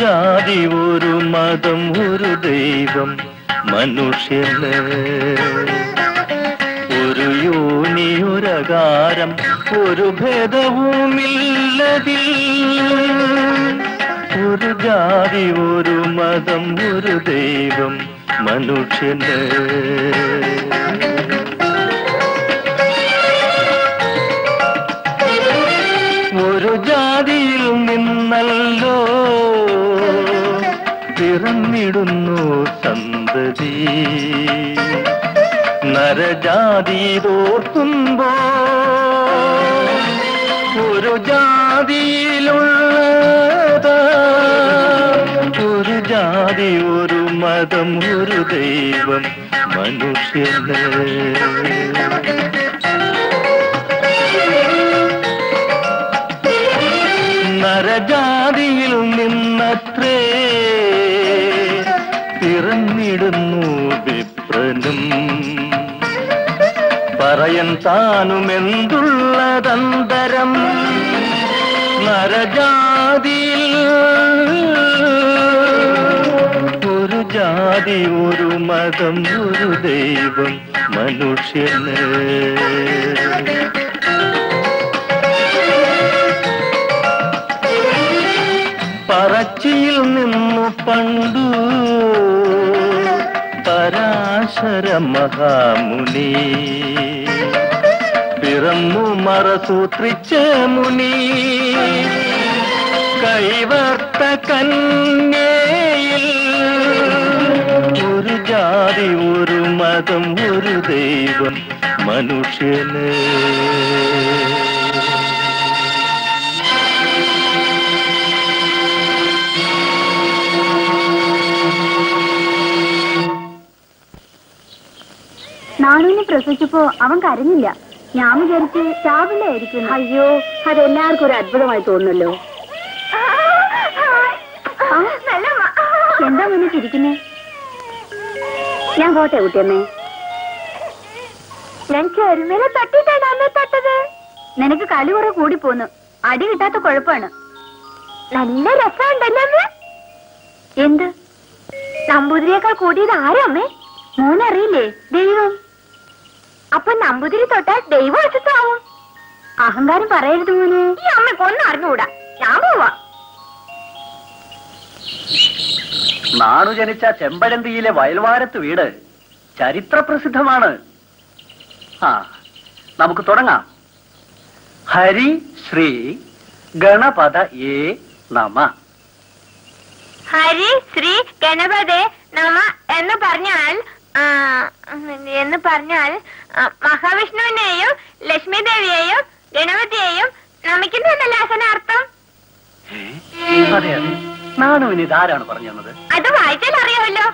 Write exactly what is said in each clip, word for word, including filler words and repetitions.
ജാതി ഒരു മതം ഒരു ദൈവം മനുഷ്യന് ഒരു യോനി ഒരകാരം ഒരു ഭേദവുമില്ലതിൽ ഒരു ജാതി ഒരു മതം ഒരു ദൈവം മനുഷ്യന് ഒരു ജാതിയിൽ നിന്നല്ലോ പിറന്നിടുന്നു സന്തതി നരജാതി തോർത്തുമ്പോ ഒരു ജാതിയിലുള്ള ഒരു ജാതി ഒരു മതം ഒരു ദൈവം മനുഷ്യന് നരജാതിയിൽ നിന്നത്രേ പിറന്നിടുന്നു വിപ്രനും പറയൻ താനുമെന്തുള്ളതന്തരം നരജാതിയിൽ ഒരു ജാതി ഒരു മതം ഒരു ദൈവം മനുഷ്യന് പറച്ചിയിൽ നിന്നു പണ്ടു പരാശര മഹാമുനി പിറന്നു മറസൂത്രിച്ച മുനി കൈവർത്ത കന്യയിൽ ഒരു ജാതി ഒരു മതം ഒരു ദൈവം മനുഷ്യന് നാണുവിനെ പ്രസവിച്ചപ്പോ അവൻ കരഞ്ഞില്ല. ഞാൻ വിചാരിച്ച് ചാവില്ലായിരിക്കും. അയ്യോ, അതെല്ലാവർക്കും ഒരു അത്ഭുതമായി തോന്നുന്നല്ലോ. എന്താ മുന്നേ ചിരിക്കുന്നേ? ഞാൻ പോട്ടെ കുട്ടിയമ്മേ. ഞാൻ ചെറുമേലെ തട്ടിട്ടാണ് അമ്മ തട്ടത്. നിനക്ക് കളി കുറെ കൂടി പോന്നു. അടി കിട്ടാത്ത കുഴപ്പമാണ്. നല്ല രസമുണ്ടല്ലോ. എന്ത് നമ്പൂതിരിയേക്കാൾ കൂടിയത് ആരാ അമ്മേ? മോനറിയില്ലേ? ദൈവം. അപ്പൊ നമ്പൂതിരി തൊട്ടാൽ ദൈവം അച്ഛത്താവും. അഹങ്കാരം പറയരുത് മോനെ. ഈ അമ്മക്കൊന്നും അറിഞ്ഞുകൂടാ. ഞാൻ പോവാ. നാണു ജനിച്ച ചെമ്പഴന്തിയിലെ വയൽവാരത്ത് വീട് ചരിത്ര പ്രസിദ്ധമാണ്. ആ, നമുക്ക് തുടങ്ങാം. ഹരി ശ്രീ ഗണപത ഏ നമ. ഹരി ശ്രീ ഗണപതേ നമ എന്ന് പറഞ്ഞാൽ എന്ന് പറഞ്ഞാൽ മഹാവിഷ്ണുവിനെയും ലക്ഷ്മി ദേവിയെയും ഗണപതിയെയും നമിക്കുന്നതല്ലേ അർത്ഥം? അതെ അതെ. നാണുവിന് ഇതാരാണ് പറഞ്ഞു തന്നത്? അത് വായിച്ചാൽ അറിയാമല്ലോ.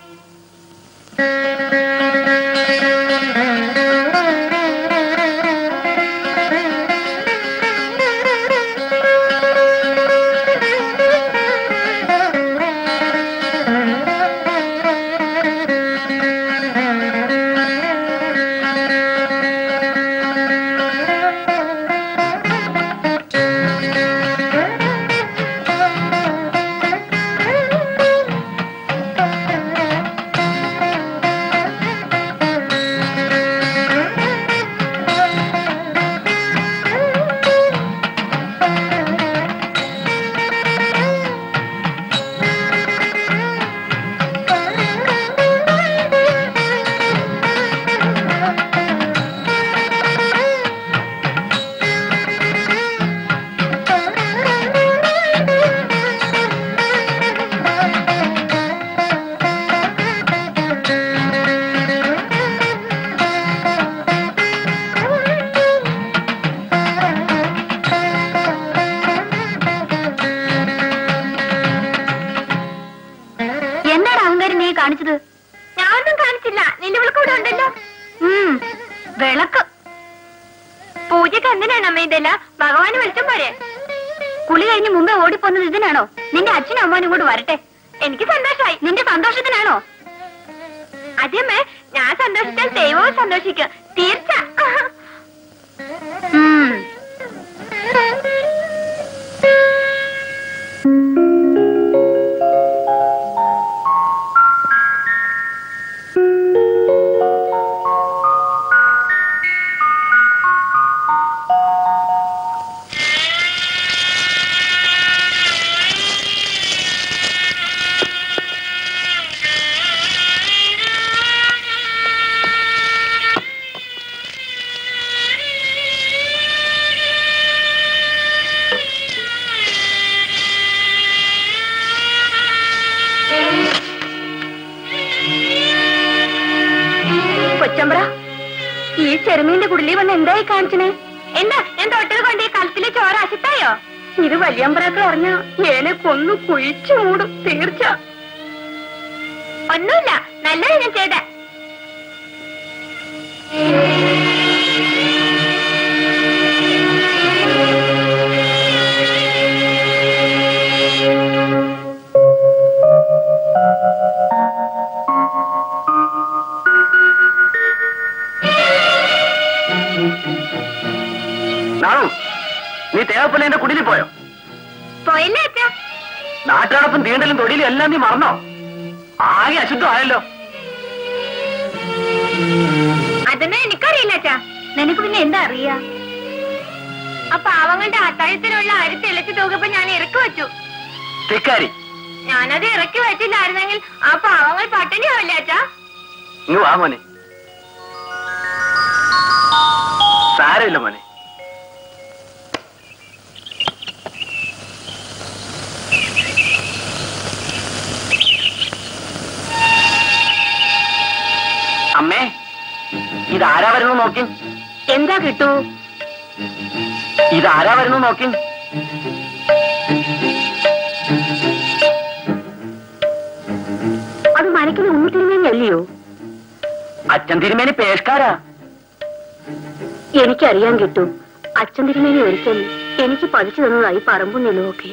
ഞാനൊന്നും കാണിച്ചില്ല. നിന്റെ വിളക്ക് ഇവിടെ ഉണ്ടല്ലോ. വിളക്ക് പൂജക്ക് എന്തിനാണ് അമ്മ ഇതല്ല? ഭഗവാന് വെളിച്ചം പോരെ? കുളി കഴിഞ്ഞ് മുമ്പേ ഓടിപ്പോന്നത് ഇതിനാണോ? നിന്റെ അച്ഛനും അമ്മാനും കൂടെ വരട്ടെ. എനിക്ക് സന്തോഷമായി. നിന്റെ സന്തോഷത്തിനാണോ? അതേമ്മേ, ഞാൻ സന്തോഷിച്ചാൽ ദൈവവും സന്തോഷിക്കും. തീർച്ച. കൊച്ചമ്പ്ര, ഈ ചെറുമീന്റെ കുടിലി വന്ന് എന്തായി കാണിച്ചേ? എന്താ ഞാൻ തൊട്ടത് കൊണ്ട് ഈ കലത്തിലെ ചോര അശത്തായോ? ഇത് വലിയമ്പ്രാക്കൾ അറിഞ്ഞ ഏനെ കൊന്നു കുഴിച്ചു മൂടും തീർച്ച. ഒന്നുമില്ല, നല്ലത് ഞാൻ ചെയ്ത. നീ തേവപ്പല്ലേന്റെ കുടിലിൽ പോയോ? പോയില്ലേ അച്ഛാ? നാട്ടുകാരപ്പം തീണ്ടലും തൊടിയിലും എല്ലാം നീ മറന്നോ? ആകെ അശുദ്ധമായല്ലോ. അതൊന്നും എനിക്കറിയില്ല അച്ഛാ. നിനക്ക് പിന്നെ എന്താ അറിയാ? ആ പാവങ്ങളുടെ അത്താഴത്തിനുള്ള അരി തെളിച്ചു തൂക്കപ്പോ ഞാൻ ഇറക്കി വെച്ചു. തിക്കാരി, ഞാനത് ഇറക്കി വെച്ചില്ലായിരുന്നെങ്കിൽ ആ പാവങ്ങൾ പട്ടിണിയാവില്ല അച്ഛാ. ഇങ്ങ് വാ മോനെ. സാരമില്ല മോനെ. അമ്മേ, ഇതാരാ വരുന്നു നോക്കി? എന്താ കിട്ടൂ? ഇതാരാ വരുന്നു നോക്കി? അത് മനക്കിന് ഉണ്ണി തിരുമേനിയല്ലയോ? അച്ഛൻ തിരുമേനി പേഷ്കാരാ. എനിക്കറിയാൻ കിട്ടൂ. അച്ഛൻ തിരുമേനി ഒരിക്കൽ എനിക്ക് പതിച്ചു തന്നതായി പറമ്പും നിലവുമൊക്കെ.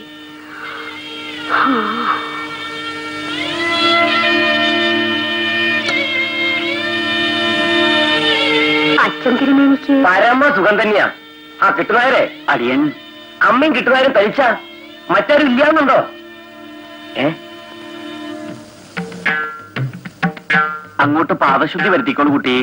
അച്ഛൻ തിരുമേനിക്ക് പരമ സുഖം തന്നെയാ. ആ കിട്ടുന്നായരെ അടിയൻ അമ്മയും കിട്ടുന്നായരും തരിച്ച മറ്റാരും ഇല്ലാന്നുണ്ടോ? ഏ അങ്ങോട്ട് പാദശുദ്ധി വരുത്തിക്കോളൂ കുട്ടി.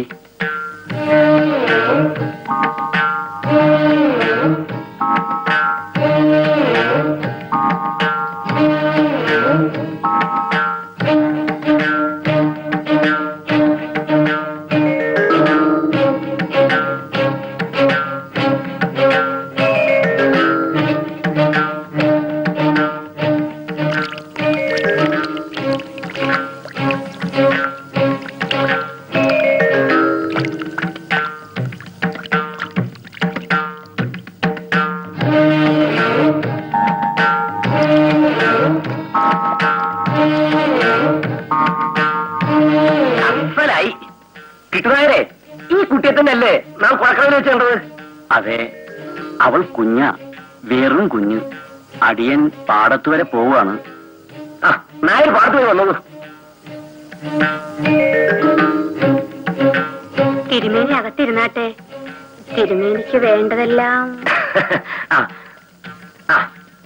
കിട്ടുന്നായരെ, ഈ കുട്ടിയെ തന്നെയല്ലേ നാം കുഴക്കടവിൽ വെച്ചേണ്ടത്? അതെ, അവൾ കുഞ്ഞ, വെറും കുഞ്ഞ്. അടിയൻ പാടത്ത് വരെ പോവാണ്. ആ നായർ പാടത്ത് പോയി വന്നോളൂ. തിരുമേനി അകത്തിരുന്നാട്ടെ. തിരുമേനിക്ക് വേണ്ടതെല്ലാം. ആ ആ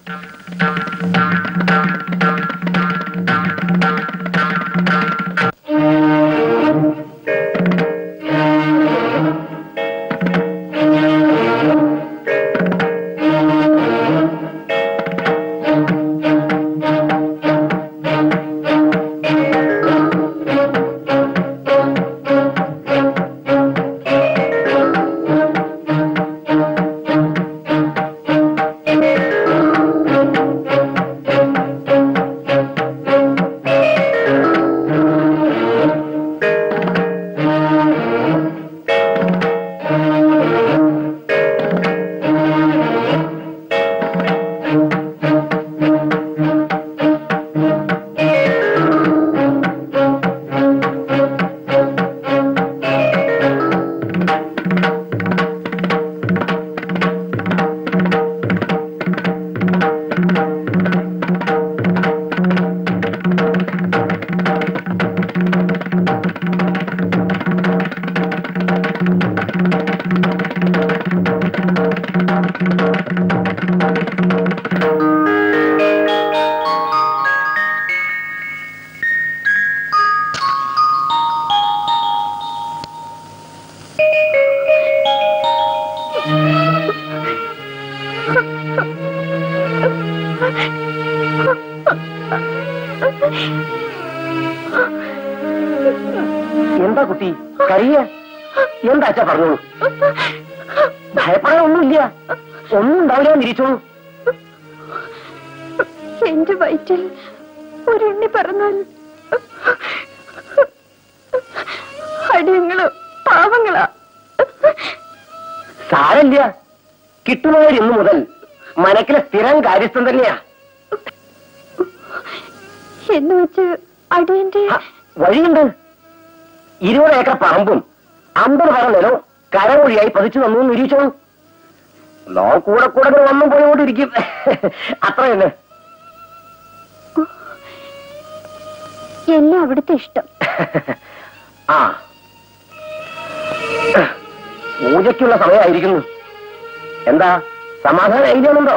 എന്താ കുട്ടി കരയ? എന്താ അച്ഛാ പറഞ്ഞോളൂ. ഭയപ്പെടാൻ ഒന്നുമില്ല, ഒന്നും ഉണ്ടാവില്ല, നിരീച്ചോളൂ. എന്റെ വയറ്റിൽ ഒരെണ്ണി പറഞ്ഞാൽ അടിയങ്ങള് പാവങ്ങളാ. സാരല്ല, കിട്ടുന്നവർ ഇന്നു മുതൽ മനക്കിലെ സ്ഥിരം കാര്യസ്ഥം തന്നെയാ. എന്ന് വെച്ച് അടിയന്റെ വഴിയുണ്ട്. ഇരുപത് ഏക്കർ പറമ്പും അമ്പത് പറ നിലവും കരമൊഴിയായി പതിച്ചു തന്നു നിരീക്ഷണം. ലോ കൂടെ കൂടെ വന്നും പോയോണ്ടിരിക്കും. അത്ര തന്നെ. എല്ലാം അവിടുത്തെ ഇഷ്ടം. ആ, പൂജയ്ക്കുള്ള സമയമായിരിക്കുന്നു. എന്താ സമാധാനം ഐഡിയുണ്ടോ?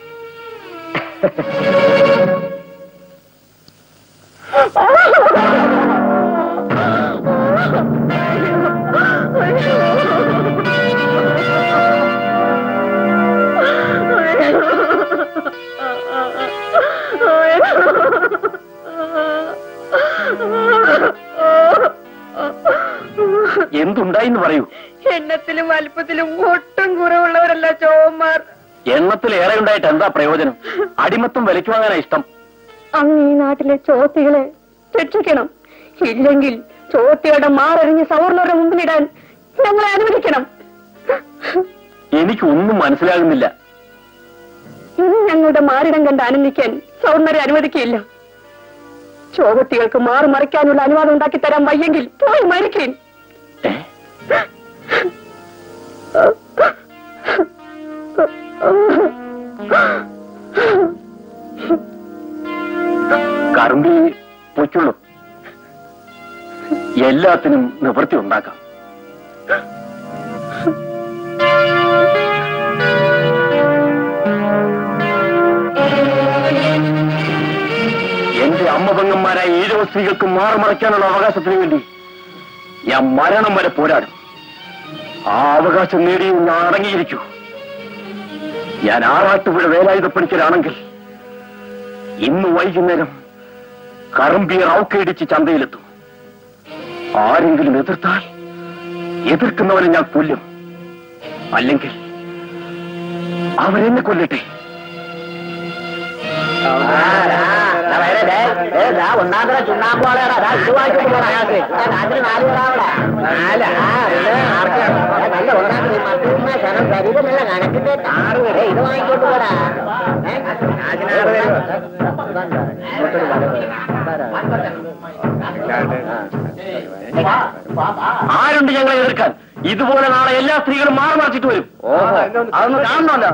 എന്തുണ്ടായിന്ന് പറയൂ. എണ്ണത്തിലും വലുപ്പത്തിലും ഒട്ടും കുറവുള്ളവരല്ല ചോവന്മാർ. എണ്ണത്തിൽ ഏറെ ഉണ്ടായിട്ട് എന്താ പ്രയോജനം? അടിമത്തം വിലയ്ക്ക് വാങ്ങാനാ ഇഷ്ടം. അങ്ങ് ഈ നാട്ടിലെ ചോത്തികളെ രക്ഷിക്കണം. ഇല്ലെങ്കിൽ ചോത്തിയുടെ മാററിഞ്ഞ് സവർണരുടെ മുമ്പിലിടാൻ ഞങ്ങളെ അനുവദിക്കണം. എനിക്കൊന്നും മനസ്സിലാകുന്നില്ല. ഇനി ഞങ്ങളുടെ മാറിടം കണ്ട് ആനന്ദിക്കാൻ സവർണരെ അനുവദിക്കുകയില്ല. ചോവത്തികൾക്ക് മാറി മറിക്കാനുള്ള അനുവാദം ഉണ്ടാക്കി തരാൻ വയ്യെങ്കിൽ പോയി മരിക്കേ. കറുമ്പി പൊയ്ക്കുള്ളൂ. എല്ലാത്തിനും നിവൃത്തി ഉണ്ടാക്കാം. എന്റെ അമ്മ പെങ്ങന്മാരായ ഈഴവ സ്ത്രീകൾക്ക് മാറുമറയ്ക്കാനുള്ള അവകാശത്തിന് വേണ്ടി ഞാൻ മരണം വരെ പോരാടും. ആ അവകാശം നേടിയും ഞാൻ അടങ്ങിയിരിക്കൂ. ഞാൻ ആറാട്ടുപുഴ വേലായുധപ്പണിക്കലാണെങ്കിൽ ഇന്ന് വൈകുന്നേരം കറുമ്പിയെ റൗക്കയിടിച്ച് ചന്തയിലെത്തും. ആരെങ്കിലും എതിർത്താൽ എതിർക്കുന്നവനെ ഞാൻ കൊല്ലും. അല്ലെങ്കിൽ അവരെന്നെ കൊല്ലട്ടെ. ഒന്നാന്തര ചുണ്ണാമ്പോളാടാ ഇത് വാങ്ങിച്ചു പോണ അയാൾക്ക് നാട്ടിൽ നാല് പേരാവടാ. നല്ല ഒന്നാന്തര മറ്റുന്ന ശരം ശരീരമല്ല കണക്കിന്റെ ആറ് പേരെ ഇത് വാങ്ങിക്കൊണ്ട് പോരാ. ആരുണ്ട് ഞങ്ങളെ എതിർക്കാൻ? ഇതുപോലെ നാളെ എല്ലാ സ്ത്രീകളും മാറി മറിച്ചിട്ട് വരും. ഓഹോ, അതൊന്നും കാണണമല്ലോ.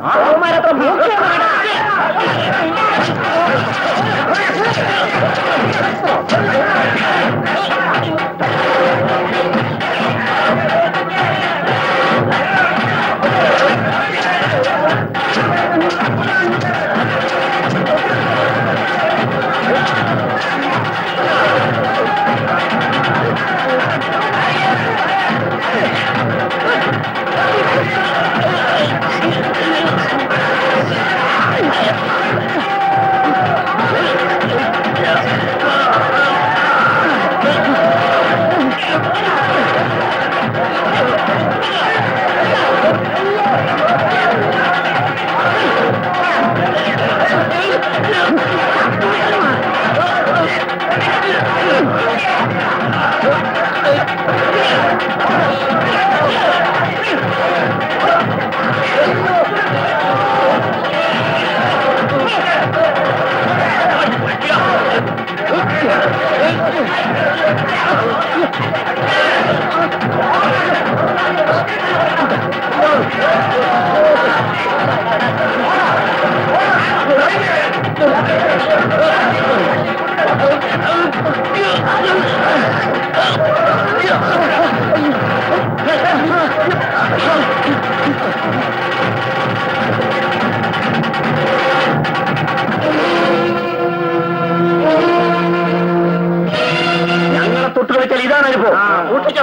ഞങ്ങളെ തൊട്ട് കളിച്ചാൽ ഇതാണ് അനുഭവം. ഊട്ടിച്ചോ.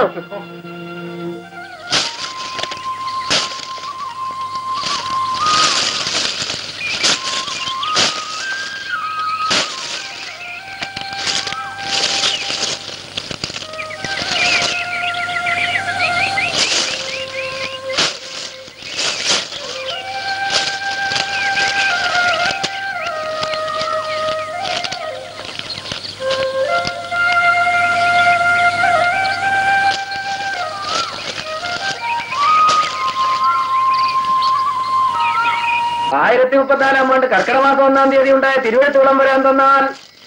തൊള്ളായിരത്തി മുപ്പത്തിനാലാം ആണ്ട് കർക്കിടക മാസം ഒന്നാം തീയതി ഉണ്ടായ തിരുവഴുത്തോളം വരാൻ തന്നാൽ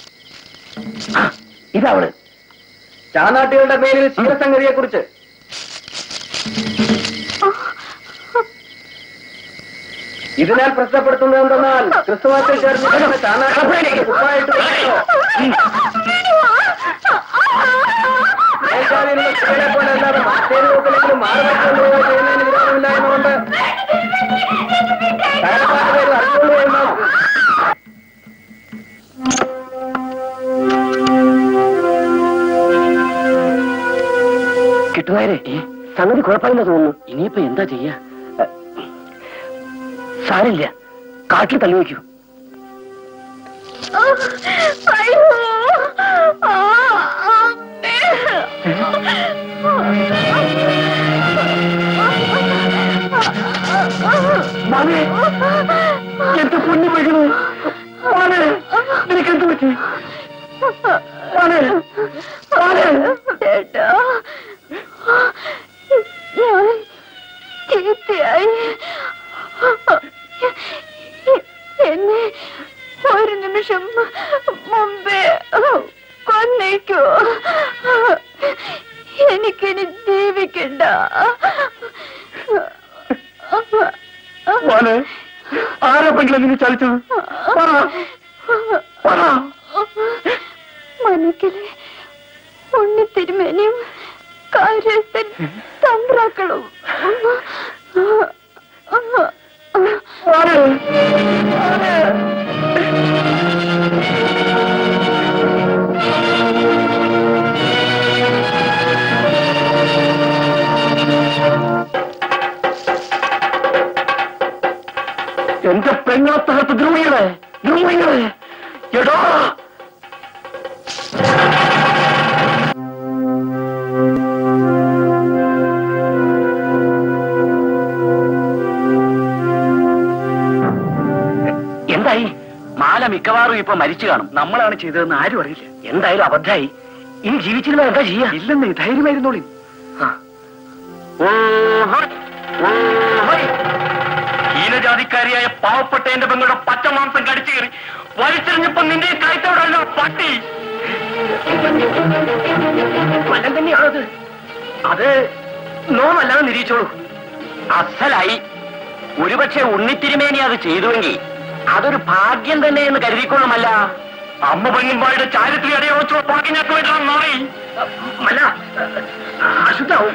ഇതവള് ചാനാട്ടികളുടെ പേരിൽ ശീലസംഗതിയെ കുറിച്ച് ഇതിനാൽ പ്രശ്നപ്പെടുത്തുന്നത് എന്തെന്നാൽ ക്രിസ്തുമസിൽ ചേർന്ന് ചാനാട്ടിലേക്ക് ഉപ്പായിട്ട് മേൽജാതിയിലുള്ള സ്ത്രീകളെ പോലെ അല്ലാതെ മറ്റേത് നോക്കില്ലെങ്കിലും മാറുപറ്റുകയോ ചെയ്യുന്നതിന് വിരോധമില്ല എന്നുകൊണ്ട് കാലപ്പാട് പേര് അറിഞ്ഞുള്ളൂ എന്നാണ്. കിട്ടുവാരെ സംഗതി കുഴപ്പമില്ല തോന്നുന്നു. ഇനിയിപ്പോ എന്താ ചെയ്യാ? സാരില്ല, കാട്ടിൽ തള്ളി വയ്ക്കൂ. എന്റെ പൊന്നു വീഴണു. നിനക്കെന്ത് പറ്റി? ചേട്ടാ, ഞാൻ ചീത്തയായി. എന്നെ ഒരു നിമിഷം മുമ്പേ കൊന്നേക്കോ. എനിക്കിനി ജീവിക്കണ്ട. ആരെങ്കിലും നിന്നെ ചലിച്ചത്? മനക്കിലെ ഉണ്ണിത്തിരുമേനിയും കാര്യസ്ഥൻ തമ്പ്രാക്കളും എന്റെ പെങ്ങളെ തകർത്ത് ദ്രോഹികളെ ദ്രോഹികളെ എടോ. എന്തായി? മാല മിക്കവാറും ഇപ്പൊ മരിച്ചു കാണും. നമ്മളാണ് ചെയ്തതെന്ന് ആരും അറിയില്ല. എന്തായാലും അബദ്ധായി. ഇനി ജീവിച്ചിരുന്ന എന്താ ചെയ്യാ? ഇല്ലെന്നേ, ധൈര്യമായിരുന്നോളി. ഹീനജാതിക്കാരിയായ പാവപ്പെട്ട എന്റെ പെങ്ങളുടെ പച്ചമാംസം കടിച്ചു കയറി വലിച്ചെറിഞ്ഞപ്പോ നിന്റെ കയറ്റോടല്ലോ പട്ടി. കൊല്ലം തന്നെയാണത്. അത് നോമല്ലാതെ നിരീക്ഷോളൂ. അസലായി. ഒരുപക്ഷെ ഉണ്ണിത്തിരുമേനി അത് ചെയ്തുവെങ്കിൽ അതൊരു ഭാഗ്യം തന്നെ എന്ന് കരുതിക്കൊള്ളുമല്ല. അമ്മ പെങ്ങുമ്പായുടെ ചാരിത്രി അടയോച്ചോ ഭാഗ്യം ഞാൻ പോയിട്ടാണ് മാറി. അല്ല, അശുദ്ധാവും.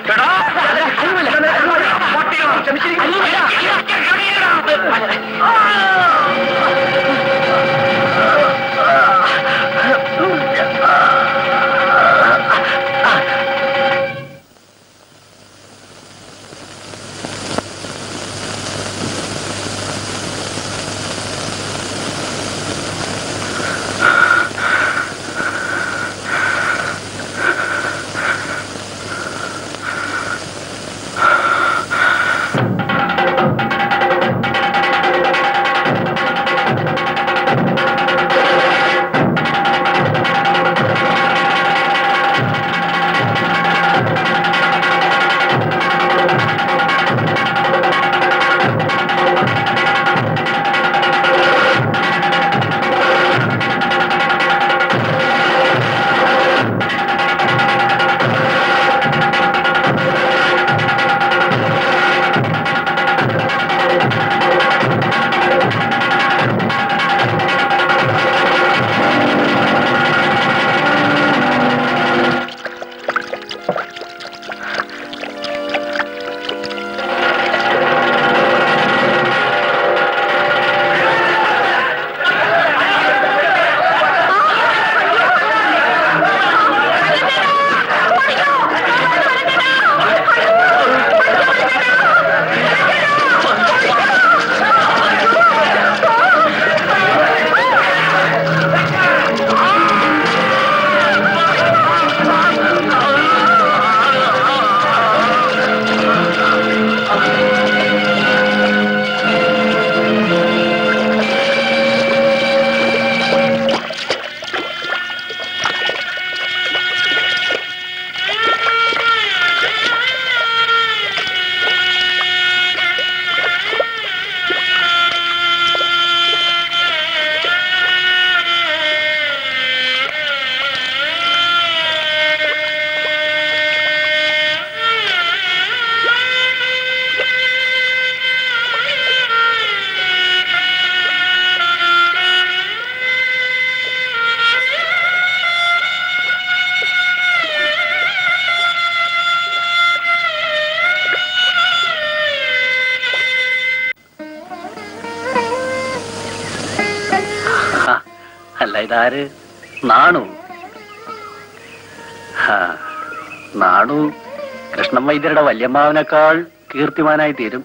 അല്ല, ഇതാര്? നാണു. നാണു കൃഷ്ണൻ വൈദ്യരുടെ വല്യമ്മാവനേക്കാൾ കീർത്തിമാനായി തീരും.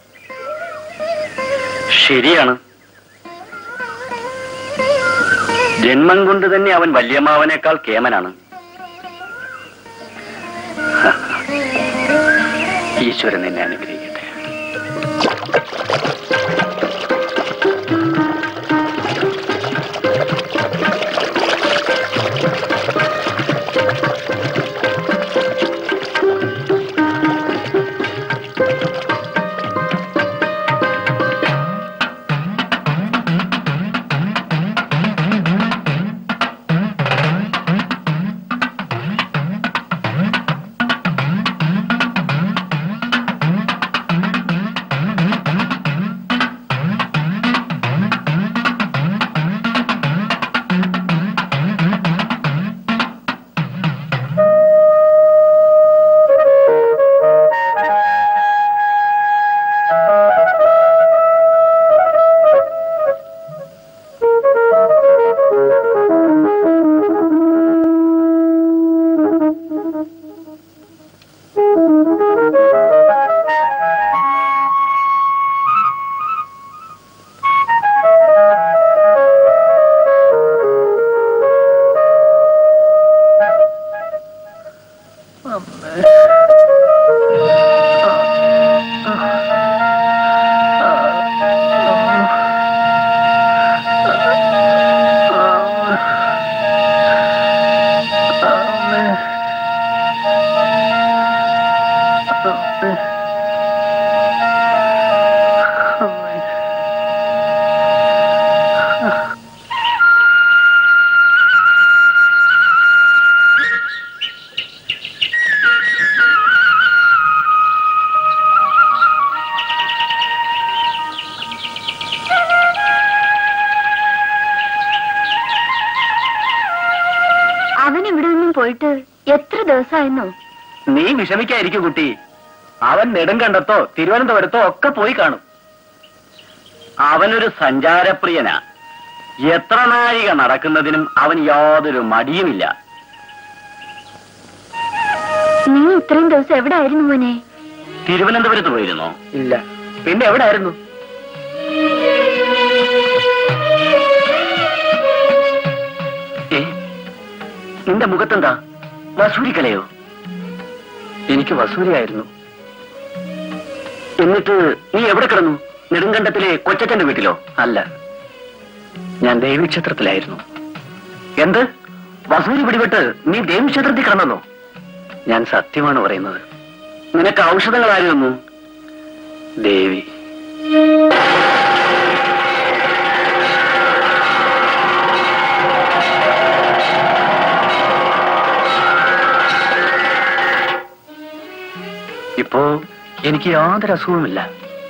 ശരിയാണ്, ജന്മം കൊണ്ട് തന്നെ അവൻ വല്യമ്മാവനേക്കാൾ കേമനാണ്. ഈശ്വരൻ നിന്നെ അനുഗ്രഹിക്കട്ടെ. പോയിട്ട് എത്ര ദിവസമായിരുന്നു? നീ വിഷമിക്കായിരിക്കും കുട്ടി. അവൻ നെടുങ്കണ്ടത്തോ തിരുവനന്തപുരത്തോ ഒക്കെ പോയി കാണും. അവനൊരു സഞ്ചാരപ്രിയനാ. എത്ര നാഴിക നടക്കുന്നതിനും അവൻ യാതൊരു മടിയുമില്ല. നീ ഇത്രയും ദിവസം എവിടെ ആയിരുന്നു മോനെ? തിരുവനന്തപുരത്ത് പോയിരുന്നോ? ഇല്ല. പിന്നെ എവിടെ ആയിരുന്നു? നിന്റെ മുഖത്തെന്താ വസൂരിക്കലയോ? എനിക്ക് വസൂരിയായിരുന്നു. എന്നിട്ട് നീ എവിടെ കിടന്നു? നെടുങ്കണ്ടത്തിലെ കൊച്ചച്ഛന്റെ വീട്ടിലോ? അല്ല, ഞാൻ ദേവീക്ഷേത്രത്തിലായിരുന്നു. എന്ത്? വസൂരി പിടിപെട്ട് നീ ദേവീക്ഷേത്രത്തിൽ കിടന്നോ? ഞാൻ സത്യമാണ് പറയുന്നത്. നിനക്ക് ഔഷധങ്ങൾ ആര് തന്നു? ദേവി. ഇപ്പോ എനിക്ക് യാതൊരു അസുഖവുമില്ല.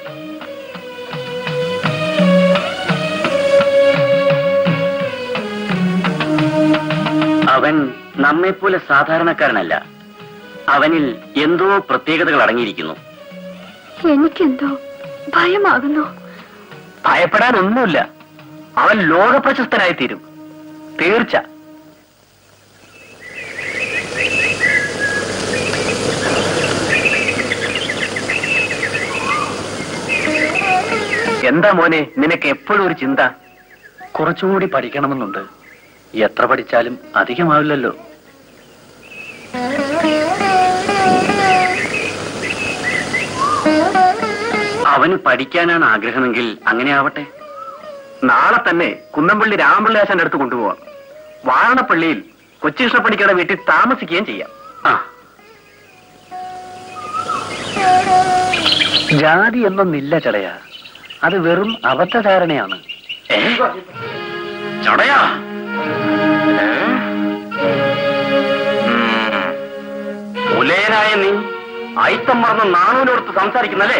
അവൻ നമ്മെപ്പോലെ സാധാരണക്കാരനല്ല. അവനിൽ എന്തോ പ്രത്യേകതകൾ അടങ്ങിയിരിക്കുന്നു. എനിക്കെന്തോ ഭയമാകുന്നു. ഭയപ്പെടാനൊന്നുമില്ല. അവൻ ലോകപ്രശസ്തനായി തീരും, തീർച്ച. എന്താ മോനെ നിനക്ക് എപ്പോഴും ഒരു ചിന്ത? കുറച്ചുകൂടി പഠിക്കണമെന്നുണ്ട്. എത്ര പഠിച്ചാലും അധികമാവില്ലല്ലോ. അവന് പഠിക്കാനാണ് ആഗ്രഹമെങ്കിൽ അങ്ങനെ ആവട്ടെ. നാളെ തന്നെ കുന്നംപള്ളി രാമപിള്ളി ആശാന്റെ അടുത്ത് കൊണ്ടുപോവാം. വാരണപ്പള്ളിയിൽ കൊച്ചികൃഷ്ണപ്പണിക്കയുടെ വീട്ടിൽ താമസിക്കുകയും ചെയ്യാം. ആ, ജാതി എന്നൊന്നില്ല ചടയാ. അത് വെറും അബദ്ധധാരണയാണ്. ചടയാ, മുലയനായ നീ അയിത്തം മറന്ന് നാണൂനോടത്ത് സംസാരിക്കുന്നല്ലേ?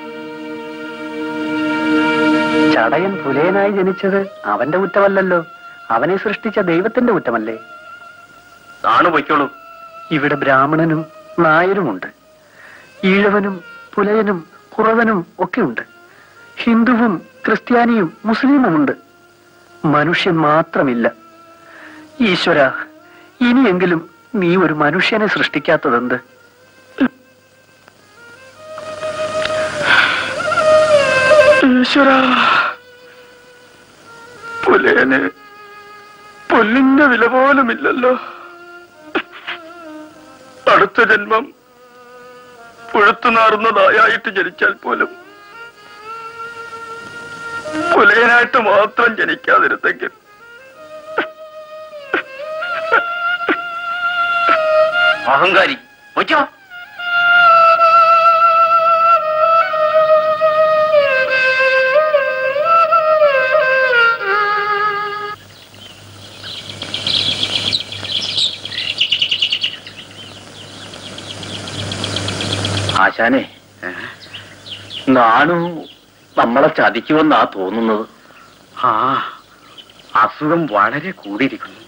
ചടയൻ പുലയനായി ജനിച്ചത് അവന്റെ കുറ്റമല്ലല്ലോ, അവനെ സൃഷ്ടിച്ച ദൈവത്തിന്റെ കുറ്റമല്ലേ? നാണു പൊയ്ക്കോളൂ. ഇവിടെ ബ്രാഹ്മണനും നായരുമുണ്ട്, ഈഴവനും പുലയനും കുറവനും ഒക്കെയുണ്ട്, ഹിന്ദുവും ക്രിസ്ത്യാനിയും മുസ്ലിമുമുണ്ട്. മനുഷ്യൻ മാത്രമില്ല. ഈശ്വര, ഇനിയെങ്കിലും നീ ഒരു മനുഷ്യനെ സൃഷ്ടിക്കാത്തതെന്ത്? ഈശ്വര, പുലേന് പുല്ലിന്റെ വില പോലുമില്ലല്ലോ. അടുത്ത ജന്മം പുഴുത്തു നാറുന്നതായിട്ട് ജനിച്ചാൽ പോലും പുലയനായിട്ട് മാത്രം ജനിക്കാതിരുന്നെങ്കിൽ. അഹങ്കാരി വയ്ക്കോ. ആശാനെ, നാണു നമ്മളെ ചതിക്കുമെന്നാ തോന്നുന്നത്. ആ, അസുഖം വളരെ കൂടിയിരിക്കുന്നു.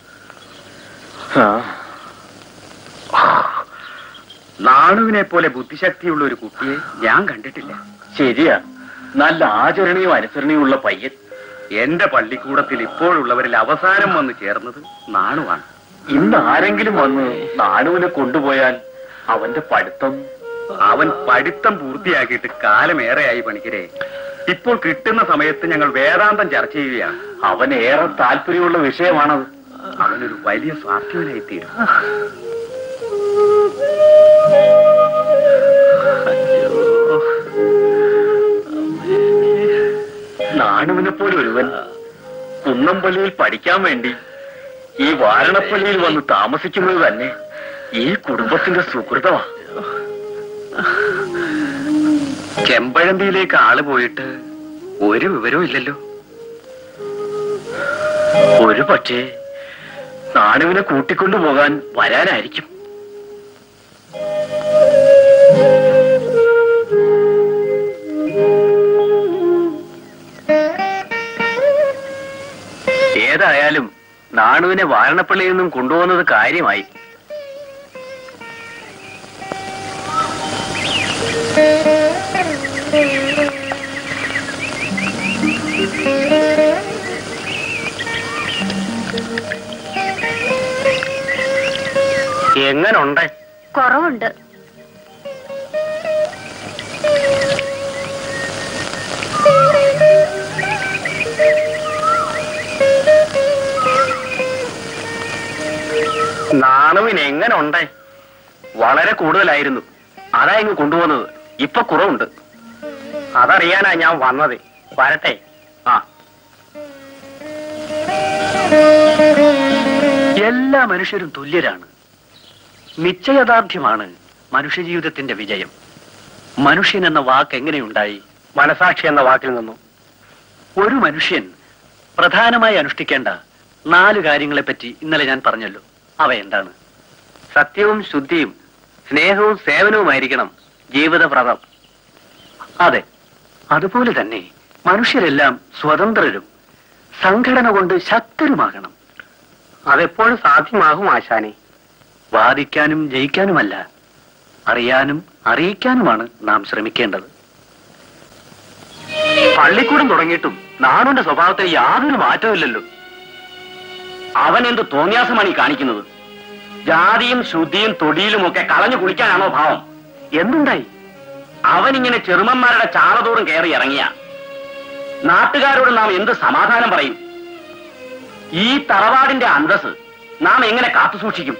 നാണുവിനെ പോലെ ബുദ്ധിശക്തിയുള്ള ഒരു കുട്ടിയെ ഞാൻ കണ്ടിട്ടില്ല. ശരിയാ, നല്ല ആചരണയും അനുസരണയും ഉള്ള പയ്യൻ. എന്റെ പള്ളിക്കൂടത്തിൽ ഇപ്പോഴുള്ളവരിൽ അവസാനം വന്ന് ചേർന്നത് നാണുവാണ്. ഇന്ന് ആരെങ്കിലും വന്ന് നാണുവിനെ കൊണ്ടുപോയാൽ അവന്റെ പഠിത്തം അവൻ പഠിത്തം പൂർത്തിയാക്കിയിട്ട് കാലമേറെയായി പണിക്കരെ. ഇപ്പോൾ കിട്ടുന്ന സമയത്ത് ഞങ്ങൾ വേദാന്തം ചർച്ച ചെയ്യുകയാണ്. അവന് ഏറെ താല്പര്യമുള്ള വിഷയമാണത്. അവനൊരു വലിയ സ്വാർത്ഥ്യവനായി തീരും. നാണുവിനെ പോലെ ഒരുവൻ കുന്നംപള്ളിയിൽ പഠിക്കാൻ വേണ്ടി ഈ വാരണപ്പള്ളിയിൽ വന്ന് താമസിക്കുന്നത് തന്നെ ഈ കുടുംബത്തിന്റെ സുഹൃതമാ. ചെമ്പഴന്തിയിലേക്ക് ആള് പോയിട്ട് ഒരു വിവരവും ഇല്ലല്ലോ. ഒരു പക്ഷേ നാണുവിനെ കൂട്ടിക്കൊണ്ടുപോകാൻ വരാനായിരിക്കും. ഏതായാലും നാണുവിനെ വാരണപ്പള്ളിയിൽ നിന്നും കൊണ്ടുപോകുന്നത് കാര്യമായി. എങ്ങനുണ്ട്? കുറവുണ്ട്. നാണുവിന് എങ്ങനുണ്ട്? വളരെ കൂടുതലായിരുന്നു, അതാ ഇങ്ങ് കൊണ്ടുപോകുന്നത്. ഇപ്പൊ കുറവുണ്ട്. അതറിയാനാ ഞാൻ വന്നത്. വരട്ടെ. ആ, എല്ലാ മനുഷ്യരും തുല്യരാണ്. നിശ്ചയദാർഢ്യമാണ് മനുഷ്യജീവിതത്തിന്റെ വിജയം. മനുഷ്യൻ എന്ന വാക്ക് എങ്ങനെയുണ്ടായി? മനസാക്ഷി എന്ന വാക്കിൽ നിന്നും. ഒരു മനുഷ്യൻ പ്രധാനമായി അനുഷ്ഠിക്കേണ്ട നാല് കാര്യങ്ങളെപ്പറ്റി ഇന്നലെ ഞാൻ പറഞ്ഞല്ലോ. അവ എന്താണ്? സത്യവും ശുദ്ധിയും സ്നേഹവും സേവനവുമായിരിക്കണം ജീവിതവ്രതം. അതെ, അതുപോലെ തന്നെ മനുഷ്യരെല്ലാം സ്വതന്ത്രരും സംഘടന കൊണ്ട് ശക്തരുമാകണം. അതെപ്പോഴും സാധ്യമാകും ആശാനെ? വാദിക്കാനും ജയിക്കാനുമല്ല, അറിയാനും അറിയിക്കാനുമാണ് നാം ശ്രമിക്കേണ്ടത്. പള്ളിക്കൂടം തുടങ്ങിയിട്ടും നാണുവിന്റെ സ്വഭാവത്തിൽ യാതൊരു മാറ്റമില്ലല്ലോ. അവൻ എന്ത് തോന്നിയാസമാണ് ഈ കാണിക്കുന്നത്? ജാതിയും ശുദ്ധിയും തൊടിയിലുമൊക്കെ കളഞ്ഞു കുളിക്കാനാണോ ഭാവം? എന്തുണ്ടായി? അവനിങ്ങനെ ചെറുമന്മാരുടെ ചാളതോറും കയറി ഇറങ്ങിയ നാട്ടുകാരോട് നാം എന്ത് സമാധാനം പറയും? ഈ തറവാടിന്റെ അന്തസ് നാം എങ്ങനെ കാത്തുസൂക്ഷിക്കും?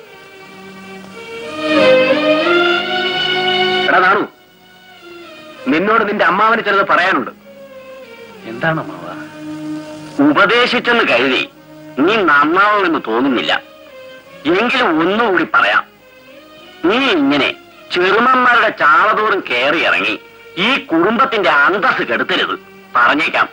എടാ നാണു, നിന്നോട് നിന്റെ അമ്മാവന് ചിലത് പറയാനുണ്ട്. എന്താണ് അമ്മാവ? ഉപദേശിച്ചെന്ന് കരുതി നീ നന്നാവുമെന്ന് തോന്നുന്നില്ല. എങ്കിലും ഒന്നുകൂടി പറയാം. നീ ഇങ്ങനെ ചെറുമന്മാരുടെ ചാളതോറും കയറി ഇറങ്ങി ഈ കുടുംബത്തിന്റെ അന്തസ് കെടുത്തരുത്. പറഞ്ഞേക്കാം.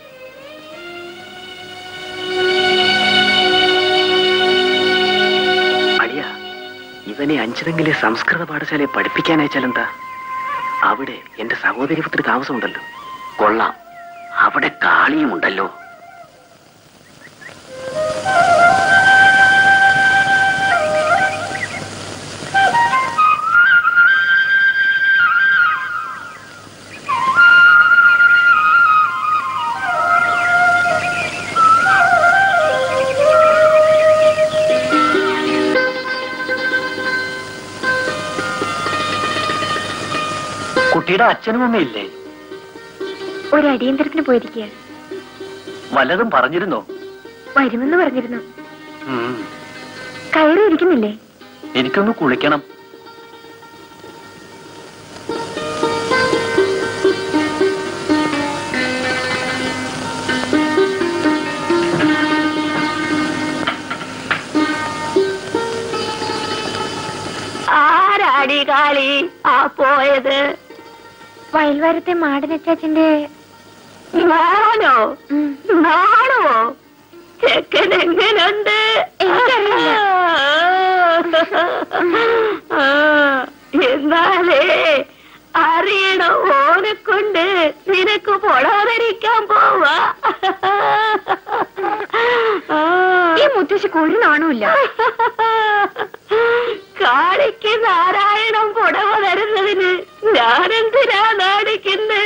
അളിയ, ഇവനെ അഞ്ചരങ്കിലെ സംസ്കൃത പാഠശാലയെ പഠിപ്പിക്കാൻ അയച്ചാലെന്താ? അവിടെ എന്റെ സഹോദരി പുത്രി താമസമുണ്ടല്ലോ. കൊള്ളാം, അവിടെ കാളിയുമുണ്ടല്ലോ. കുട്ടിയുടെ അച്ഛനും അമ്മയില്ലേ? ഒരു അടിയന്തരത്തിന് പോയിരിക്കുക. വല്ലതും പറഞ്ഞിരുന്നോ? വരുമെന്ന് പറഞ്ഞിരുന്നു. ഉം. കയറി ഇരിക്കുന്നില്ലേ? എനിക്കൊന്ന് കുളിക്കണം. ആരാടി കാളി ആ പോയത്? വയൽവാരത്തെ മാടനച്ചാച്ചന്റെ. നാണോ? നാണോ? ചെക്കൻ എങ്ങനുണ്ട്? എനിക്കറിയില്ല. എന്നാലേ അറിയണോ, ഓനെ കൊണ്ട് നിനക്ക് പൊടാതിരിക്കാൻ പോവാ. ഈ മുത്തശ്ശി ഒരു നാണമില്ല. കാളിക്ക് നാരായണം പുടവ തരുന്നതിന് ഞാനെന്തിനാ നാടിക്കുന്നത്?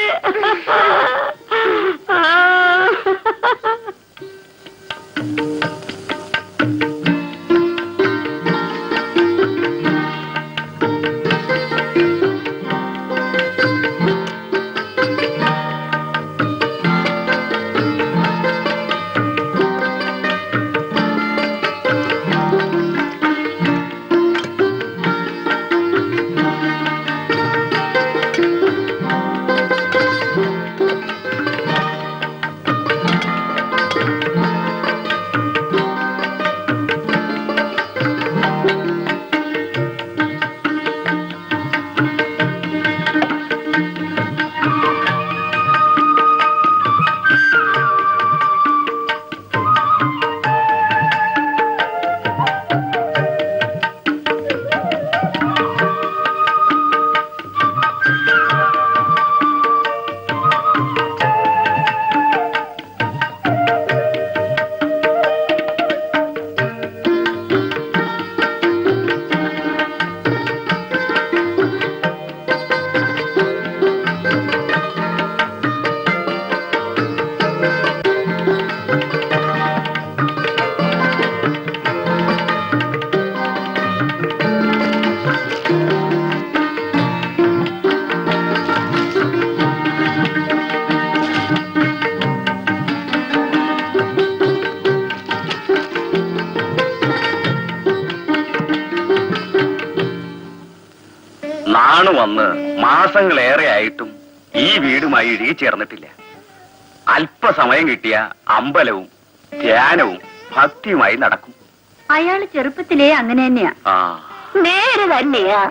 നാണു വന്ന് മാസങ്ങളേറെ ആയിട്ടും ഈ വീടുമായി ഇഴുകി ചേർന്നിട്ടില്ല. അല്പസമയം കിട്ടിയ അമ്പലവും ധ്യാനവും ഭക്തിയുമായി നടക്കും. അയാള് ചെറുപ്പത്തിലേ അങ്ങനെ തന്നെയാ. ആ നേരെ തന്നെയാ.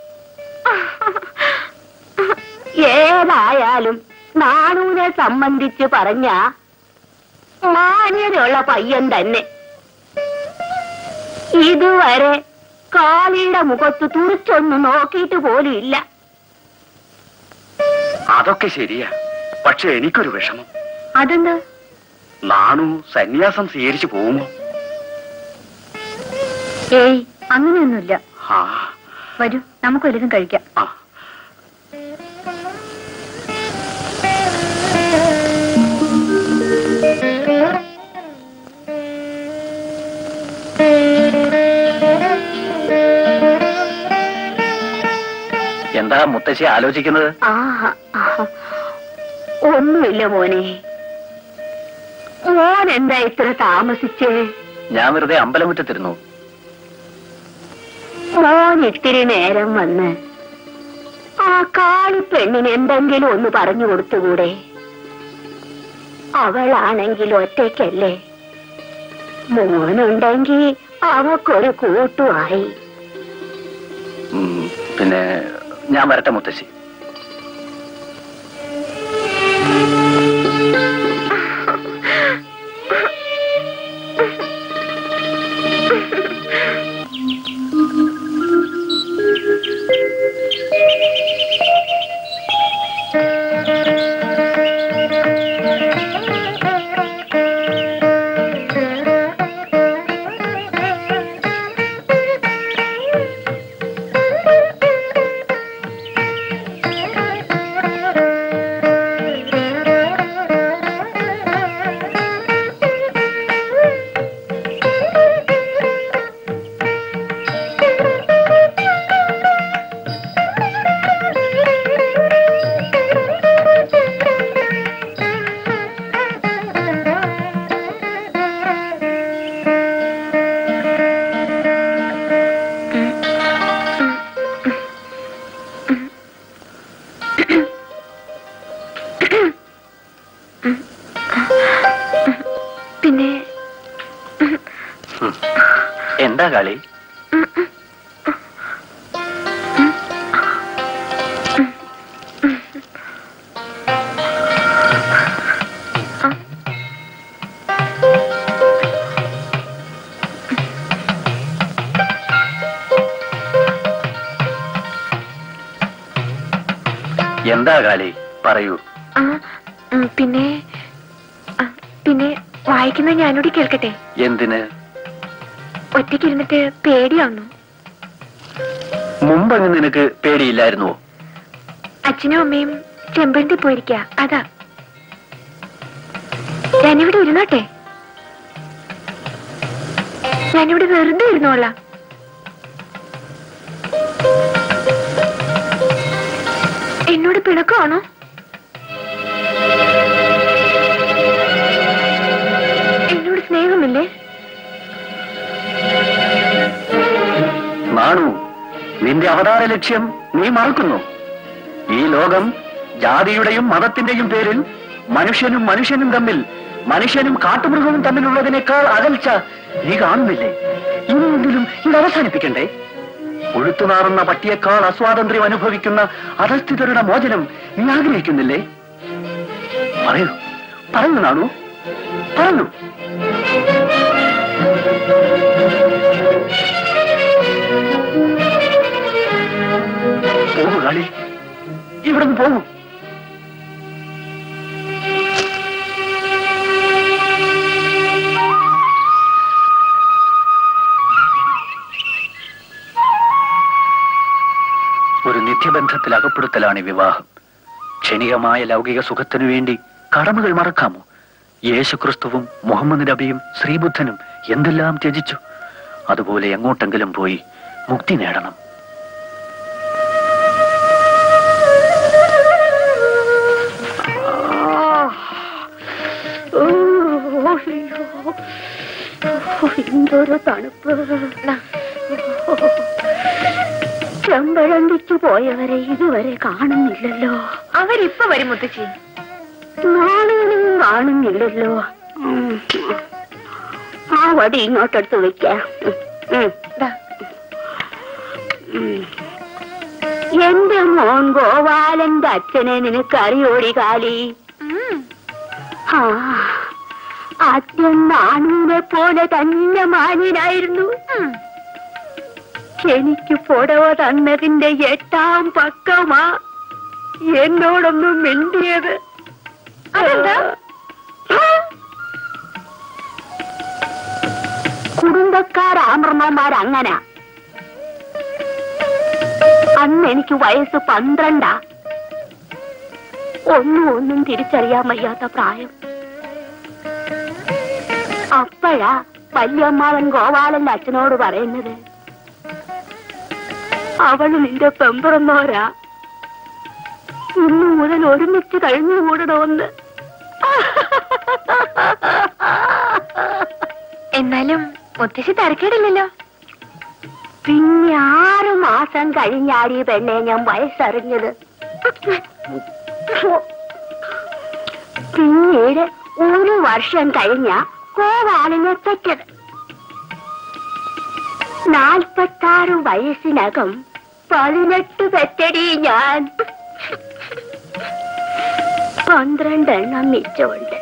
ഏതായാലും നാണൂനെ സംബന്ധിച്ച് പറഞ്ഞ മാന്യതയുള്ള പയ്യൻ തന്നെ. ഇതുവരെ കാളിയുടെ മുഖത്ത് തുറിച്ചൊന്നും നോക്കിയിട്ട് പോലും ഇല്ല. അതൊക്കെ ശരിയാ. പക്ഷെ എനിക്കൊരു വിഷമം. അതെന്ത്? നാണു സന്യാസം സ്വീകരിച്ചു പോകുമോ? ഏയ്, അങ്ങനെയൊന്നുമില്ല. ആ വരൂ, നമുക്ക് വല്ലതും കഴിക്കാം. ആ എന്താ മുത്തശ്ശി ആലോചിക്കുന്നത്? ഒന്നുമില്ല മോനെ. മോൻ എന്താ ഇത്ര താമസിച്ചേ? ഞാൻ വെറുതെ അമ്പലമുറ്റത്തിരുന്നു. മോൻ ഇത്തിരി നേരം വന്ന് ആ കാളിപ്പെണ്ണിന് എന്തെങ്കിലും ഒന്ന് പറഞ്ഞു കൊടുത്തുകൂടെ? അവളാണെങ്കിൽ ഒറ്റയ്ക്കല്ലേ. മോനുണ്ടെങ്കിൽ അവക്കൊരു കൂട്ടുമായി. പിന്നെ ഞാൻ വരട്ടെ മുത്തശ്ശി. കാളി? എന്താ കാളി, പറയൂ. പിന്നെ പിന്നെ വായിക്കുന്ന ഞാനോട് കേൾക്കട്ടെ. എന്തിന്? ഒറ്റയ്ക്കിരുന്നിട്ട് പേടിയാവുന്നു. മുമ്പങ്ങ് നിനക്ക് പേടിയില്ലായിരുന്നുവോ? അച്ഛനും അമ്മയും ചെമ്പരത്തി പോയിരിക്ക, അതാ. ഞാനിവിടെ ഇരുന്നോട്ടെ? ഞാനിവിടെ വെറുതെ ഇരുന്നോളാം. എന്നോട് പിണക്കമാണോ? എന്നോട് സ്നേഹമില്ലേ? നാണു, നിന്റെ അവതാര ലക്ഷ്യം നീ മറക്കുന്നു. ഈ ലോകം ജാതിയുടെയും മതത്തിന്റെയും പേരിൽ മനുഷ്യനും മനുഷ്യനും തമ്മിൽ, മനുഷ്യനും കാട്ടുമൃഗവും തമ്മിലുള്ളതിനേക്കാൾ അകൽച്ച നീ കാണുന്നില്ലേ? ഇനിയെങ്കിലും ഇത് അവസാനിപ്പിക്കണ്ടേ? ഒഴുത്തുനാറുന്ന പട്ടിയേക്കാൾ അസ്വാതന്ത്ര്യം അനുഭവിക്കുന്ന അധസ്ഥിതരുടെ മോചനം നീ ആഗ്രഹിക്കുന്നില്ലേ? പറയൂ, പറയൂ നാണു, പറയൂ. പോകൂ കാളി, ഇവിടെ നിന്ന് പോകൂ. ഒരു നിത്യബന്ധത്തിൽ അകപ്പെടുത്തലാണ് വിവാഹം. ക്ഷണികമായ ലൗകിക സുഖത്തിനു വേണ്ടി കടമകൾ മറക്കാമോ? യേശുക്രിസ്തുവും മുഹമ്മദ് നബിയും ശ്രീബുദ്ധനും എന്തെല്ലാം ത്യജിച്ചു. അതുപോലെ എങ്ങോട്ടെങ്കിലും പോയി മുക്തി നേടണം. എന്തൊരു തണുപ്പ്! ചെമ്പഴന്തിച്ചു പോയവരെ ഇതുവരെ കാണുന്നില്ലല്ലോ. അവരിപ്പ വരും മുത്തശ്ശി. നാളെയും കാണുന്നില്ലല്ലോ. ആ വടി ഇങ്ങോട്ടെടുത്ത് വെക്കാം. എന്റെ മോൻ ഗോപാലന്റെ അച്ഛനെ നിനക്കറിയോടി കാലി? ആ, അച്ഛൻ നാണുവിനെ പോലെ തന്നെ മാന്യനായിരുന്നു. എനിക്ക് പുടവ തന്നതിന്റെ എട്ടാം പക്കമാ എന്നോടൊന്നും മിണ്ടിയത്. കുടുംബക്കാരാമർമ്മമാരങ്ങനാ. അന്ന് എനിക്ക് വയസ്സ് പന്ത്രണ്ടാ. ഒന്നും ഒന്നും തിരിച്ചറിയാൻ വയ്യാത്ത പ്രായം. അപ്പോഴാ വല്യമ്മാവൻ ഗോപാലന്റെ അച്ഛനോട് പറയുന്നത്, അവള് നിന്റെ പെമ്പറന്നോരാ, ഇന്നു മുതൽ ഒരുമിച്ച് കഴിഞ്ഞുകൂടണമെന്ന്. എന്നാലും മുത്തശ്ശി തിരക്കേടില്ലല്ലോ. പിന്നെ ആറു മാസം കഴിഞ്ഞാടി പെണ്ണെ ഞാൻ വയസ്സറിഞ്ഞത്. പിന്നീട് ഒരു വർഷം കഴിഞ്ഞ ഗോപാലനെ പെറ്റത്. നാൽപ്പത്താറ് വയസ്സിനകം പതിനെട്ട് പെറ്റടി ഞാൻ. പന്ത്രണ്ടെണ്ണം മിച്ചമുണ്ട്.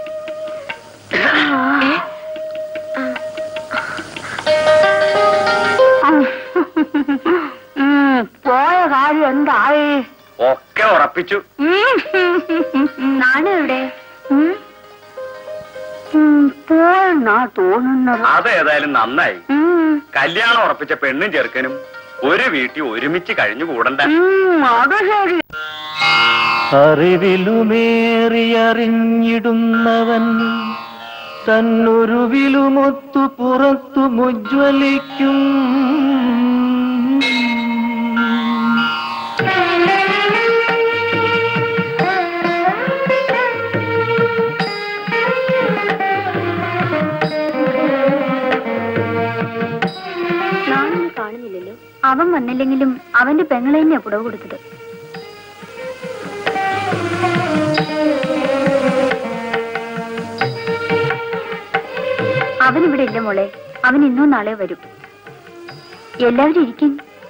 പോയ കാര്യം എന്തായി? ഒക്കെ ഉറപ്പിച്ചു. നാണെവിടെ പോയെന്നാ തോന്നുന്നത്. അതേതായാലും നന്നായി. കല്യാണം ഉറപ്പിച്ച പെണ്ണും ചെറുക്കനും ഒരു വീട്ടിൽ ഒരുമിച്ച് കഴിഞ്ഞു കൂടണ്ട. അത് ശരി. അറിവിലുമേറിയറിഞ്ഞിടുന്നവൻ തന്നൊരുവിലുമൊത്തു പുറത്തു മുജ്വലിക്കും. കാണുന്നില്ലല്ലോ. അവൻ വന്നില്ലെങ്കിലും അവന്റെ പെങ്ങളെ തന്നെയാ പുടവ് കൊടുത്തത്. അവനിവിടെ ഇല്ല മോളെ. അവൻ ഇന്നോ നാളെ വരും. എല്ലാവരും ഇരിക്കും.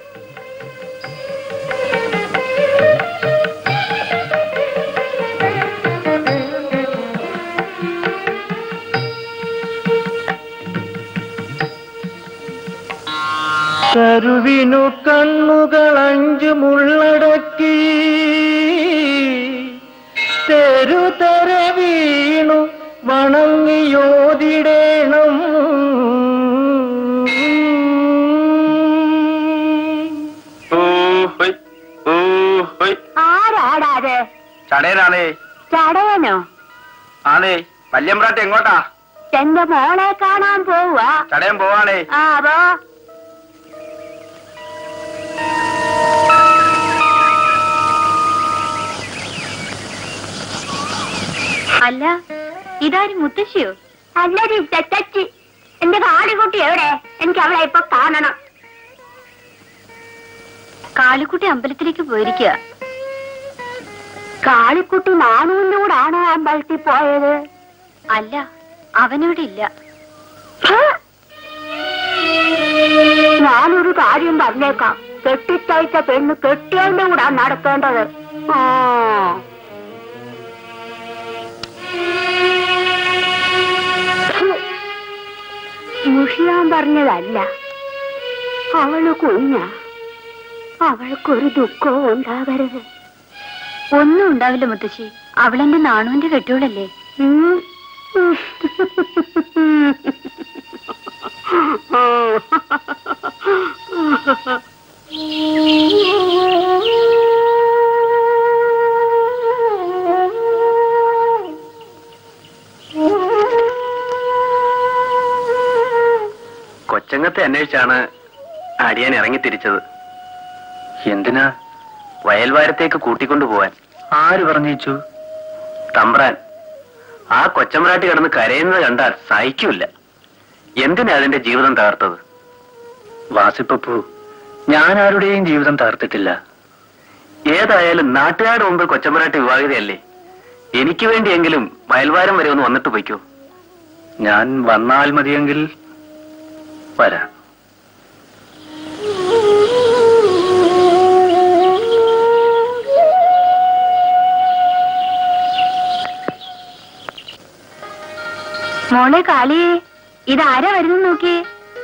കരുവിനു കണ്ണുകൾ അഞ്ചു മുള്ളടക്കി തെരുതര വീണു വണങ്ങിയോതിടേണം. ആരാടാത്? ചടയനാണേ. ചടയനോ? ആണേ. വല്യമ്പ്രാട്ട് എങ്ങോട്ടാ? എന്റെ മോളെ കാണാൻ പോവാ. ചടയൻ പോവാണേ. ആ പോ. അല്ല, ഇതാരും മുത്തശ്ശിയോ? അല്ലടി തെറ്റച്ചി. എന്റെ കാളിക്കുട്ടി എവിടെ? എനിക്ക് അവളെ ഇപ്പൊ കാണണം. കാളിക്കുട്ടി അമ്പലത്തിലേക്ക് പോയിരിക്കുക. കാളിക്കുട്ടി നാണുവിന്റെ കൂടാണോ അമ്പലത്തിൽ പോയത്? അല്ല, അവനിവിടെ ഇല്ല. ഞാനൊരു കാര്യം പറഞ്ഞേക്കാം. കെട്ടിത്തയച്ച പെണ്ണ് കെട്ടിയതിന്റെ കൂടാ നടക്കേണ്ടത്. ആ മുഷിയാൻ പറഞ്ഞതല്ല. അവള് കുഞ്ഞ. അവൾക്കൊരു ദുഃഖവും ഉണ്ടാകരുത്. ഒന്നും ഉണ്ടാവില്ല മുത്തശ്ശി. അവളെന്റെ നാണുവിന്റെ കെട്ടിയോളല്ലേ. കൊച്ചങ്ങത്തെ അന്വേഷിച്ചാണ് അടിയാൻ ഇറങ്ങിത്തിരിച്ചത്. എന്തിനാ? വയൽവാരത്തേക്ക് കൂട്ടിക്കൊണ്ടുപോവാൻ. ആര് പറഞ്ഞിച്ചു? തമ്പ്രാൻ. ആ കൊച്ചമ്പ്രാട്ടി കിടന്ന് കരയുന്നത് കണ്ടാൽ സഹിക്കൂല. എന്തിനാ അതിന്റെ ജീവിതം തകർത്തത്? വാസിപ്പപ്പു, ഞാൻ ആരുടെയും ജീവിതം തകർത്തിട്ടില്ല. ഏതായാലും നാട്ടുകാരുടെ മുമ്പ് കൊച്ചമ്പ്രാട്ടി വിവാഹിതയല്ലേ. എനിക്ക് വേണ്ടിയെങ്കിലും വയൽവാരം വരെ ഒന്ന് വന്നിട്ട് പോയിക്കോ. ഞാൻ വന്നാൽ മതിയെങ്കിൽ വരാം. മോളെ കാളിയേ, ഇതാരാ വരുന്നു നോക്കിയേ.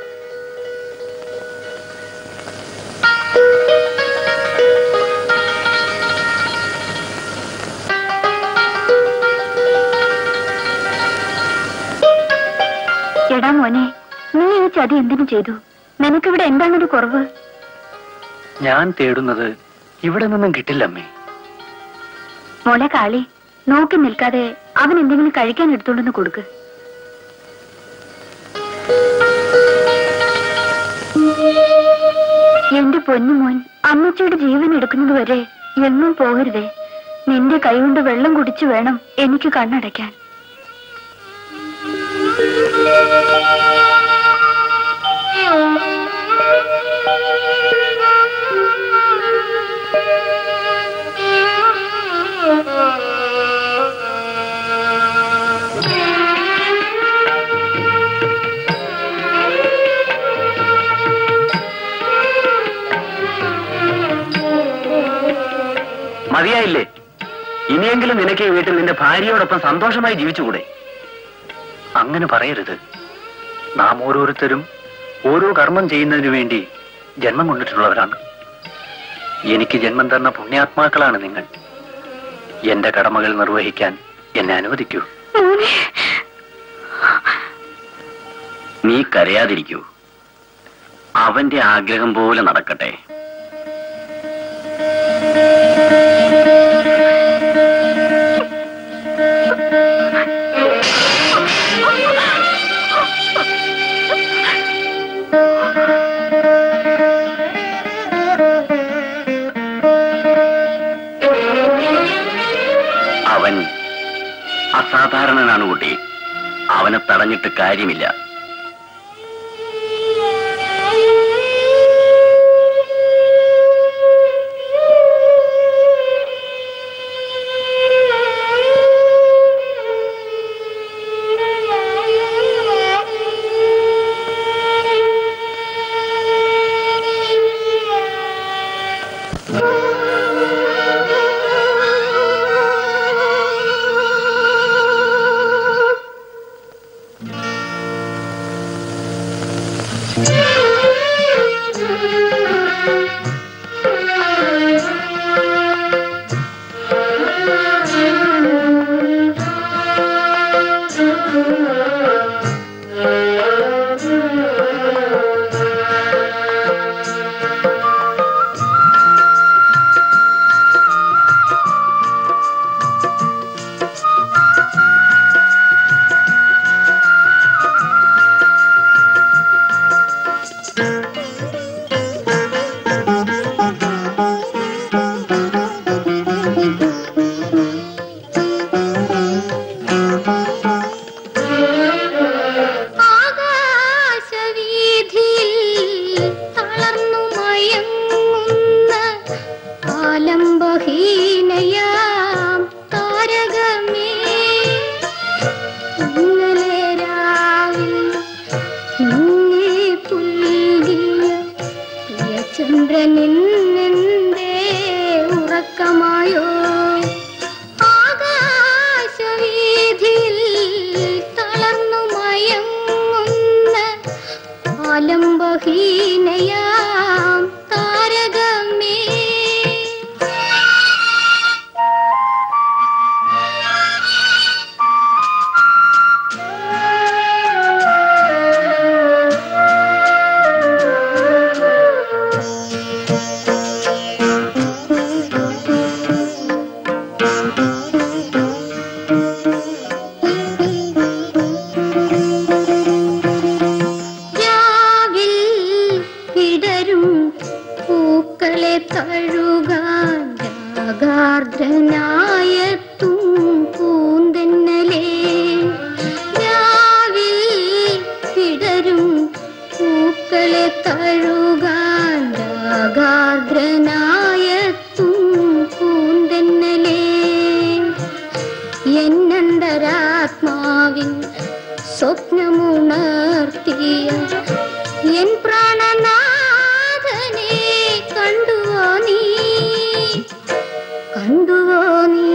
എടാ മോനെ, നീ ഈ ചതി എന്തിനു ചെയ്തു? നിനക്കിവിടെ എന്താണൊരു കുറവ്? ഞാൻ തേടുന്നത് ഇവിടെ നിന്നും കിട്ടില്ലമ്മേ. മോളെ കാളി, നോക്കി നിൽക്കാതെ അവൻ എന്തെങ്കിലും കഴിക്കാൻ എടുത്തോണ്ടെന്ന് കൊടുക്ക്. എന്റെ പൊന്നുമോൻ, അമ്മച്ചിയുടെ ജീവൻ എടുക്കുന്നത് വരെ എങ്ങും പോകരുതേ. നിന്റെ കൈകൊണ്ട് വെള്ളം കുടിച്ചു വേണം എനിക്ക് കണ്ണടയ്ക്കാൻ. മതിയായില്ലേ? ഇനിയെങ്കിലും നിനക്ക് ഈ വീട്ടിൽ നിന്റെ ഭാര്യയോടൊപ്പം സന്തോഷമായി ജീവിച്ചുകൂടെ? അങ്ങനെ പറയരുത്. നാം ഓരോരുത്തരും ഓരോ കർമ്മം ചെയ്യുന്നതിനു വേണ്ടി ജന്മം കൊണ്ടിട്ടുള്ളവരാണ്. എനിക്ക് ജന്മം തന്ന പുണ്യാത്മാക്കളാണ് നിങ്ങൾ. എന്റെ കടമകൾ നിർവഹിക്കാൻ എന്നെ അനുവദിക്കൂ. നീ കരയാതിരിക്കൂ. അവന്റെ ആഗ്രഹം പോലെ നടക്കട്ടെ. അവൻ അസാധാരണനാണ് കുട്ടി. അവനെ തടഞ്ഞിട്ട് കാര്യമില്ല. ചന്ദ്രനിന്നെന്തേ ഉറക്കമായോ? ആകാശവീഥിയിൽ തളർന്നു മയങ്ങുന്ന ആലംബഹീനയാം താരകമേ. തഴുകാൻ രാഗാർദ്രനായെത്തും പൂന്തെന്നലേ, രാവിൽ പിടരും പൂക്കളെ തഴുകാൻ രാഗാർദ്രനായെത്തും പൂന്തെന്നലേ, എന്നന്തരാത്മാവിൻ സ്വപ്നമുണർത്തിയ എൻ പ്രാണനാഥനെ കണ്ടുവോ നീ? കണ്ടുവോ നീ?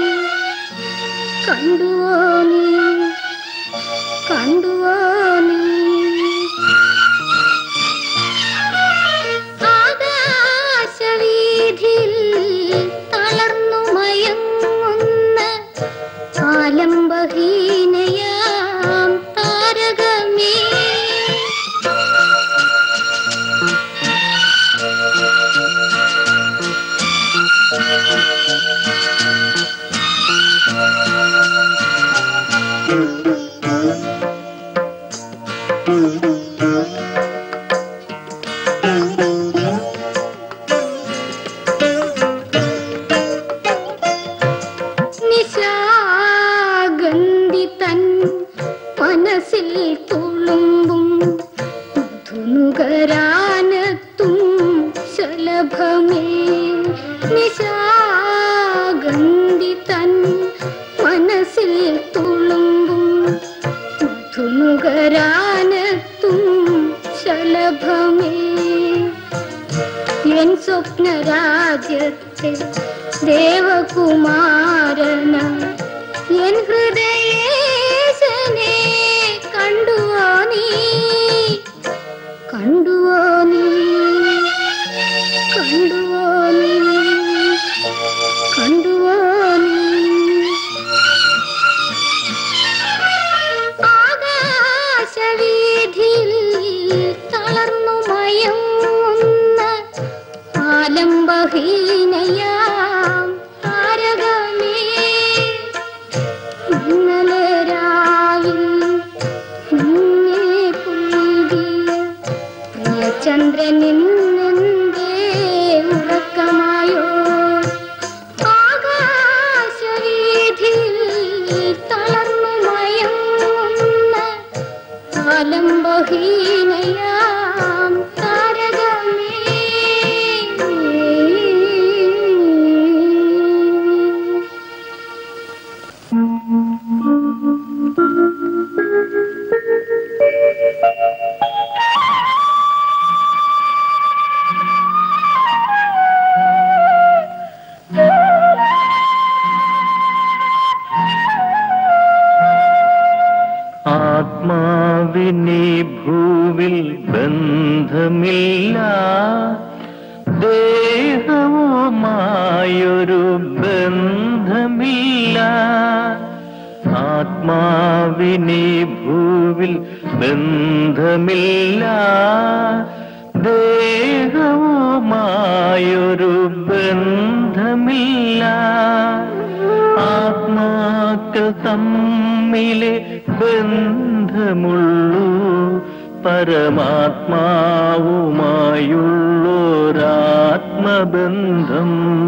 കണ്ടുവോ നീ? കണ്ടുവോ നീ? ആകാശവീഥിയിൽ തളർന്നു മയങ്ങുന്ന ആലംബഹീനയാം താരകമേ. നിശാഗന്ധി തൻ മനസ്സിൽ തുളുമ്പും ധുനുകരാനെത്തും ശലഭമേ. നിശാഗന്ധി തൻ മനസ്സിൽ തുളുമ്പും ധുനുകരാനെത്തും ശലഭമേ. എൻ സ്വപ്നരാജ്യത്തെ ദേവകുമാരന എൻ ഹൃദയേശനെ കണ്ടുവോ നീ? കണ്ടുവോ നീ? കണ്ടുവോ നീ? കണ്ടുവോ നീ? ആകാശവീഥിയിൽ തളർന്നു മയങ്ങുന്ന ആലംബഹീനയാം താരകമേ. ഇന്നലെ രാവിൽ നിന്നെ പുൽകിയ പ്രിയചന്ദ്രനിന്നെന്തേ ഉറക്കമായോ? ആകാശവീഥിയിൽ തളർന്നു മയങ്ങുന്ന ആലംബഹീനയാം താരകമേ. ആത്മാവിനി ഭൂവിൽ ബന്ധമില്ല, ദേഹവുമായൊരു ബന്ധമില്ല. ആത്മാവിനി ഭൂവിൽ ബന്ധമില്ല, ദേഹവുമായൊരു ബന്ധമില്ല. ആത്മാക്കൾ തമ്മിലെ ബന്ധമുള്ളൂ പരമാത്മാവുമായുള്ളൊരാത്മബന്ധം.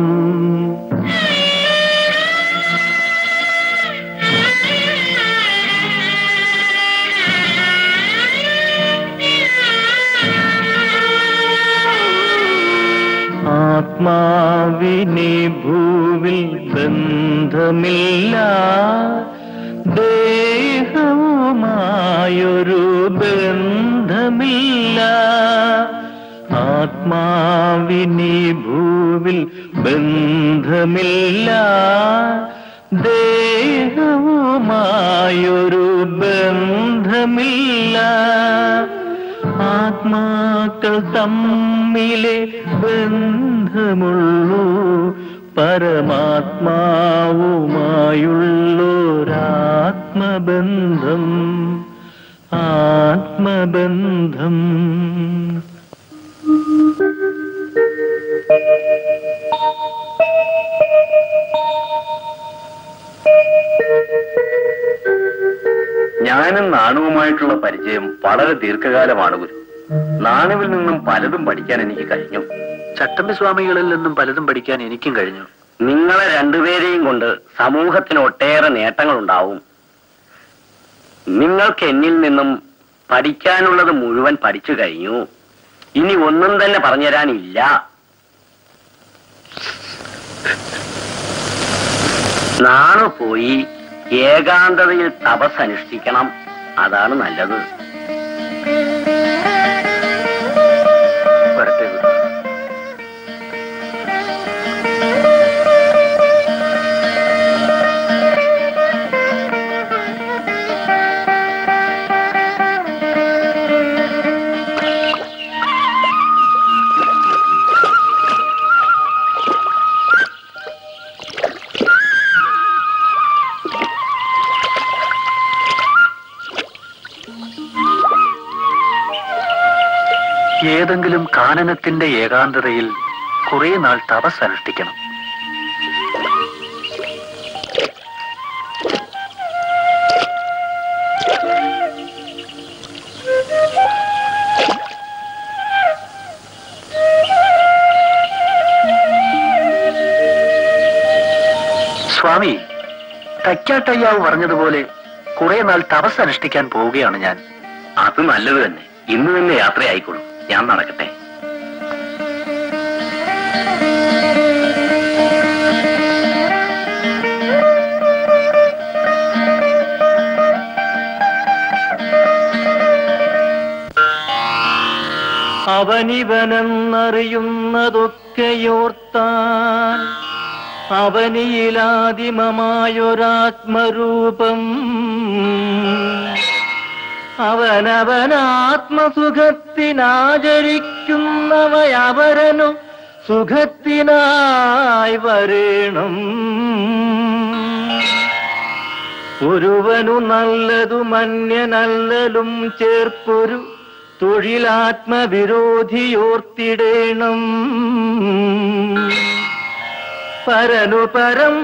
ആത്മാവിനി ഭൂവിൽ ബന്ധമില്ല, ദേഹവുമായൊരു ബന്ധമില്ല. ആത്മാവിനി ഭൂവിൽ ബന്ധമില്ല, ദേഹവുമായൊരു ബന്ധമില്ല. ആത്മാക്കൾ തമ്മിലെ ബന്ധമുള്ളൂ പരമാത്മാവുമായുള്ളൊരാത്മബന്ധം, ആത്മബന്ധം. ഞാനും നാണുവുമായിട്ടുള്ള പരിചയം വളരെ ദീർഘകാലമാണ് ഗുരു. നാണുവിൽ നിന്നും പലതും പഠിക്കാൻ എനിക്ക് കഴിഞ്ഞു. ചട്ടമ്പി സ്വാമികളിൽ നിന്നും പലതും പഠിക്കാൻ എനിക്കും കഴിഞ്ഞു. നിങ്ങളെ രണ്ടുപേരെയും കൊണ്ട് സമൂഹത്തിന് ഒട്ടേറെ നേട്ടങ്ങൾ ഉണ്ടാവും. നിങ്ങൾക്ക് എന്നിൽ നിന്നും പഠിക്കാനുള്ളത് മുഴുവൻ പഠിച്ചു കഴിഞ്ഞു. ഇനി ഒന്നും തന്നെ പറഞ്ഞു തരാനില്ല. നാണു പോയി ഏകാന്തതയിൽ തപസ് അനുഷ്ഠിക്കണം. അതാണ് നല്ലത്. വരട്ടെ ഗുരു. ഏതെങ്കിലും കാനനത്തിന്റെ ഏകാന്തതയിൽ കുറെ നാൾ തപസ് അനുഷ്ഠിക്കണം. സ്വാമി, തയ്ക്കാട്ടയ്യാവ് പറഞ്ഞതുപോലെ കുറെ നാൾ തപസ് അനുഷ്ഠിക്കാൻ പോവുകയാണ് ഞാൻ. അത് നല്ലത് തന്നെ. ഇന്ന് തന്നെ യാത്രയായിക്കോളൂ. ഞാൻ നടക്കട്ടെ. അവനിവനെന്നറിയുന്നതൊക്കെയോർത്താൻ അവനിയിലാദിമമായൊരാത്മരൂപം, അവനവനാത്മസുഖത്തിനാചരിക്കുന്നവയവരനു സുഖത്തിനായി വരേണം. ഒരുവനു നല്ലതു മന്യനല്ലലും ചേർപ്പൊരു തൊഴിലാത്മവിരോധിയോർത്തിടേണം. പരനു പരം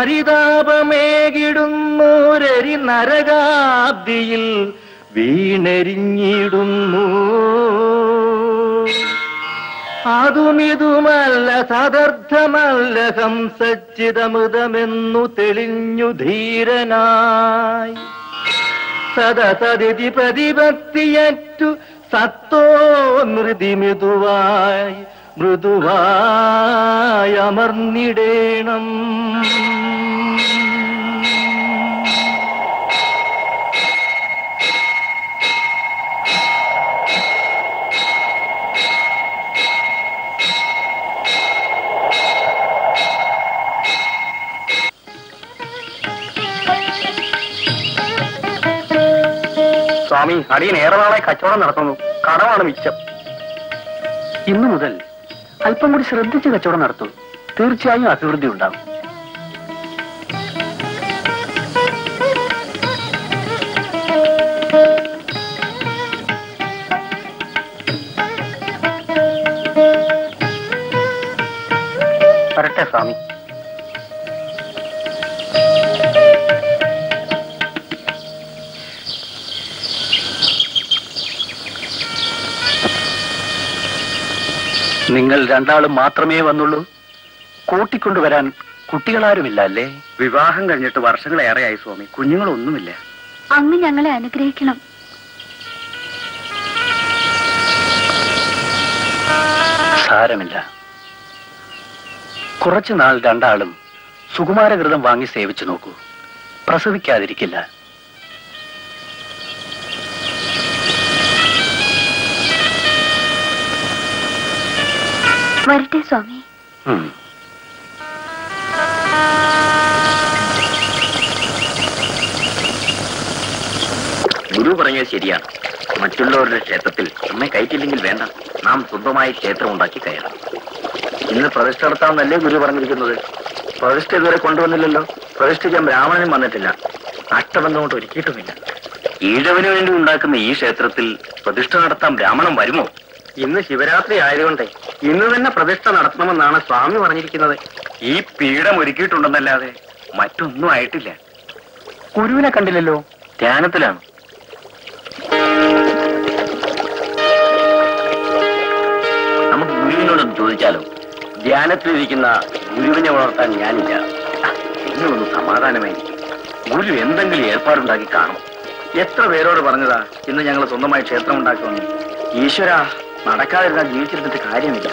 പാരിതാപമേകിടുന്നോരരി നരകാബ്ദിയിൽ വീണെരിഞ്ഞിടുന്നു. അതുമിതുമല്ല സദർത്ഥമല്ല ഹംസച്ചിതമൃതമെന്നു തെളിഞ്ഞു ധീരനായി സദസതിഥി പ്രതിപത്തിയറ്റു സത്തോ മൃതി മൃദുവായി മൃദുവായി അമർന്നിടേണം. സ്വാമി, അടിയൻ ഏറെ നാളെ കച്ചവടം നടത്തുന്നു. കടമാണ് മിച്ചം. ഇന്നു മുതൽ അല്പം കൂടി ശ്രദ്ധിച്ച് കച്ചവടം നടത്തും. തീർച്ചയായും അഭിവൃദ്ധി ഉണ്ടാകും. വരട്ടെ സ്വാമി. നിങ്ങൾ രണ്ടാളും മാത്രമേ വന്നുള്ളൂ? കൂട്ടിക്കൊണ്ടുവരാൻ കുട്ടികളാരുമില്ല അല്ലേ? വിവാഹം കഴിഞ്ഞിട്ട് വർഷങ്ങളേറെയായി സ്വാമി. കുഞ്ഞുങ്ങളൊന്നുമില്ല. അങ്ങ് ഞങ്ങളെ അനുഗ്രഹിക്കണം. സാരമില്ല. കുറച്ചുനാൾ രണ്ടാളും സുകുമാരഘൃതം വാങ്ങി സേവിച്ചു നോക്കൂ. പ്രസവിക്കാതിരിക്കില്ല. വരട്ടെ സ്വാമി. ഗുരു പറഞ്ഞത് ശരിയാണ്. മറ്റുള്ളവരുടെ ക്ഷേത്രത്തിൽ നമ്മെ കയറ്റില്ലെങ്കിൽ വേണ്ട, നാം സ്വന്തമായി ക്ഷേത്രം ഉണ്ടാക്കി കയറണം. ഇന്ന് പ്രതിഷ്ഠ നടത്താമെന്നല്ലേ ഗുരു പറഞ്ഞിരിക്കുന്നത്? പ്രതിഷ്ഠ ഇതുവരെ കൊണ്ടുവന്നില്ലല്ലോ. പ്രതിഷ്ഠിക്കാൻ ബ്രാഹ്മണനും വന്നിട്ടില്ല, അഷ്ടബന്ധം കൊണ്ട് ഒരുക്കിയിട്ടുമില്ല. ഈഴവന് വേണ്ടി ഉണ്ടാക്കുന്ന ഈ ക്ഷേത്രത്തിൽ പ്രതിഷ്ഠ നടത്താൻ ബ്രാഹ്മണൻ വരുമോ? ഇന്ന് ശിവരാത്രി ആയതുകൊണ്ട് ഇന്ന് തന്നെ പ്രതിഷ്ഠ നടത്തണമെന്നാണ് സ്വാമി പറഞ്ഞിരിക്കുന്നത്. ഈ പീഠം ഒരുക്കിയിട്ടുണ്ടെന്നല്ലാതെ മറ്റൊന്നും ആയിട്ടില്ല. ഗുരുവിനെ കണ്ടില്ലല്ലോ, ധ്യാനത്തിലാണ്. നമുക്ക് ഗുരുവിനോടൊന്ന് ചോദിച്ചാലോ? ധ്യാനത്തിലിരിക്കുന്ന ഗുരുവിനെ വളർത്താൻ ഞാനില്ല. എന്നൊന്ന് സമാധാനമായി. ഗുരു എന്തെങ്കിലും ഏർപ്പാടുണ്ടാക്കി കാണും. എത്ര പേരോട് പറഞ്ഞതാ ഇന്ന് ഞങ്ങൾ സ്വന്തമായി ക്ഷേത്രം ഉണ്ടാക്കുമെന്ന്. ഈശ്വര, നടക്കാതിരുന്നാൽ ജീവിച്ചിരുന്നിട്ട് കാര്യമില്ല.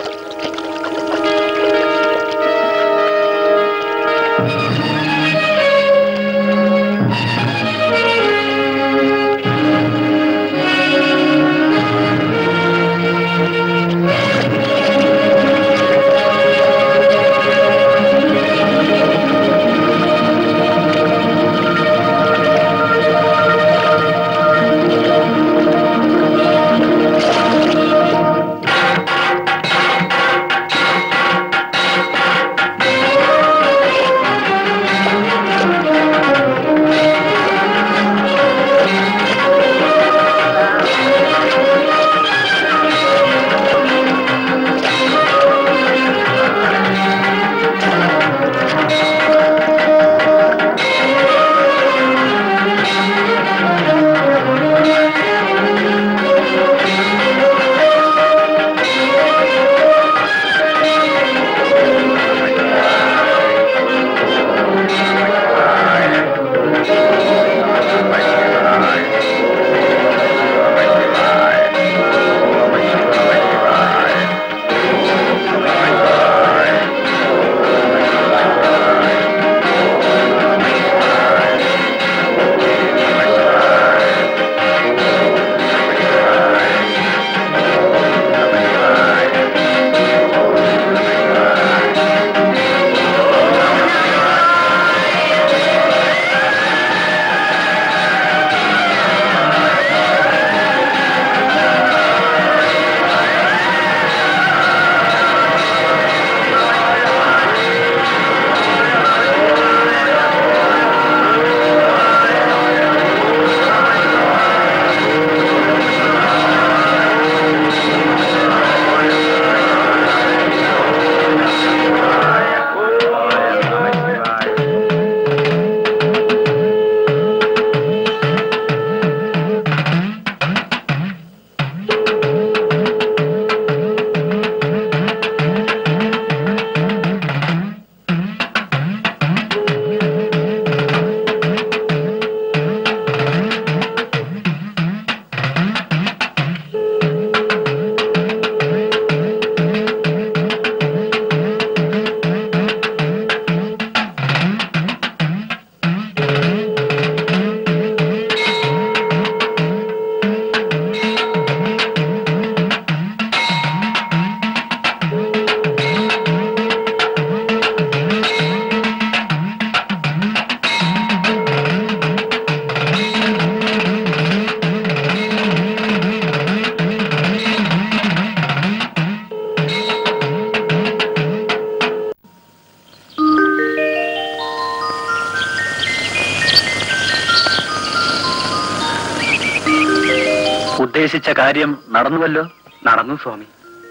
ഉദ്ദേശിച്ച കാര്യം നടന്നുവല്ലോ? നടന്നു സ്വാമി.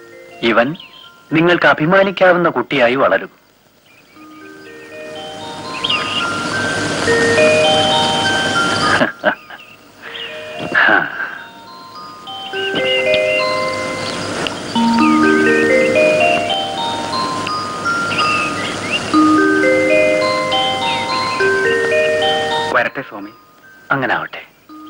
ഇവൻ നിങ്ങൾക്ക് അഭിമാനിക്കാവുന്ന കുട്ടിയായി വളരും. വരട്ടെ സ്വാമി. അങ്ങനെ ആവട്ടെ.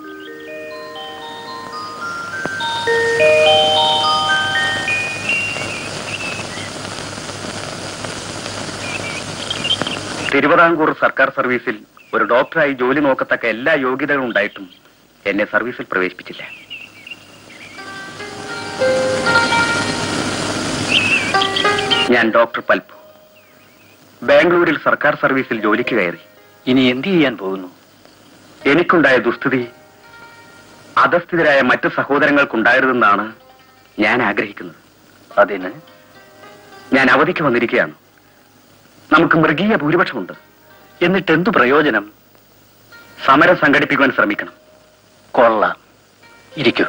തിരുവിതാംകൂർ സർക്കാർ സർവീസിൽ ഒരു ഡോക്ടറായി ജോലി നോക്കത്തക്ക എല്ലാ യോഗ്യതകളും ഉണ്ടായിട്ടും എന്നെ സർവീസിൽ പ്രവേശിപ്പിച്ചില്ല. ഞാൻ ഡോക്ടർ പൽപു. ബാംഗ്ലൂരിൽ സർക്കാർ സർവീസിൽ ജോലിക്ക് കയറി. ഇനി എന്ത് ചെയ്യാൻ പോകുന്നു? എനിക്കുണ്ടായ ദുസ്ഥിതി അധസ്ഥിതരായ മറ്റു സഹോദരങ്ങൾക്കുണ്ടായിരുന്നെന്നാണ് ഞാൻ ആഗ്രഹിക്കുന്നത്. അതിന് ഞാൻ അവധിക്ക് വന്നിരിക്കുകയാണ്. നമുക്ക് മൃഗീയ ഭൂരിപക്ഷമുണ്ട്. എന്നിട്ട് എന്തു പ്രയോജനം? സമരം സംഘടിപ്പിക്കുവാൻ ശ്രമിക്കണം. കൊള്ളാം, ഇരിക്കൂ.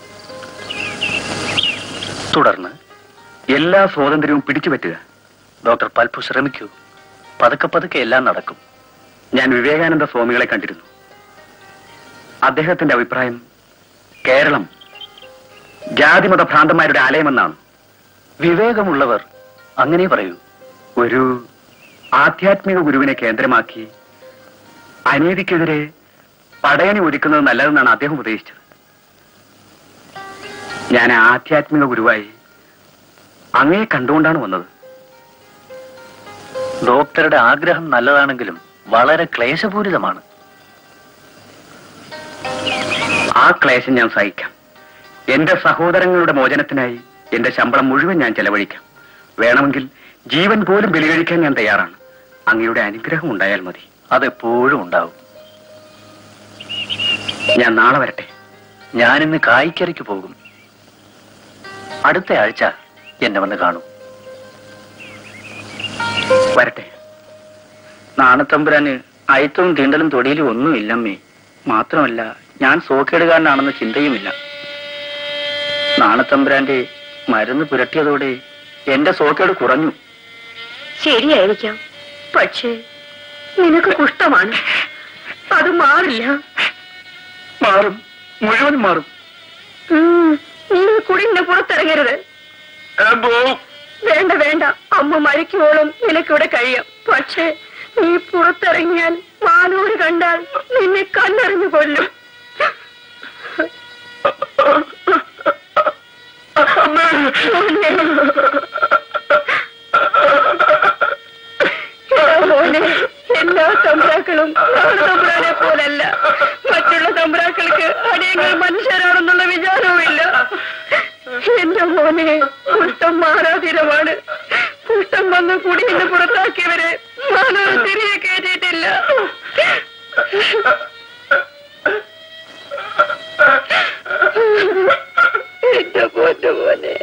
തുടർന്ന് എല്ലാ സ്വാതന്ത്ര്യവും പിടിച്ചുപറ്റുക. ഡോക്ടർ പൽപു ശ്രമിക്കൂ. പതുക്കെ പതുക്കെ എല്ലാം നടക്കും. ഞാൻ വിവേകാനന്ദ സ്വാമികളെ കണ്ടിരുന്നു. അദ്ദേഹത്തിന്റെ അഭിപ്രായം കേരളം ജാതിമത ഭ്രാന്തന്മാരുടെ ആലയമെന്നാണ്. വിവേകമുള്ളവർ അങ്ങനെ പറയൂ. ഒരു ആധ്യാത്മിക ഗുരുവിനെ കേന്ദ്രമാക്കി അനീതിക്കെതിരെ പടയണി ഒരുക്കുന്നത് നല്ലതെന്നാണ് അദ്ദേഹം ഉപദേശിച്ചത്. ഞാൻ ആധ്യാത്മിക ഗുരുവായി അങ്ങയെ കണ്ടുകൊണ്ടാണ് വന്നത്. ഡോക്ടറുടെ ആഗ്രഹം നല്ലതാണെങ്കിലും വളരെ ക്ലേശപൂരിതമാണ്. ആ ക്ലേശം ഞാൻ സഹിക്കാം. എന്റെ സഹോദരങ്ങളുടെ മോചനത്തിനായി എന്റെ ശമ്പളം മുഴുവൻ ഞാൻ ചെലവഴിക്കാം. വേണമെങ്കിൽ ജീവൻ പോലും ബലികഴിക്കാൻ ഞാൻ തയ്യാറാണ്. അങ്ങയുടെ അനുഗ്രഹം ഉണ്ടായാൽ മതി. അതെപ്പോഴും ഉണ്ടാവും. ഞാൻ നാളെ വരട്ടെ. ഞാനിന്ന് കായിക്കരയ്ക്ക് പോകും. അടുത്ത ആഴ്ച എന്നെ വന്ന് കാണും. വരട്ടെ. നാണത്തമ്പുരാന് അയിത്തവും തീണ്ടലും തൊടിയിലും ഒന്നുമില്ലമ്മേ. മാത്രമല്ല ഞാൻ സോക്കേടുകാരനാണെന്ന ചിന്തയുമില്ല. നാണത്തമ്പുരാന്റെ മരുന്ന് പുരട്ടിയതോടെ എന്റെ സോക്കേട് കുറഞ്ഞു. ശരിയായിരിക്കാം, പക്ഷേ നിനക്ക് കുഷ്ഠമാണ്. അത് മാറില്ല. മാറും, മുഴുവൻ മാറും. നീ കുടിന്റെ പുറത്തിറങ്ങരുത്. വേണ്ട വേണ്ട, അമ്മ മരിക്കുവോളും നിനക്കിവിടെ കഴിയാം. പക്ഷേ നീ പുറത്തിറങ്ങിയാൽ മാനൂര് കണ്ടാൽ നിന്നെ കല്ലെറിഞ്ഞു കൊല്ലും. എല്ലാ തമ്പ്രാക്കളും നമ്മുടെ തമ്പ്രാനെ പോലല്ല. മറ്റുള്ള തമ്പ്രാക്കൾക്ക് അടിയങ്ങൾ മനുഷ്യരാണെന്നുള്ള വിചാരവുമില്ല. എന്റെ മോനെ കുഷ്ഠം മാറാതിരമാണ്. കുഷ്ഠം വന്ന് കുടിയിൽ പുറത്താക്കിയവരെ മാനവ തിരികെ കയറ്റിയിട്ടില്ല. എന്റെ പോന്റെ മോനെ.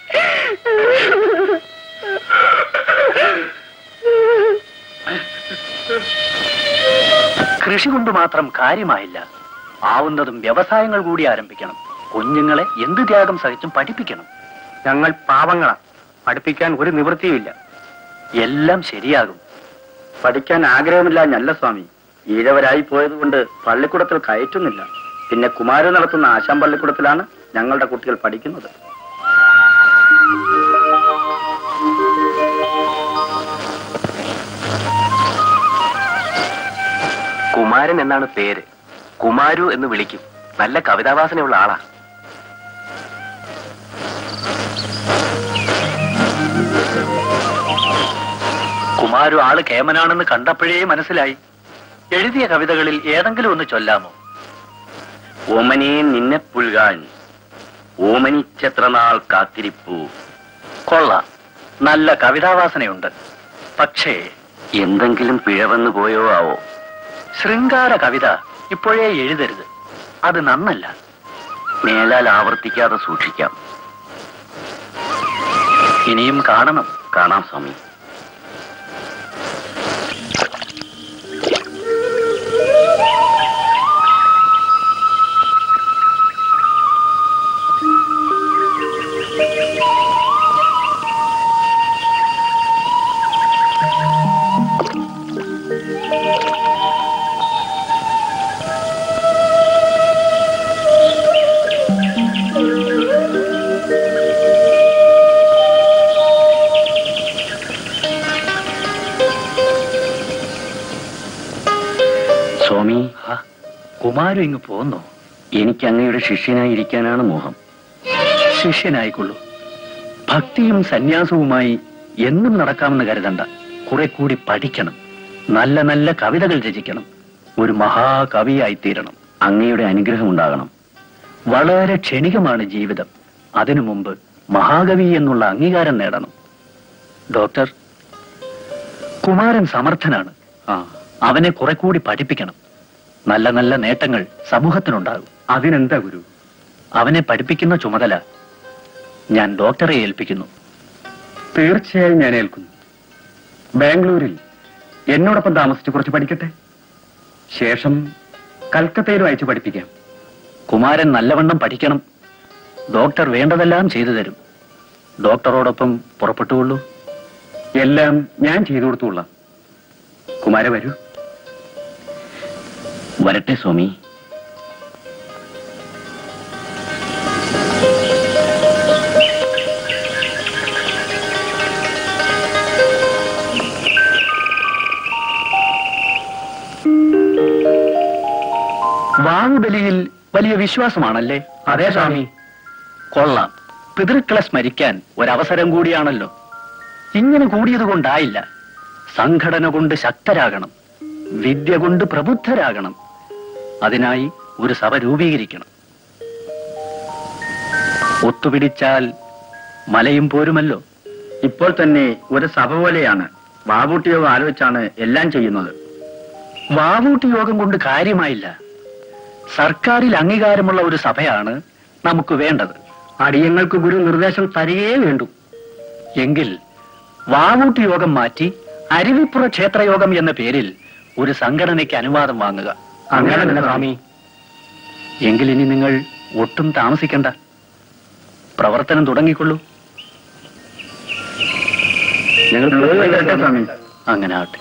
കൃഷി കൊണ്ട് മാത്രം കാര്യമായില്ല. ആവുന്നതും വ്യവസായങ്ങൾ കൂടി ആരംഭിക്കണം. കുഞ്ഞുങ്ങളെ എന്ത് ത്യാഗം സഹിച്ചും പഠിപ്പിക്കണം. ഞങ്ങൾ പാവങ്ങളാ, പഠിപ്പിക്കാൻ ഒരു നിവൃത്തിയുമില്ല. എല്ലാം ശരിയാകും. പഠിക്കാൻ ആഗ്രഹമില്ല ഞല്ല സ്വാമി. ഈഴവരായി പോയതുകൊണ്ട് പള്ളിക്കൂടത്തിൽ കയറ്റുന്നില്ല. പിന്നെ കുമാരൻ നടത്തുന്ന ആശാൻ പള്ളിക്കൂടത്തിലാണ് ഞങ്ങളുടെ കുട്ടികൾ പഠിക്കുന്നത്. കുമാരൻ എന്നാണ് പേര്. കുമാരു എന്ന് വിളിക്കും. നല്ല കവിതാവാസനയുള്ള ആളാ. കുമാരു ആള് കേമനാണെന്ന് കണ്ടപ്പോഴേ മനസ്സിലായി. എഴുതിയ കവിതകളിൽ ഏതെങ്കിലും ഒന്ന് ചൊല്ലാമോ? ഓമനിയെ നിന്നെ പുൽകാൻ ഓമനിച്ചെത്ര നാൾ കാത്തിരിപ്പു. കൊള്ളാം, നല്ല കവിതാവാസനയുണ്ട്. പക്ഷേ എന്തെങ്കിലും പിഴവന്നു പോയോ ആവോ? ശൃംഗാര കവിത ഇപ്പോഴേ എഴുതരുത്. അത് നന്നല്ല. മേലാൽ ആവർത്തിക്കാതെ സൂക്ഷിക്കാം. ഇനിയും കാണണം. കാണാം സ്വാമി. സ്വാമി, കുമാരു ഇങ്ങ് പോന്നോ? എനിക്ക് അങ്ങയുടെ ശിഷ്യനായിരിക്കാനാണ് മോഹം. ശിഷ്യനായിക്കൊള്ളൂ. ഭക്തിയും സന്യാസവുമായി എന്നും നടക്കാമെന്ന് കരുതണ്ട. കുറെ കൂടി പഠിക്കണം. നല്ല നല്ല കവിതകൾ രചിക്കണം. ഒരു മഹാകവിയായിത്തീരണം. അങ്ങയുടെ അനുഗ്രഹം ഉണ്ടാകണം. വളരെ ക്ഷണികമാണ് ജീവിതം. അതിനു മുമ്പ് മഹാകവി എന്നുള്ള അംഗീകാരം നേടണം. ഡോക്ടർ, കുമാരൻ സമർത്ഥനാണ്. അവനെ കുറെ കൂടി പഠിപ്പിക്കണം. നല്ല നല്ല നേട്ടങ്ങൾ സമൂഹത്തിനുണ്ടാകും. അതിനെന്താ ഗുരു? അവനെ പഠിപ്പിക്കുന്ന ചുമതല ഞാൻ ഡോക്ടറെ ഏൽപ്പിക്കുന്നു. തീർച്ചയായും ഞാൻ ഏൽക്കുന്നു. ബാംഗ്ലൂരിൽ എന്നോടൊപ്പം താമസിച്ച് കുറച്ച് പഠിക്കട്ടെ. ശേഷം കൽക്കത്തയിലും അയച്ചു പഠിപ്പിക്കാം. കുമാരൻ നല്ലവണ്ണം പഠിക്കണം. ഡോക്ടർ വേണ്ടതെല്ലാം ചെയ്തു തരും. ഡോക്ടറോടൊപ്പം പുറപ്പെട്ടുകൊള്ളൂ. എല്ലാം ഞാൻ ചെയ്തു കൊടുത്തുകൊള്ളാം. കുമാര വരൂ. വരട്ടെ സ്വാമി. വാവുബലിയിൽ വലിയ വിശ്വാസമാണല്ലേ? അതെ സ്വാമി. കൊള്ളാം. പിതൃക്കളെ സ്മരിക്കാൻ ഒരവസരം കൂടിയാണല്ലോ. ഇങ്ങനെ കൂടിയത് കൊണ്ടായില്ല. സംഘടന കൊണ്ട് ശക്തരാകണം, വിദ്യ കൊണ്ട് പ്രബുദ്ധരാകണം. അതിനായി ഒരു സഭ രൂപീകരിക്കണം. ഒത്തുപിടിച്ചാൽ മലയും പോരുമല്ലോ. ഇപ്പോൾ തന്നെ ഒരു സഭ പോലെയാണ്. വാവൂട്ടി യോഗം ആലോചിച്ചാണ് എല്ലാം ചെയ്യുന്നത്. വാവൂട്ടി യോഗം കൊണ്ട് കാര്യമായില്ല. സർക്കാരിൽ അംഗീകാരമുള്ള ഒരു സഭയാണ് നമുക്ക് വേണ്ടത്. അടിയങ്ങൾക്ക് ഗുരു നിർദ്ദേശം തരികേ വേണ്ടു. എങ്കിൽ വാവൂട്ടി യോഗം മാറ്റി അരുവിപ്പുറ ക്ഷേത്രയോഗം എന്ന പേരിൽ ഒരു സംഘടനയ്ക്ക് അനുവാദം വാങ്ങുക. അങ്ങനെ തന്നെ സ്വാമി. എങ്കിൽ ഇനി നിങ്ങൾ ഒട്ടും താമസിക്കണ്ട, പ്രവർത്തനം തുടങ്ങിക്കൊള്ളൂ. ഞങ്ങൾ സ്വാമി. അങ്ങനെ ആട്ടെ.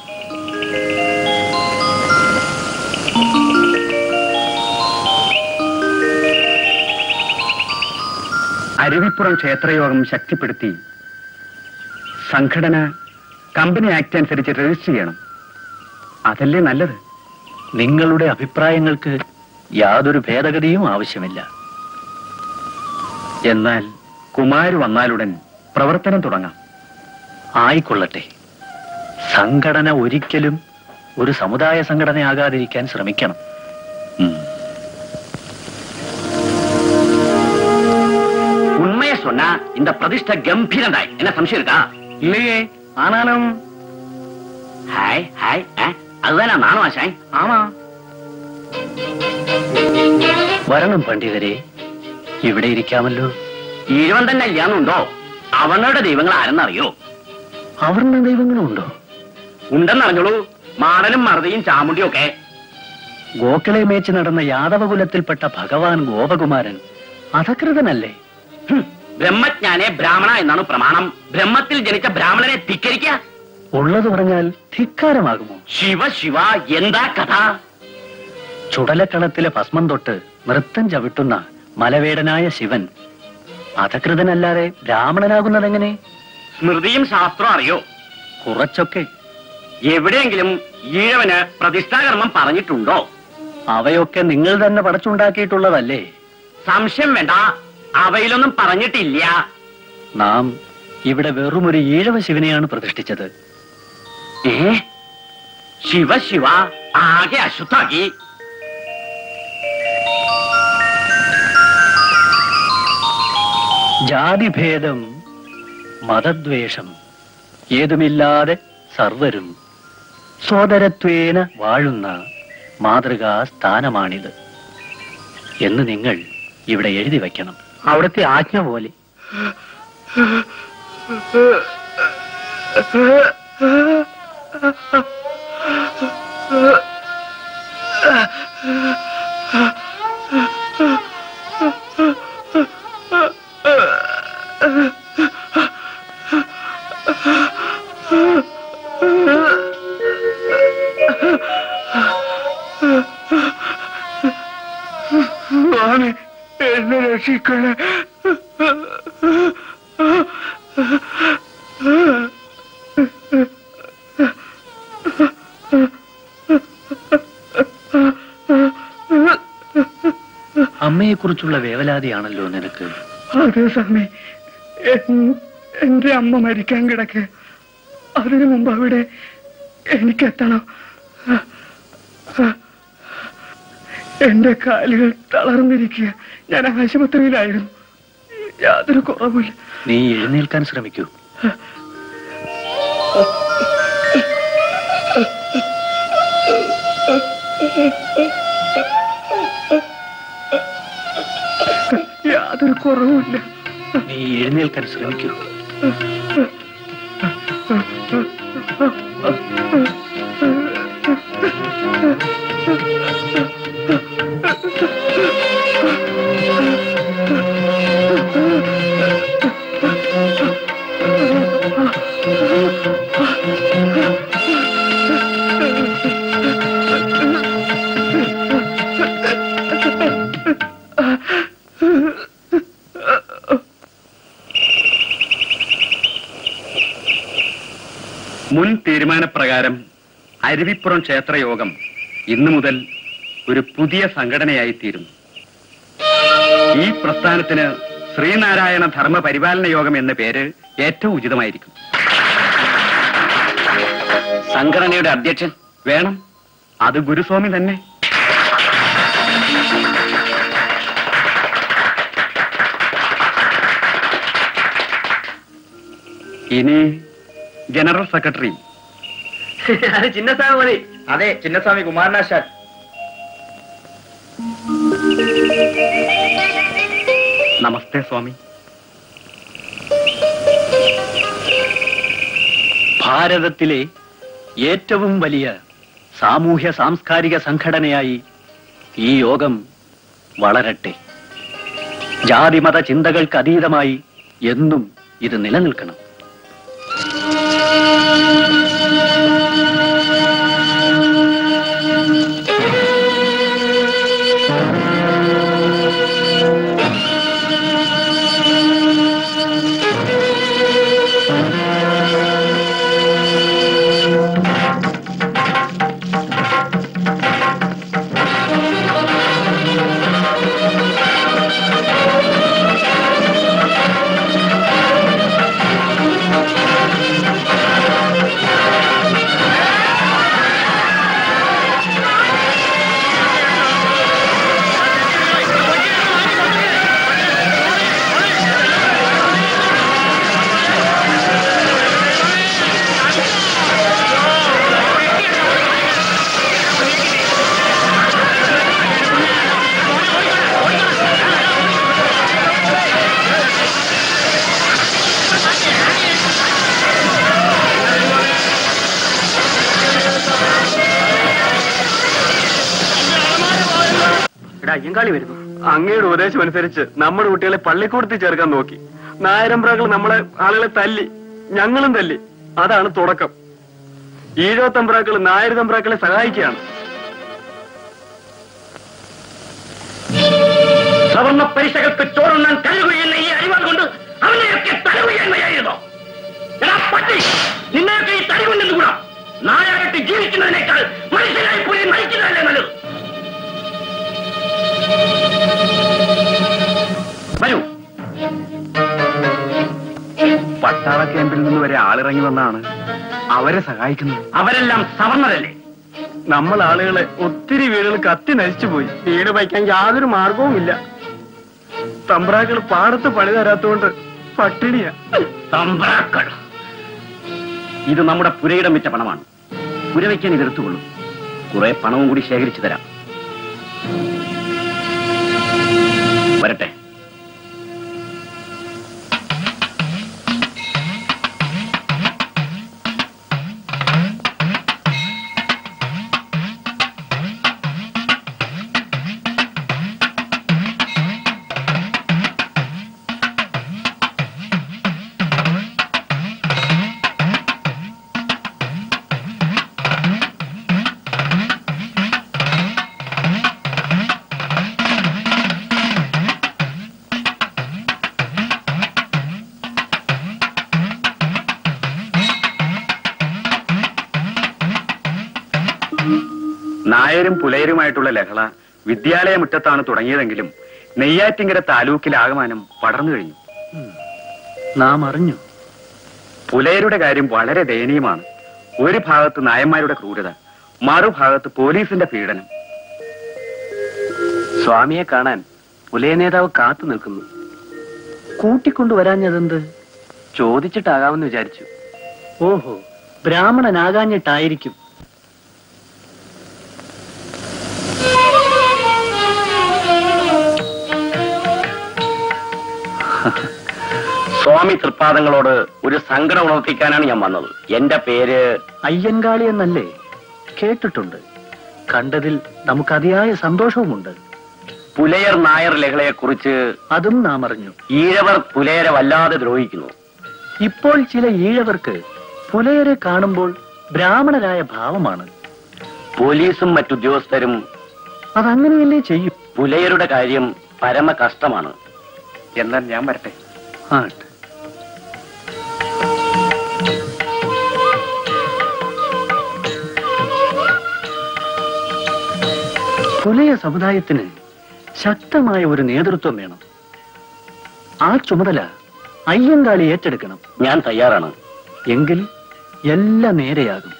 അരുവിപ്പുറം ക്ഷേത്രയോഗം ശക്തിപ്പെടുത്തി സംഘടന കമ്പനി ആക്ട് അനുസരിച്ച് രജിസ്റ്റർ ചെയ്യണം. അതല്ലേ നല്ലത്? നിങ്ങളുടെ അഭിപ്രായങ്ങൾക്ക് യാതൊരു ഭേദഗതിയും ആവശ്യമില്ല. എന്നാൽ കുമാര് വന്നാലുടൻ പ്രവർത്തനം തുടങ്ങാം. ആയിക്കൊള്ളട്ടെ. സംഘടന ഒരിക്കലും ഒരു സമുദായ സംഘടനയാകാതിരിക്കാൻ ശ്രമിക്കണം. உண்மையை சொன்னா இந்த பிரதிஷ்டை கம்பீரண்டாய். என்ன சம்சயம் இருக்கா? இல்லையே. ஆனாலும் ஹாய் ஹாய் அதுதானா நானும் ஆശാൻ? ஆமா. വരണം പണ്ഡിതരെ, ഇവിടെ ഇരിക്കാമല്ലോ. ഈഴവൻ തന്നെ അല്ലാന്നുണ്ടോ? അവനുടെ ദൈവങ്ങൾ ആരെന്നറിയോ? അവരുടെ ദൈവങ്ങളുണ്ടോ? ഉണ്ടെന്നറിഞ്ഞോളൂ. മാടനും മറുതയും ചാമുണ്ടിയും ഒക്കെ. ഗോക്കളെ മേച്ച് നടന്ന യാദവകുലത്തിൽപ്പെട്ട ഭഗവാൻ ഗോപകുമാരൻ അധകൃതനല്ലേ? ബ്രഹ്മജ്ഞാനെ ബ്രാഹ്മണ എന്നാണ് പ്രമാണം. ബ്രഹ്മത്തിൽ ജനിച്ച ബ്രാഹ്മണനെ ധിക്കരിക്കുക ഉള്ളത് പറഞ്ഞാൽ ധിക്കാരമാകുമോ? ശിവ ശിവ, എന്താ കഥ? ചുടലക്കളത്തിലെ ഭസ്മം തൊട്ട് നൃത്തം ചവിട്ടുന്ന മലവേടനായ ശിവൻ അധകൃതനല്ലാതെ ബ്രാഹ്മണനാകുന്നതെങ്ങനെ? സ്മൃതിയും ശാസ്ത്രവും അറിയോ? കുറച്ചൊക്കെ. എവിടെയെങ്കിലും ഈഴവന് പ്രതിഷ്ഠാകർമ്മം പറഞ്ഞിട്ടുണ്ടോ? അവയൊക്കെ നിങ്ങൾ തന്നെ പടച്ചുണ്ടാക്കിയിട്ടുള്ളതല്ലേ? സംശയം വേണ്ട, അവയിലൊന്നും പറഞ്ഞിട്ടില്ല. നാം ഇവിടെ വെറുമൊരു ഈഴവ ശിവനെയാണ് പ്രതിഷ്ഠിച്ചത്. ഏ ശിവ ശിവ, ആകെ അശുദ്ധാക്കി. ജാതിഭേദം മതദ്വേഷം ഏതുമില്ലാതെ സർവരും സോദരത്വേന വാഴുന്ന മാതൃകാ സ്ഥാനമാണിത് എന്ന് നിങ്ങൾ ഇവിടെ എഴുതി വയ്ക്കണം. അവിടുത്തെ ആജ്ഞ പോലെ. എന്നെ രക്ഷിക്കണേ. അമ്മയെക്കുറിച്ചുള്ള വേവലാതിയാണല്ലോ നിനക്ക്? അതെ സ്വാമി. എന്റെ അമ്മ മരിക്കാൻ കിടക്ക്. അതിനു മുമ്പ് അവിടെ എനിക്കെത്തണം. എന്റെ കാലുകൾ തളർന്നിരിക്കുക. ഞാൻ ആശുപത്രിയിലായിരുന്നു. യാതൊരു കുറവില്ല. നീ എഴുന്നേൽക്കാൻ ശ്രമിക്കൂ. യാതൊരു കുറവുമില്ല. നീ എഴുന്നേൽക്കാൻ ശ്രമിക്കൂ. മുൻ തീരുമാനപ്രകാരം അരുവിപ്പുറം ക്ഷേത്രയോഗം ഇന്നു മുതൽ ഒരു പുതിയ സംഘടനയായി തീരുന്നു. ഈ പ്രസ്ഥാനത്തിന് ശ്രീനാരായണ ധർമ്മ പരിപാലന യോഗം എന്ന പേര് ഏറ്റവും ഉചിതമായിരിക്കും. സംഘടനയുടെ അധ്യക്ഷൻ വേണം, അത് ഗുരുസ്വാമി തന്നെ. ഇനി ജനറൽ സെക്രട്ടറി അത് ചിന്നസ്വാമി മതി. അതെ, ചിന്നസ്വാമി കുമാരനാശാൻ. നമസ്തേ സ്വാമി. ഭാരതത്തിലെ ഏറ്റവും വലിയ സാമൂഹ്യ സാംസ്കാരിക സംഘടനയായി ഈ യോഗം വളരട്ടെ. ജാതിമത ചിന്തകൾക്ക് അതീതമായി എന്നും ഇത് നിലനിൽക്കണം. അയ്യങ്കാളി വരുന്നു. അങ്ങയുടെ ഉപദേശം അനുസരിച്ച് നമ്മുടെ കുട്ടികളെ പള്ളിക്കൂടത്തിൽ ചേർക്കാൻ നോക്കി. നായരമ്പ്രാക്കൾ നമ്മളെ ആളുകളെ തല്ലി, ഞങ്ങളും തല്ലി. അതാണ് തുടക്കം. ഈഴോത്തമ്പ്രാക്കൾ നായർ തമ്പ്രാക്കളെ സഹായിക്കുകയാണ്. സവർണ പരീക്ഷകൾക്ക് ചോറുണ്ണാൻ കഴിയുകയെന്ന ഈ അറിവാൾ കൊണ്ട് അവനെയൊക്കെ തലകുകയെന്നയായിരുന്നോ? നിന്നെയൊക്കെ ഈ തലകൊണ്ടെന്ന് കൂടാ. നായായിട്ട് ജീവിക്കുന്നതിനേക്കാൾ മനുഷ്യനായി പോയി നയിക്കുന്നതല്ലേ നല്ലത്. വരൂ. പട്ടാള ക്യാമ്പിൽ നിന്ന് വരെ ആളിറങ്ങി വന്നാണ് അവരെ സഹായിക്കുന്നത്. അവരെല്ലാം സവർണരല്ലേ? നമ്മൾ ആളുകളെ ഒത്തിരി വീടുകൾ കത്തി നശിച്ചുപോയി. വീട് വയ്ക്കാൻ യാതൊരു മാർഗവുമില്ല. തമ്പ്രാക്കൾ പാടത്ത് പണി തരാത്തോണ്ട് പട്ടിണിയാ. തമ്പ്രാക്കൾ ഇത് നമ്മുടെ പുരയിടം വിറ്റ പണമാണ്. പുര വയ്ക്കാൻ ഇതെടുത്തുകൊള്ളും. കുറെ പണവും കൂടി ശേഖരിച്ചു തരാം. വരട്ടെ. നായരും പുലയരുമായിട്ടുള്ള ലഹള വിദ്യാലയ മുറ്റത്താണ് തുടങ്ങിയതെങ്കിലും നെയ്യാറ്റിങ്കര താലൂക്കിലെ ആകമാനം പടർന്നു കഴിഞ്ഞു. നാം അറിഞ്ഞു. പുലയരുടെ കാര്യം വളരെ ദയനീയമാണ്. ഒരു ഭാഗത്ത് നായന്മാരുടെ ക്രൂരത, മറുഭാഗത്ത് പോലീസിന്റെ പീഡനം. സ്വാമിയെ കാണാൻ പുലയ നേതാവ് കാത്തു നിൽക്കുന്നു. കൂട്ടിക്കൊണ്ടുവരാഞ്ഞതെന്ത്? ചോദിച്ചിട്ടാകാമെന്ന് വിചാരിച്ചു. ഓഹോ, ബ്രാഹ്മണനാകാഞ്ഞിട്ടായിരിക്കും. സ്വാമി തൃപ്പാദങ്ങളോട് ഒരു സങ്കടം ഉണർത്തിക്കാനാണ് ഞാൻ വന്നത്. എന്റെ പേര് അയ്യൻകാളി എന്നല്ലേ? കേട്ടിട്ടുണ്ട്. കണ്ടതിൽ നമുക്ക് അതിയായ സന്തോഷവുമുണ്ട്. പുലയർ നായർ ലഹളയെ കുറിച്ച് അതും നാം അറിഞ്ഞു. ഈഴവർ പുലയരെ വല്ലാതെ ദ്രോഹിക്കുന്നു. ഇപ്പോൾ ചില ഈഴവർക്ക് പുലയരെ കാണുമ്പോൾ ബ്രാഹ്മണരായ ഭാവമാണ്. പോലീസും മറ്റുദ്യോഗസ്ഥരും അതങ്ങനെയല്ലേ ചെയ്യും. പുലയരുടെ കാര്യം പരമ കഷ്ടമാണ്. എന്നാൽ ഞാൻ വരട്ടെ. ആട്ടെ. പുലയ സമുദായത്തിന് ശക്തമായ ഒരു നേതൃത്വം വേണം. ആ ചുമതല അയ്യങ്കാളി ഏറ്റെടുക്കണം. ഞാൻ തയ്യാറാണ്. എങ്കിൽ എല്ലാം നേരെയാകും.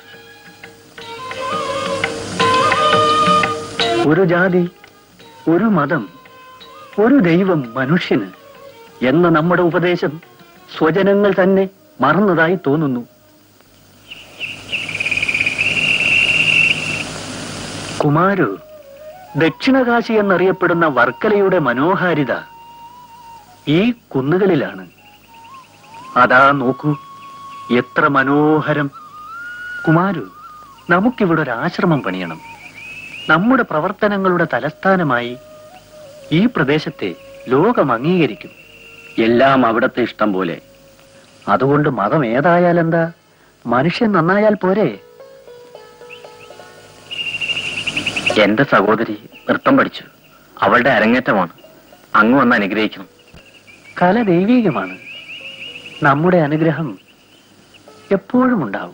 ഒരു ജാതി, ഒരു മതം, ഒരു ദൈവം മനുഷ്യന് എന്ന നമ്മുടെ ഉപദേശം സ്വജനങ്ങൾ തന്നെ മറന്നതായി തോന്നുന്നു. കുമാരു, ദക്ഷിണകാശി എന്നറിയപ്പെടുന്ന വർക്കലയുടെ മനോഹാരിത ഈ കുന്നുകളിലാണ്. അതാ നോക്കൂ, എത്ര മനോഹരം. കുമാരു, നമുക്കിവിടെ ഒരു ആശ്രമം പണിയണം. നമ്മുടെ പ്രവർത്തനങ്ങളുടെ തലസ്ഥാനമായി ഈ പ്രദേശത്തെ ലോകം അംഗീകരിക്കും. എല്ലാം അവിടത്തെ ഇഷ്ടം പോലെ. അതുകൊണ്ട് മതം ഏതായാലെന്താ, മനുഷ്യൻ നന്നായാൽ പോരെ? എന്റെ സഹോദരി നൃത്തം പഠിച്ചു. അവളുടെ അരങ്ങേറ്റമാണ്. അങ്ങ് വന്ന് അനുഗ്രഹിക്കണം. കല ദൈവീകമാണ്. നമ്മുടെ അനുഗ്രഹം എപ്പോഴും ഉണ്ടാവും.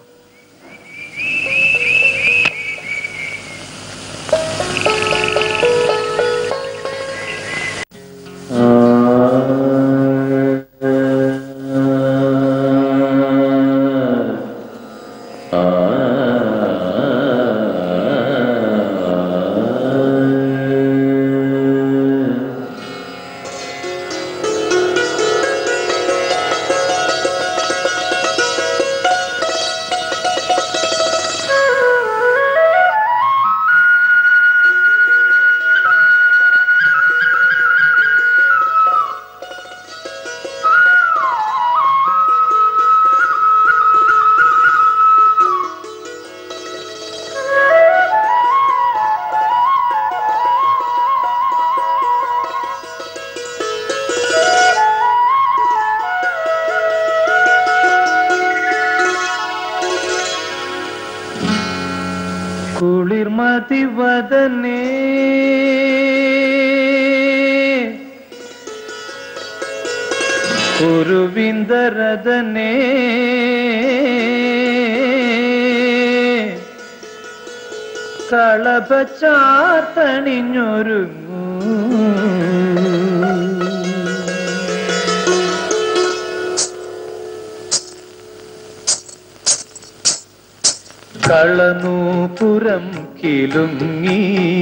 കുളിർമതിവദനേ കുരുവിന്ദരദനേ കളഭച്ചാർത്തണിഞ്ഞൊരുങ്ങൂ കളനൂപുരം കിലുങ്ങി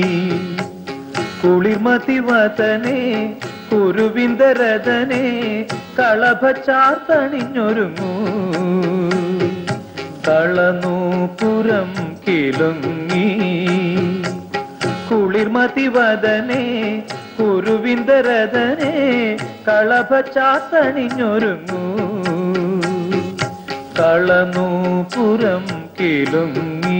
കുളിർമതിവദനേ കുരുവിന്ദരദനേ കളഭച്ചാർത്തണിഞ്ഞൊരുങ്ങൂ കളനൂപുരം കിലുങ്ങി കുളിർമതിവദനേ കുരുവിന്ദരദനേ കളഭച്ചാർത്തണിഞ്ഞൊരുങ്ങൂ കളനൂപുരം കിലുങ്ങി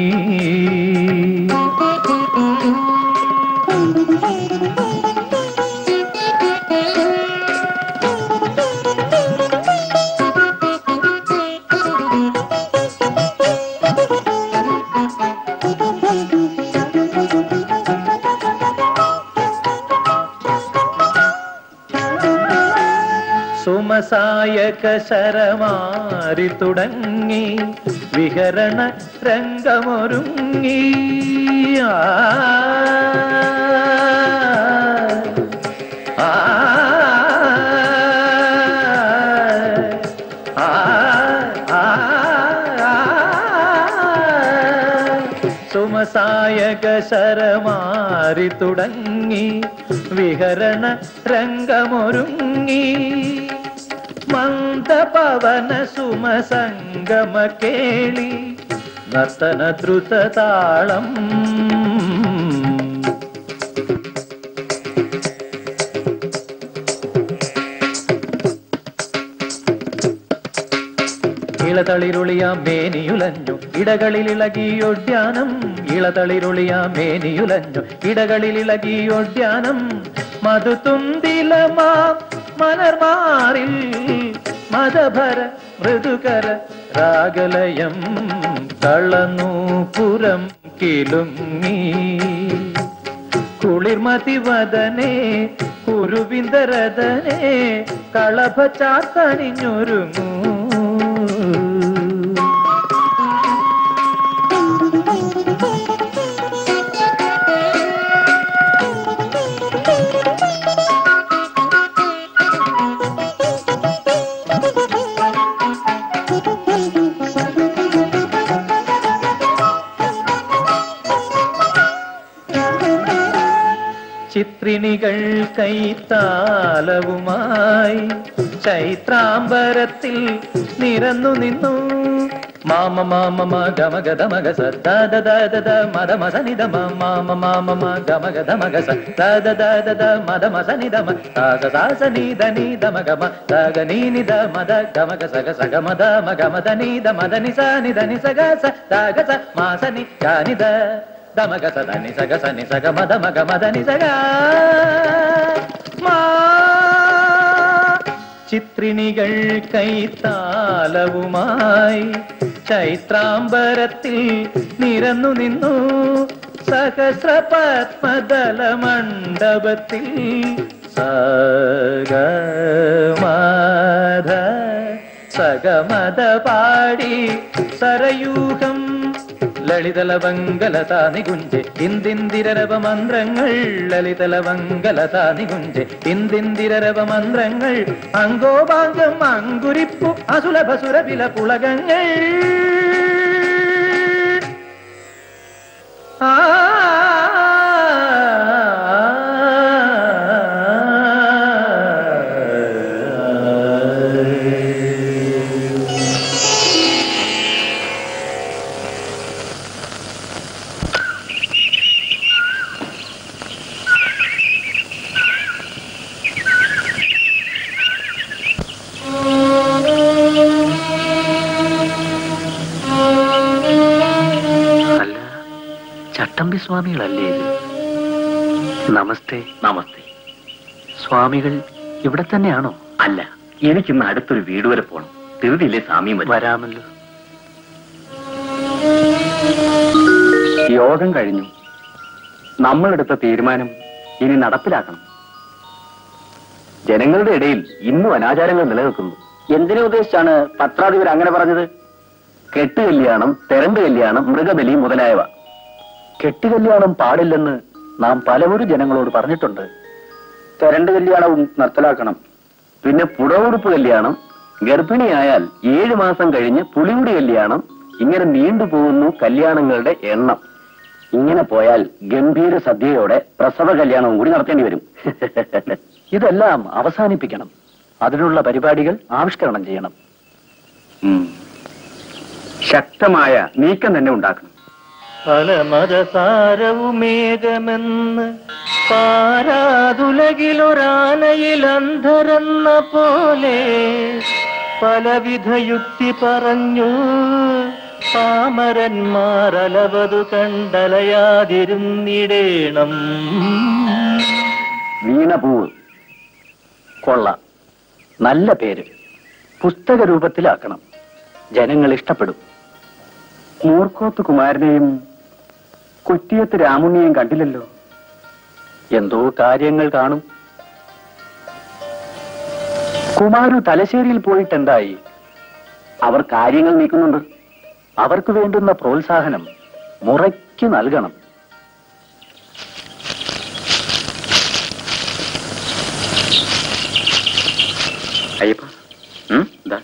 സുമസായക ശരമാരി തുടങ്ങി വിഹരണ രംഗമൊരുങ്ങി ആ ആ സുമസായക ശരമാരി തുടങ്ങി വിഹരണ രംഗമൊരുങ്ങി മന്ദപവന സുമസംഗമ കേളി നർത്തന ദ്രുതതാളം. ഇളതളിരുളിയാം മേനിയുലഞ്ഞു ഇടകളിലിളകിയൊഡ്യാനം. ഇളതളിരുളിയാം മേനിയുലഞ്ഞു ഇടകളിലിളകിയൊഡ്യാനം. മധുതുന്തിലമാം മലർമാറിൽ മദഭര മൃദുകര രാഗലയം കളനൂപുരം കിലുങ്ങി. കുളിർമതിവദനേ കുരുവിന്ദരദനേ കളഭ ചാത്തണിഞ്ഞൊരുങ്ങൂ. ചിത്രിണികൾ കൈത്താലവുമായി ചൈത്രാംബരത്തിൽ നിരന്നു നിന്നു. മാമ മാമ മ ഗമ ഗദ മഗ സ ദ ദ ദ ദ ദ മദ മസ നിദ മ മാമ മാമ മ ഗമ ഗദ മഗ സ ദ ദ ദ ദ ദ മദ മസ നിദ മ സ സ സ സ നി ദ നി ദ മ ഗ മ ത ഗ നി നി ദ മദ ഗമ ഗ സ ഗ സ ഗ മ ദ മ ഗ മ ദ നി ദ മദ നി സ നി ദ നി സ ഗ സ ദ ഗ സ മ സ നി ഗ നി ദ ദ മ ഗ സ ധ നി സ ഗ സ നി സ ഗ മ ദ മ ഗ മ ധ നി സ ഗ മ. ചിത്രിണികൾ കൈത്താലവുമായി ചൈത്രാംബരത്തിൽ നിരന്നു നിന്നു. സഹസ്ര പത്മദല മണ്ഡപത്തിൽ സഗമധ സഗമത പാടി സരയൂഹം ലളിതലവങ്കലതാ നികുഞ്ചെ ഇന്ദിന്ദിരരവ മന്ത്രങ്ങൾ. ലളിതലവങ്കലതാ നികുഞ്ചെ ഇന്ദിന്ദിരരവ മന്ത്രങ്ങൾ. അങ്കോപാംഗം അങ്കുരിപ്പു അസുലഭ സുരവില പുളകങ്ങൾ. ആ ചട്ടമ്പി സ്വാമികളല്ലേ ഇത്? നമസ്തേ. നമസ്തേ. സ്വാമികൾ ഇവിടെ തന്നെയാണോ? അല്ല, എനിക്കിന്ന് അടുത്തൊരു വീട് വരെ പോകണം. ധൃതിയില്ലേ സ്വാമിയും വരും. വരാമല്ലോ. യോഗം കഴിഞ്ഞു. നമ്മളെടുത്ത തീരുമാനം ഇനി നടപ്പിലാക്കണം. ജനങ്ങളുടെ ഇടയിൽ ഇന്നും അനാചാരങ്ങൾ നിലനിൽക്കുന്നു. എന്തിനെ ഉദ്ദേശിച്ചാണ് പത്രാധിപർ അങ്ങനെ പറഞ്ഞത്? കെട്ടുകല്യാണം, തെരണ്ട് കല്യാണം, മൃഗബലി മുതലായവ. കെട്ടുകല്യാണം പാടില്ലെന്ന് നാം പലവരും ജനങ്ങളോട് പറഞ്ഞിട്ടുണ്ട്. തെരണ്ട് കല്യാണവും നിർത്തലാക്കണം. പിന്നെ പുടവെടുപ്പ് കല്യാണം, ഗർഭിണിയായാൽ ഏഴു മാസം കഴിഞ്ഞ് പുളിമുടി കല്യാണം, ഇങ്ങനെ നീണ്ടുപോകുന്നു കല്യാണങ്ങളുടെ എണ്ണം. ഇങ്ങനെ പോയാൽ ഗംഭീര സദ്യയോടെ പ്രസവ കല്യാണവും കൂടി നടത്തേണ്ടി വരും. ഇതെല്ലാം അവസാനിപ്പിക്കണം. അതിനുള്ള പരിപാടികൾ ആവിഷ്കരണം ചെയ്യണം. ശക്തമായ നീക്കം തന്നെ ഉണ്ടാക്കണം. പലമതസാരവുമേകമെന്ന് പാരാതുലകിലൊരാനയിലന്ധരെന്ന പോലെ പലവിധ യുക്തി പറഞ്ഞു പാമരന്മാരലവതു കണ്ടലയാതിരുന്നിടേണം. വീണപൂവ് കൊള്ളാം. നല്ല പേര്. പുസ്തക രൂപത്തിലാക്കണം. ജനങ്ങൾ ഇഷ്ടപ്പെടും. മൂർക്കോത്ത് കുമാരനെയും കുറ്റിയത്ത് രാമുണ്ണിയെയും കണ്ടില്ലല്ലോ. എന്തോ കാര്യങ്ങൾ കാണും. കുമാരു തലശ്ശേരിയിൽ പോയിട്ടെന്തായി? അവർ കാര്യങ്ങൾ നീക്കുന്നുണ്ട്. അവർക്ക് വേണ്ടുന്ന പ്രോത്സാഹനം മുറയ്ക്ക് നൽകണം. അയ്യപ്പ, എന്താ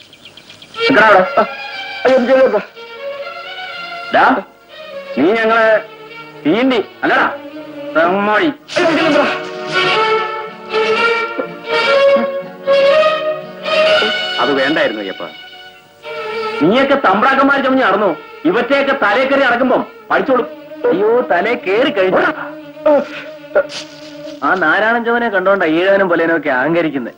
നീ ഞങ്ങളെ തീണ്ടി അല്ലടാ തമ്മാടി. അത് വേണ്ടായിരുന്നു അയ്യപ്പ. നീയൊക്കെ തമ്പ്രാക്കന്മാർ ചമഞ്ഞ് നടന്നു. ഇവറ്റയൊക്കെ തലേ കയറി അടക്കുമ്പം പഠിച്ചോളും. അയ്യോ, തലേ കയറി കഴിഞ്ഞു. ആ നാരായണൻ ചവനെ കണ്ടോണ്ട ഈഴവനും പൊലേനൊക്കെ അഹങ്കരിക്കുന്നത്.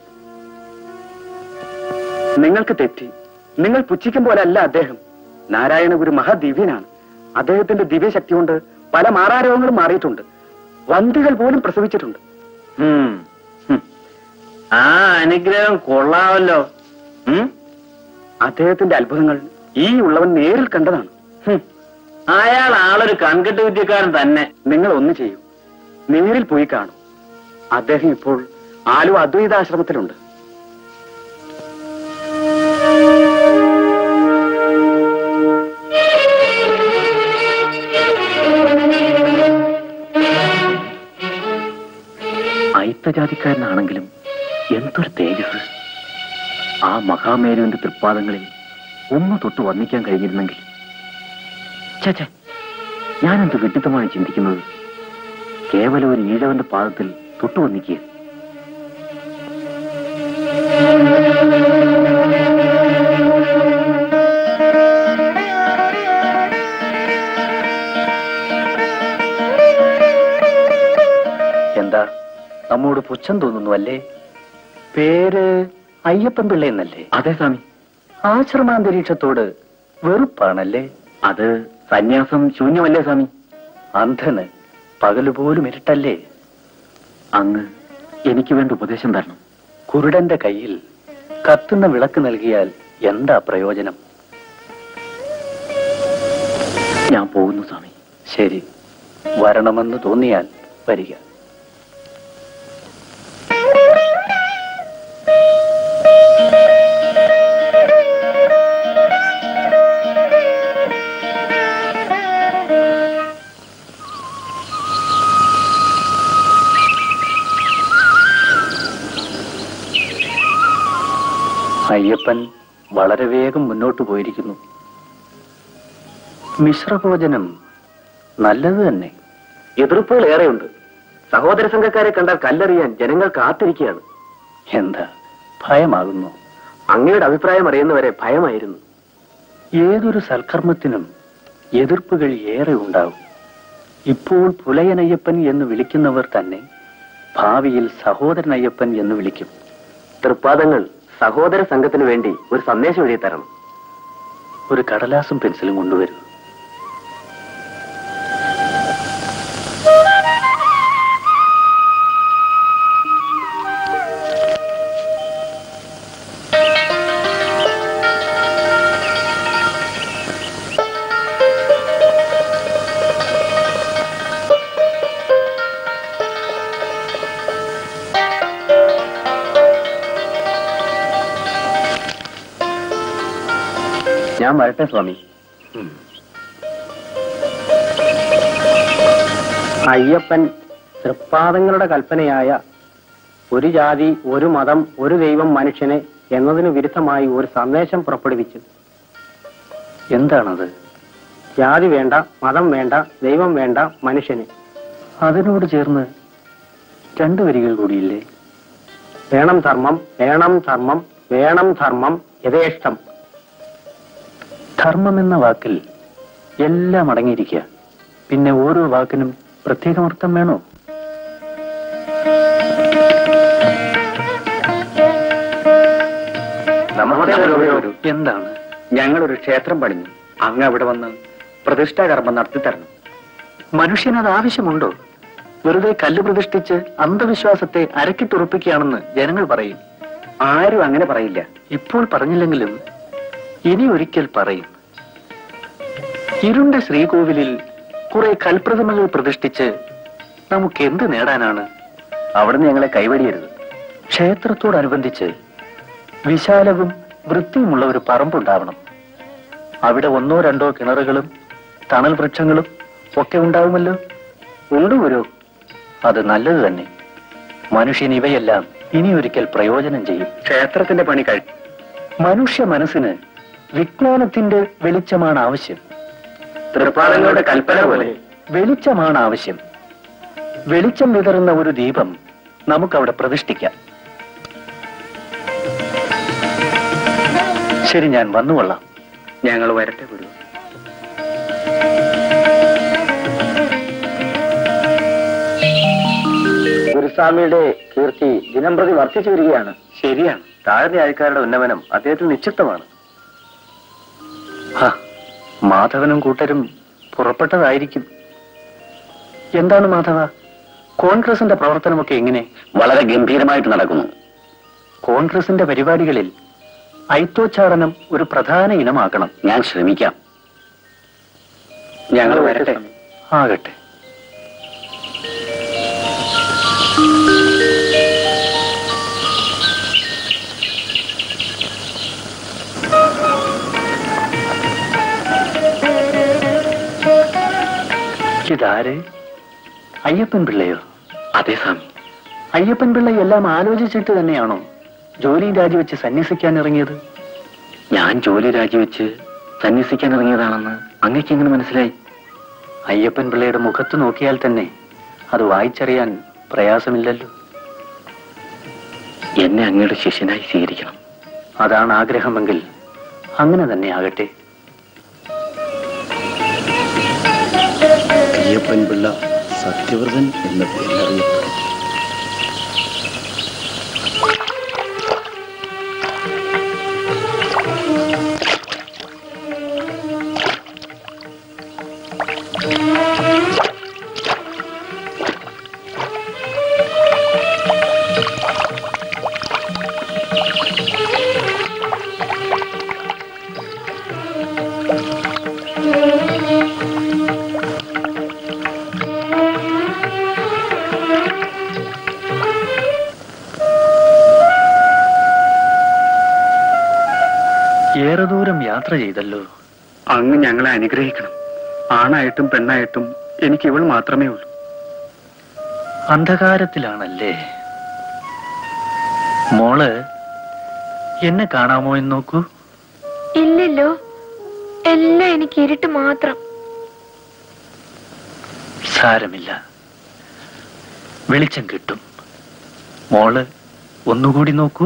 നിങ്ങൾക്ക് തെറ്റി. നിങ്ങൾ പുച്ഛിക്കും പോലെ അല്ല അദ്ദേഹം. നാരായണ ഗുരു മഹാദിവ്യനാണ്. അദ്ദേഹത്തിന്റെ ദിവ്യശക്തി കൊണ്ട് പല മാറാരോഗങ്ങളും മാറിയിട്ടുണ്ട്. വന്ധികൾ പോലും പ്രസവിച്ചിട്ടുണ്ട്. ആ അനുഗ്രഹം കൊള്ളാമല്ലോ. അദ്ദേഹത്തിന്റെ അത്ഭുതങ്ങൾ ഈ ഉള്ളവൻ നേരിൽ കണ്ടതാണ്. അയാൾ ആളൊരു കൺകെട്ട് വിദ്യക്കാരൻ തന്നെ. നിങ്ങൾ ഒന്ന് ചെയ്യൂ, നേരിൽ പോയി കാണൂ. അദ്ദേഹം ഇപ്പോൾ ആലുവ അദ്വൈതാശ്രമത്തിലുണ്ട്. അയിത്തജാതിക്കാരനാണെങ്കിലും എന്തൊരു തേജസ്! ആ മഹാമേരുവിന്റെ തൃപ്പാദങ്ങളിൽ ഒന്ന് തൊട്ട് വർണ്ണിക്കാൻ കഴിഞ്ഞിരുന്നെങ്കിൽ. ചേച്ചേ, ഞാനെന്ത് വിഡിത്തമാണ് ചിന്തിക്കുന്നത്. കേവലം ഒരു ഈഴവന്റെ പാദത്തിൽ തൊട്ടു വന്നിക്കുക. എന്താ നമ്മോട് പുച്ഛം തോന്നുന്നു അല്ലേ? പേര് അയ്യപ്പൻ പിള്ള എന്നല്ലേ? അതെ സ്വാമി. ആശ്രമാന്തരീക്ഷത്തോട് വെറുപ്പാണല്ലേ? അത് സന്യാസം ശൂന്യമല്ലേ സ്വാമി? അന്ധന് പകലുപോലും ഇരുട്ടല്ലേ? അങ്ങ് എനിക്ക് വേണ്ട ഉപദേശം തരണം. കുരുടന്റെ കയ്യിൽ കത്തുന്ന വിളക്ക് നൽകിയാൽ എന്താ പ്രയോജനം? ഞാൻ പോകുന്നു സ്വാമി. ശരി, വരണമെന്ന് തോന്നിയാൽ വരിക. അയ്യപ്പൻ വളരെ വേഗം മുന്നോട്ട് പോയിരിക്കുന്നു. മിശ്രഭോജനം നല്ലത് തന്നെ. എതിർപ്പുകൾ ഏറെയുണ്ട്. സഹോദര സംഘക്കാരെ കണ്ടാൽ കല്ലെറിയാൻ ജനങ്ങൾ കാത്തിരിക്കുകയാണ്. എന്താ ഭയമാകുന്നു? അങ്ങയുടെ അഭിപ്രായം അറിയുന്നവരെ ഭയമായിരുന്നു. ഏതൊരു സൽക്കർമ്മത്തിനും എതിർപ്പുകൾ ഏറെ ഉണ്ടാവും. ഇപ്പോൾ പുലയനയ്യപ്പൻ എന്ന് വിളിക്കുന്നവർ തന്നെ ഭാവിയിൽ സഹോദരനയ്യപ്പൻ എന്ന് വിളിക്കും. തൃപ്പാദങ്ങൾ സഹോദര സംഘത്തിന് വേണ്ടി ഒരു സന്ദേശം എഴുതി തരണം. ഒരു കടലാസും പെൻസിലും കൊണ്ടുവരും. ഞാൻ വരട്ടെ സ്വാമി. അയ്യപ്പൻ തൃപ്പാദങ്ങളുടെ കൽപ്പനയായ ഒരു ജാതി, ഒരു മതം, ഒരു ദൈവം മനുഷ്യനെ എന്നതിന് വിരുദ്ധമായി ഒരു സന്ദേശം പുറപ്പെടുവിച്ചു. എന്താണത്? ജാതി വേണ്ട, മതം വേണ്ട, ദൈവം വേണ്ട, മനുഷ്യന്. അതിനോട് ചേർന്ന് രണ്ടു വരികൾ കൂടിയില്ലേ? വേണം ധർമ്മം, വേണം ധർമ്മം, വേണം ധർമ്മം, യഥേഷ്ടം. ധർമ്മം എന്ന വാക്കിൽ എല്ലാം അടങ്ങിയിരിക്കുക. പിന്നെ ഓരോ വാക്കിനും പ്രത്യേകമർത്ഥം വേണോ? എന്താണ്? ഞങ്ങളൊരു ക്ഷേത്രം പണിഞ്ഞു. അങ്ങ് അവിടെ വന്ന് പ്രതിഷ്ഠാകർമ്മം നടത്തിത്തരണം. മനുഷ്യനത് ആവശ്യമുണ്ടോ? വെറുതെ കല്ല് പ്രതിഷ്ഠിച്ച് അന്ധവിശ്വാസത്തെ അരക്കിട്ടുറപ്പിക്കുകയാണെന്ന് ജനങ്ങൾ പറയും. ആരും അങ്ങനെ പറയില്ല. ഇപ്പോൾ പറഞ്ഞില്ലെങ്കിലും ഇനി ഒരിക്കൽ പറയും. ഇരുണ്ട ശ്രീകോവിലിൽ കുറെ കൽപ്രതിമകൾ പ്രതിഷ്ഠിച്ച് നമുക്ക് എന്ത് നേടാനാണ്? അവിടുന്ന് ഞങ്ങളെ കൈവടിയരുത്. ക്ഷേത്രത്തോടനുബന്ധിച്ച് വിശാലവും വൃത്തിയുമുള്ള ഒരു പറമ്പുണ്ടാവണം. അവിടെ ഒന്നോ രണ്ടോ കിണറുകളും തണൽ വൃക്ഷങ്ങളും ഒക്കെ ഉണ്ടാവുമല്ലോ. ഉണ്ട് ഗുരു. അത് നല്ലത് തന്നെ. മനുഷ്യൻ ഇവയെല്ലാം ഇനി ഒരിക്കൽ പ്രയോജനം ചെയ്യും. ക്ഷേത്രത്തിന്റെ പണി കഴിയും. മനുഷ്യ മനസ്സിന് വിജ്ഞാനത്തിന്റെ വെളിച്ചമാണ് ആവശ്യം. തൃപ്പാദങ്ങളുടെ കൽപ്പന പോലെ വെളിച്ചമാണ് ആവശ്യം. വെളിച്ചം വിതറുന്ന ഒരു ദീപം നമുക്കവിടെ പ്രതിഷ്ഠിക്കാം. ശരി, ഞാൻ വന്നുകൊള്ളാം. ഞങ്ങൾ വരട്ടെ ഗുരു. ഗുരുസ്വാമിയുടെ കീർത്തി ദിനം പ്രതി വർദ്ധിച്ചു വരികയാണ്. ശരിയാണ്, താഴ്ന്ന ആൾക്കാരുടെ ഉന്നമനം അദ്ദേഹത്തിന് നിക്ഷിപ്തമാണ്. മാധവനും കൂട്ടരും പുറപ്പെട്ടതായിരിക്കും. എന്താണ് മാധവ, കോൺഗ്രസിന്റെ പ്രവർത്തനമൊക്കെ എങ്ങനെ? വളരെ ഗംഭീരമായിട്ട് നടക്കുന്നു. കോൺഗ്രസിന്റെ പരിപാടികളിൽ ഐത്തോച്ചാടനം ഒരു പ്രധാന ഇനമാക്കണം. ഞാൻ ശ്രമിക്കാം. ഞങ്ങൾ വരട്ടെ. ആകട്ടെ. ഇതാര്? അയ്യപ്പൻ പിള്ളയോ? അതെ സ്വാമി. അയ്യപ്പൻ പിള്ള എല്ലാം ആലോചിച്ചിട്ട് തന്നെയാണോ ജോലി രാജിവെച്ച് സന്യസിക്കാൻ ഇറങ്ങിയത്? ഞാൻ ജോലി രാജിവെച്ച് സന്യസിക്കാൻ ഇറങ്ങിയതാണെന്ന് അങ്ങേക്ക് എങ്ങനെ മനസ്സിലായി? അയ്യപ്പൻ പിള്ളയുടെ മുഖത്ത് നോക്കിയാൽ തന്നെ അത് വായിച്ചറിയാൻ പ്രയാസമില്ലല്ലോ. എന്നെ അങ്ങയുടെ ശിഷ്യനായി സ്വീകരിക്കണം. അതാണ് ആഗ്രഹമെങ്കിൽ അങ്ങനെ തന്നെ ആകട്ടെ. അയ്യപ്പൻ പിള്ള സത്യവ്രതൻ എന്ന പേരിൽ അറിയപ്പെടും. ഏറെ ദൂരം യാത്ര ചെയ്തല്ലോ. അങ്ങ് ഞങ്ങളെ അനുഗ്രഹിക്കണം. ആണായിട്ടും പെണ്ണായിട്ടും എനിക്ക് ഇവൾ മാത്രമേ ഉള്ളൂ. അന്ധകാരത്തിലാണല്ലേ മോള്? എന്നെ കാണാമോ എന്ന് നോക്കൂ. ഇല്ലല്ലോ, എല്ലാം എനിക്ക് ഇരുട്ട് മാത്രം. സാരമില്ല, വെളിച്ചം കിട്ടും. മോള് ഒന്നുകൂടി നോക്കൂ.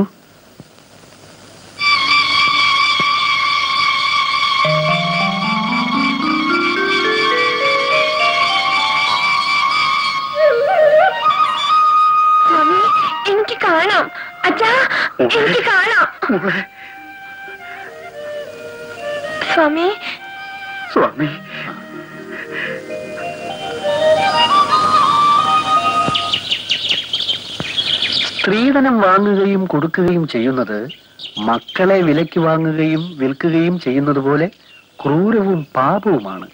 എനിക്ക് കാണാം അച്ഛാ, എനിക്ക് കാണാം. സ്വാമി സ്വാമി സ്ത്രീധനം വാങ്ങുകയും കൊടുക്കുകയും ചെയ്യുന്നത് മക്കളെ വിലയ്ക്ക് വാങ്ങുകയും വിൽക്കുകയും ചെയ്യുന്നത് പോലെ ക്രൂരവും പാപവുമാണ്.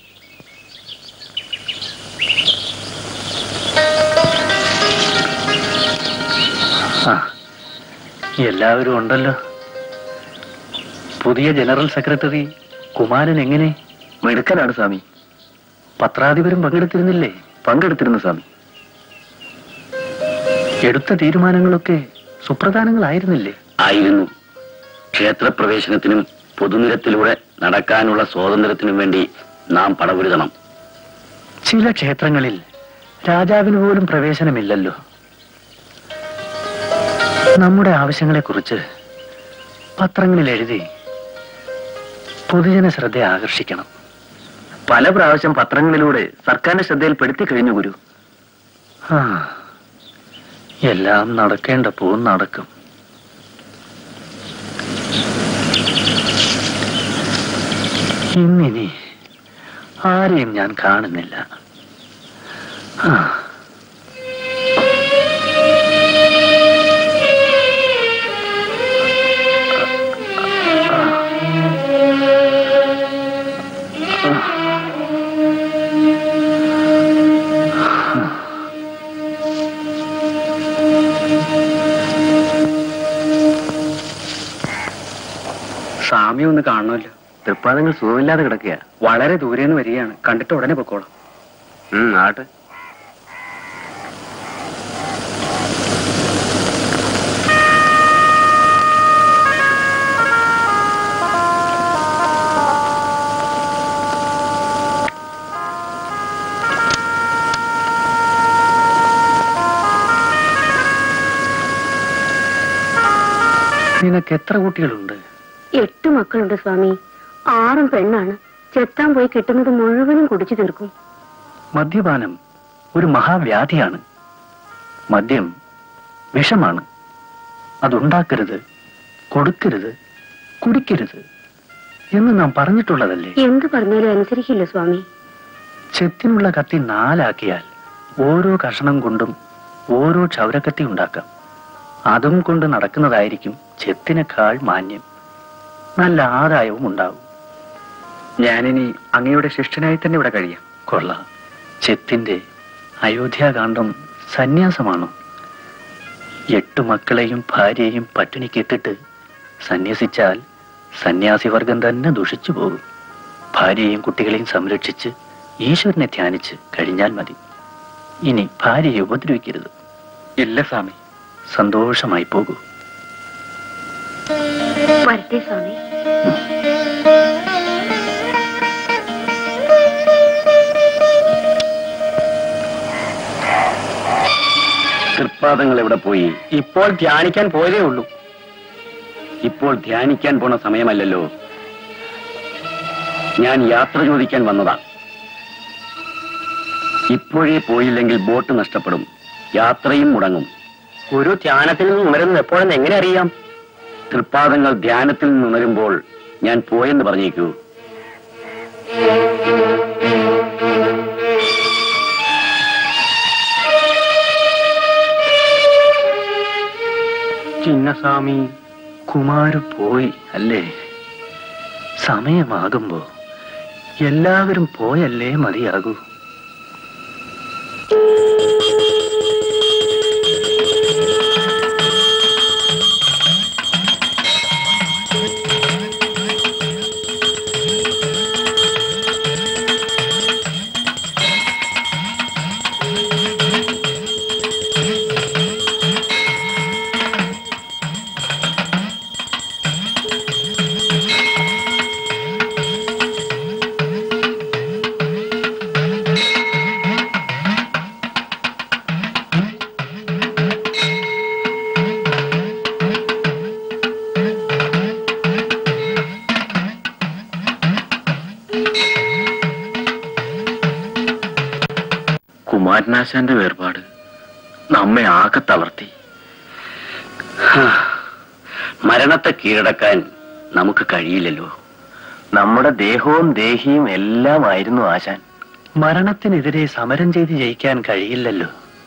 ആ, എല്ലാവരും ഉണ്ടല്ലോ. പുതിയ ജനറൽ സെക്രട്ടറി കുമാരൻ എങ്ങനെ? മിടുക്കനാണ് സ്വാമി. പത്രാധിപരും പങ്കെടുത്തിരുന്നില്ലേ? പങ്കെടുത്തിരുന്നു സ്വാമി. എടുത്ത തീരുമാനങ്ങളൊക്കെ സുപ്രധാനങ്ങളായിരുന്നില്ലേ? ആയിരുന്നു. ക്ഷേത്രപ്രവേശനത്തിനും പൊതുനിരത്തിലൂടെ നടക്കാനുള്ള സ്വാതന്ത്ര്യത്തിനും വേണ്ടി നാം പടപൊരുതണം. ചില ക്ഷേത്രങ്ങളിൽ രാജാവിന് പോലും പ്രവേശനമില്ലല്ലോ. നമ്മുടെ ആവശ്യങ്ങളെക്കുറിച്ച് പത്രങ്ങളിൽ എഴുതി പൊതുജന ശ്രദ്ധ ആകർഷിക്കണം. പല പ്രാവശ്യം പത്രങ്ങളിലൂടെ സർക്കാരിന്റെ ശ്രദ്ധയിൽപ്പെടുത്തി കഴിഞ്ഞു ഗുരു. ആ, എല്ലാം നടക്കേണ്ടപ്പോൾ നടക്കും. ഇന്നിനി ആരെയും ഞാൻ കാണുന്നില്ല. ആ, സ്വാമി ഒന്ന് കാണണമല്ലോ. തൃപ്പാദങ്ങൾ സുഖമില്ലാതെ കിടക്കുക. വളരെ ദൂരേന്ന് വരികയാണ്. കണ്ടിട്ട് ഉടനെ പൊക്കോളാം. ആട്ടെ. നിനക്ക് എത്ര കുട്ടികളുണ്ട്? എട്ട് മക്കളുണ്ട് സ്വാമി. ആറും പെണ്ണാണ്. ചെത്താൻ പോയി കിട്ടുന്നത് മുഴുവനും കുടിച്ചു തീർക്കും. മദ്യപാനം ഒരു മഹാവ്യാധിയാണ്. മദ്യം വിഷമാണ്. അതുണ്ടാക്കരുത്, കൊടുക്കരുത്, കുടിക്കരുത് എന്ന് നാം പറഞ്ഞിട്ടുള്ളതല്ലേ? എന്തു പറഞ്ഞാലും അനുസരിക്കില്ല സ്വാമി. ചെത്തിനുള്ള കത്തി നാലാക്കിയാൽ ഓരോ കഷണം കൊണ്ടും ഓരോ ക്ഷൗരക്കത്തി ഉണ്ടാക്കാം. അതും കൊണ്ട് നടക്കുന്നതായിരിക്കും ചെത്തിനേക്കാൾ മാന്യം. നല്ല ആദായവും ഉണ്ടാവും. ഞാനിനി അങ്ങയുടെ ശിഷ്യനായി തന്നെ ഇവിടെ കഴിയാം. കൊള്ളാം. ചെത്തിന്റെ അയോധ്യാകാന്ഡം സന്യാസമാണോ? എട്ടു മക്കളെയും ഭാര്യയെയും പട്ടിണിക്കിട്ടിട്ട് സന്യസിച്ചാൽ സന്യാസിവർഗം തന്നെ ദുഷിച്ചു പോകും. ഭാര്യയെയും കുട്ടികളെയും സംരക്ഷിച്ച് ഈശ്വരനെ ധ്യാനിച്ച് കഴിഞ്ഞാൽ മതി. ഇനി ഭാര്യയെ ഉപദ്രവിക്കരുത്. ഇല്ല സ്വാമി. സന്തോഷമായി പോകൂ. വരട്ടെ സ്വാമി. തൃപ്പാദങ്ങൾ എവിടെ പോയി? ഇപ്പോൾ ധ്യാനിക്കാൻ പോയതേ ഉള്ളൂ. ഇപ്പോൾ ധ്യാനിക്കാൻ പോണ സമയമല്ലല്ലോ. ഞാൻ യാത്ര ചോദിക്കാൻ വന്നതാ. ഇപ്പോഴേ പോയില്ലെങ്കിൽ ബോട്ട് നഷ്ടപ്പെടും, യാത്രയും മുടങ്ങും. ഒരു ധ്യാനത്തിൽ നിന്ന് ഉണരുന്നത് എപ്പോഴെന്ന് എങ്ങനെ അറിയാം? തൃപ്പാദങ്ങൾ ധ്യാനത്തിൽ നിന്ന് ഉണരുമ്പോൾ ഞാൻ പോയെന്ന് പറഞ്ഞേക്കൂ. ചിന്നസ്വാമി, കുമാര് പോയി അല്ലേ? സമയമാകുമ്പോ എല്ലാവരും പോയല്ലേ മതിയാകൂ. കുമാരനാശാന്റെ വേർപാട് നമ്മെ ആകെ തളർത്തി. മരണത്തെ കീഴടക്കാൻ നമുക്ക് കഴിയില്ലല്ലോ. നമ്മുടെ ദേഹവും ദേഹിയും എല്ലാമായിരുന്നു ആശാൻ. മരണത്തിനെതിരെ സമരം ചെയ്ത് ജയിക്കാൻ കഴിയില്ലല്ലോ.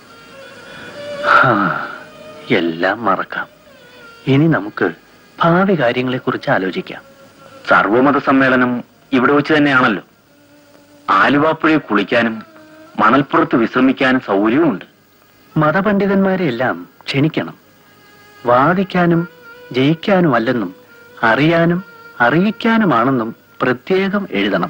എല്ലാം മറക്കാം. ഇനി നമുക്ക് ഭാവി കാര്യങ്ങളെ കുറിച്ച് ആലോചിക്കാം. സർവമത സമ്മേളനം ഇവിടെ വെച്ച് തന്നെയാണല്ലോ. ആലുവാപ്പുഴയെ കുളിക്കാനും മണൽപ്പുറത്ത് വിശ്രമിക്കാനും സൗകര്യമുണ്ട്. മതപണ്ഡിതന്മാരെ എല്ലാം ക്ഷണിക്കണം. വാദിക്കാനും ജയിക്കാനും അല്ലെന്നും അറിയാനും അറിയിക്കാനുമാണെന്നും പ്രത്യേകം എഴുതണം.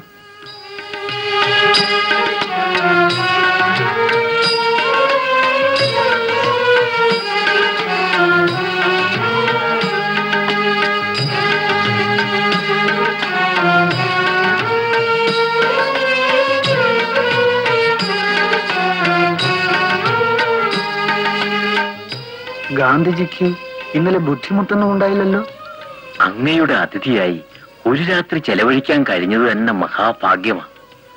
ഗാന്ധിജിക്ക് ഇന്നലെ ബുദ്ധിമുട്ടൊന്നും ഉണ്ടായില്ലല്ലോ. അങ്ങയുടെ അതിഥിയായി ഒരു രാത്രി ചെലവഴിക്കാൻ കഴിഞ്ഞത് തന്നെ മഹാഭാഗ്യമാണ്.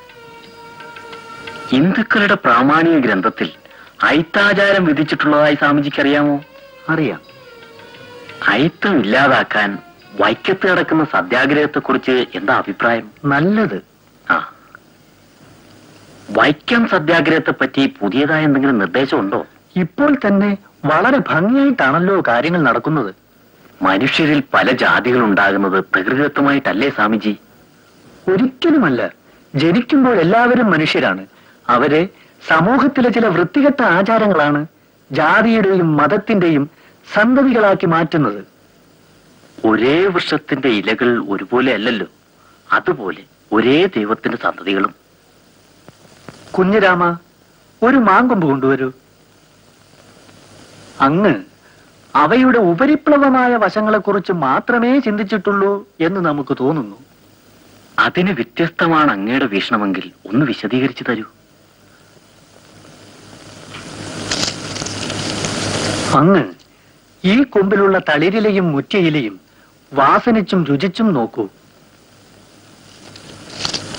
ഹിന്ദുക്കളുടെ പ്രാമാണിക ഗ്രന്ഥത്തിൽ ഐത്താചാരം വിധിച്ചിട്ടുള്ളതായി സ്വാമിജിക്കറിയാമോ? അറിയാം. ഐത്തം ഇല്ലാതാക്കാൻ വൈക്കത്ത് കിടക്കുന്ന സത്യാഗ്രഹത്തെ കുറിച്ച് എന്താ അഭിപ്രായം? നല്ലത്. ആ, വൈക്കം സത്യാഗ്രഹത്തെ പറ്റി പുതിയതായ എന്തെങ്കിലും നിർദ്ദേശമുണ്ടോ? ഇപ്പോൾ തന്നെ വളരെ ഭംഗിയായിട്ടാണല്ലോ കാര്യങ്ങൾ നടക്കുന്നത്. മനുഷ്യരിൽ പല ജാതികൾ ഉണ്ടാകുന്നത് പ്രകൃതിദത്തമായിട്ടല്ലേ സ്വാമിജി? ഒരിക്കലുമല്ല. ജനിക്കുമ്പോൾ എല്ലാവരും മനുഷ്യരാണ്. അവരെ സമൂഹത്തിലെ ചില വൃത്തികെട്ട ആചാരങ്ങളാണ് ജാതിയുടെയും മതത്തിന്റെയും സന്തതികളാക്കി മാറ്റുന്നത്. ഒരേ വൃക്ഷത്തിന്റെ ഇലകൾ ഒരുപോലെ അല്ലല്ലോ. അതുപോലെ ഒരേ ദൈവത്തിന്റെ സന്തതികളും. കുഞ്ഞിരാമ, ഒരു മാങ്കൊമ്പ് കൊണ്ടുവരൂ. അങ്ങ് അവയുടെ ഉപരിപ്ലവമായ വശങ്ങളെക്കുറിച്ച് മാത്രമേ ചിന്തിച്ചിട്ടുള്ളൂ എന്ന് നമുക്ക് തോന്നുന്നു. അതിന് വ്യത്യസ്തമാണ് അങ്ങയുടെ വീക്ഷണമെങ്കിൽ ഒന്ന് വിശദീകരിച്ചു തരൂ. അങ്ങ് ഈ കൊമ്പിലുള്ള തളിരിലയും മുറ്റയിലയും വാസനിച്ചും രുചിച്ചും നോക്കൂ.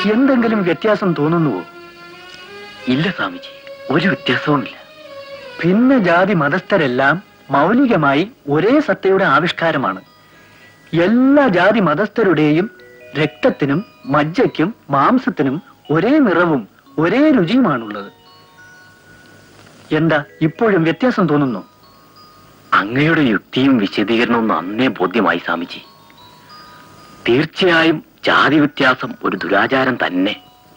എന്തെങ്കിലും വ്യത്യാസം തോന്നുന്നുവോ? ഇല്ല സ്വാമിജി, ഒരു വ്യത്യാസവുമില്ല. ഭിന്ന ജാതി മതസ്ഥരെല്ലാം മൗലികമായി ഒരേ സത്തയുടെ ആവിഷ്കാരമാണ്. എല്ലാ ജാതി മതസ്ഥരുടെയും രക്തത്തിനും മജ്ജയ്ക്കും മാംസത്തിനും ഒരേ നിറവും ഒരേ രുചിയുമാണുള്ളത്. എന്താ ഇപ്പോഴും വ്യത്യാസം തോന്നുന്നു? അങ്ങയുടെ യുക്തിയും വിശദീകരണവും നന്നേ ബോധ്യമായി സ്വാമിജി. തീർച്ചയായും ജാതി വ്യത്യാസം ഒരു ദുരാചാരം തന്നെ.